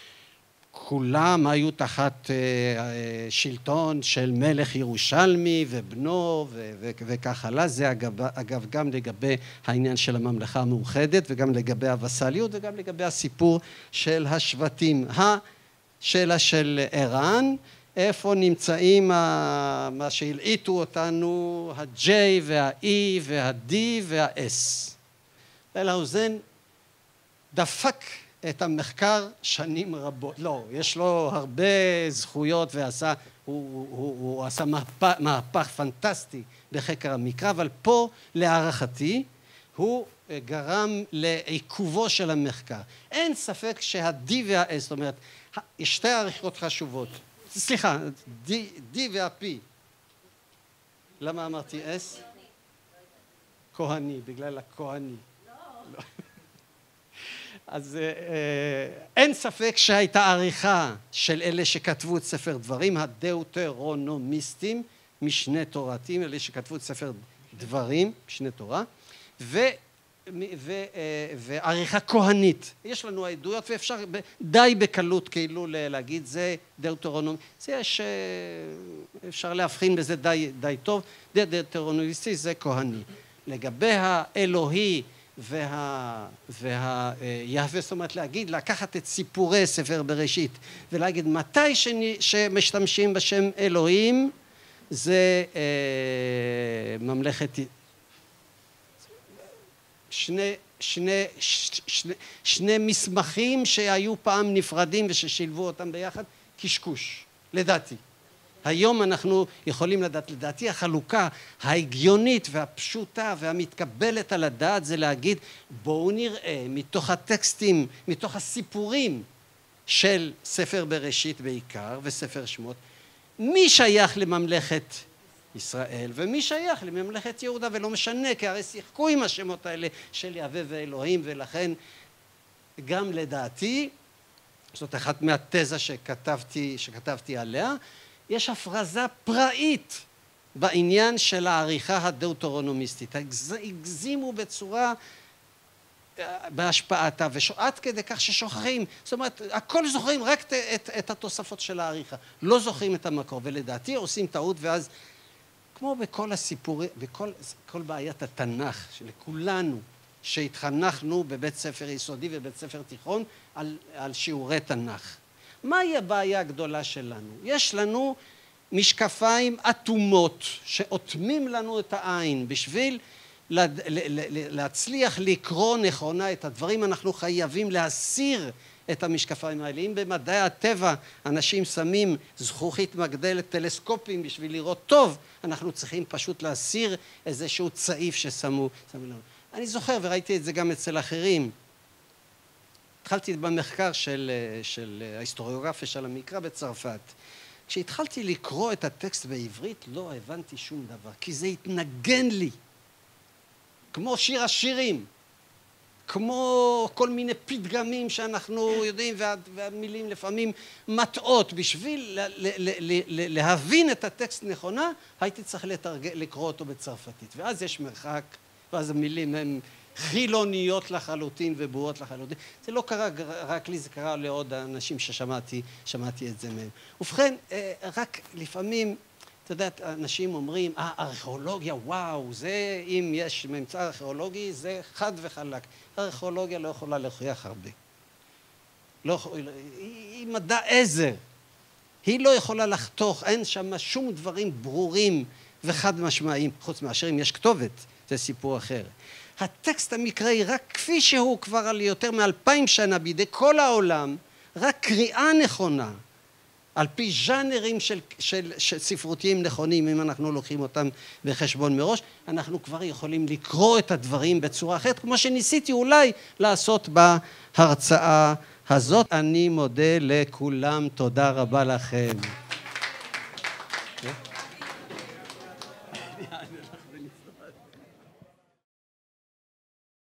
כולם היו תחת שלטון של מלך ירושלמי ובנו וכך הלאה. זה אגב גם לגבי העניין של הממלכה המאוחדת, וגם לגבי הווסליות, וגם לגבי הסיפור של השבטים. השאלה של ערן, איפה נמצאים מה שהלעיטו אותנו, ה-J וה-E וה-D וה-S. אלהאוזן דפק את המחקר שנים רבות. לא, יש לו הרבה זכויות הוא עשה מהפך פנטסטי בחקר המקרא, אבל פה להערכתי הוא גרם לעיכובו של המחקר. אין ספק שה-D וה-S, זאת אומרת, יש שתי העריכות חשובות. סליחה, D וה-P. למה אמרתי S? כהני, בגלל הכהני. לא. אז אין ספק שהייתה עריכה של אלה שכתבו את ספר דברים, הדאוטרונומיסטים, משנה תורתים, אלה שכתבו את ספר דברים, משנה תורה, ועריכה כהנית. יש לנו העדויות ואפשר די בקלות כאילו להגיד זה דאוטרונומי, זה אפשר להבחין בזה די טוב, דאוטרונומיסטי זה כהני. לגבי האלוהי והיהווה, זאת אומרת להגיד, לקחת את סיפורי ספר בראשית ולהגיד מתי שמשתמשים בשם אלוהים, זה ממלכת שני מסמכים שהיו פעם נפרדים וששילבו אותם ביחד, קשקוש, לדעתי. היום אנחנו יכולים לדעתי החלוקה ההגיונית והפשוטה והמתקבלת על הדעת זה להגיד בואו נראה מתוך הטקסטים, מתוך הסיפורים של ספר בראשית בעיקר וספר שמות, מי שייך לממלכת ישראל ומי שייך לממלכת יהודה, ולא משנה כי הרי שיחקו עם השמות האלה של יהווה ואלוהים, ולכן גם לדעתי, זאת אחת מהתזה שכתבתי עליה, יש הפרזה פראית בעניין של העריכה הדאוטרונומיסטית. הגזימו בצורה בהשפעתה, ועד כדי כך ששוכחים, זאת אומרת, הכל זוכרים רק את התוספות של העריכה, לא זוכרים את המקור, ולדעתי עושים טעות, ואז כמו בכל הסיפורים, בכל בעיית התנ"ך שלכולנו, שהתחנכנו בבית ספר יסודי ובית ספר תיכון על שיעורי תנ"ך. מהי הבעיה הגדולה שלנו? יש לנו משקפיים אטומות שאוטמים לנו את העין. בשביל להצליח לקרוא נכונה את הדברים, אנחנו חייבים להסיר את המשקפיים האלה. אם במדעי הטבע אנשים שמים זכוכית מגדלת, טלסקופים בשביל לראות טוב, אנחנו צריכים פשוט להסיר איזשהו צעיף ששמו לנו. אני זוכר וראיתי את זה גם אצל אחרים. התחלתי במחקר של ההיסטוריוגרפיה של המקרא בצרפת. כשהתחלתי לקרוא את הטקסט בעברית לא הבנתי שום דבר, כי זה התנגן לי כמו שיר השירים. כמו כל מיני פתגמים שאנחנו יודעים, והמילים לפעמים מטעות. בשביל להבין את הטקסט נכונה, הייתי צריך לקרוא אותו בצרפתית. ואז יש מרחק, ואז המילים הן חילוניות לחלוטין וברורות לחלוטין. זה לא קרה רק לי, זה קרה לעוד אנשים ששמעתי את זה מהם. ובכן, רק לפעמים, אתה יודע, אנשים אומרים, ארכיאולוגיה, וואו, זה, אם יש ממצא ארכיאולוגי, זה חד וחלק. הארכיאולוגיה לא יכולה להוכיח הרבה. היא מדע עזר. היא לא יכולה לחתוך, אין שם שום דברים ברורים וחד משמעיים, חוץ מאשר אם יש כתובת, זה סיפור אחר. הטקסט המקראי, רק כפי שהוא כבר על יותר מ2000 שנה בידי כל העולם, רק קריאה נכונה, על פי ז'אנרים של ספרותיים נכונים, אם אנחנו לוקחים אותם בחשבון מראש, אנחנו כבר יכולים לקרוא את הדברים בצורה אחרת, כמו שניסיתי אולי לעשות בהרצאה הזאת. אני מודה לכולם, תודה רבה לכם.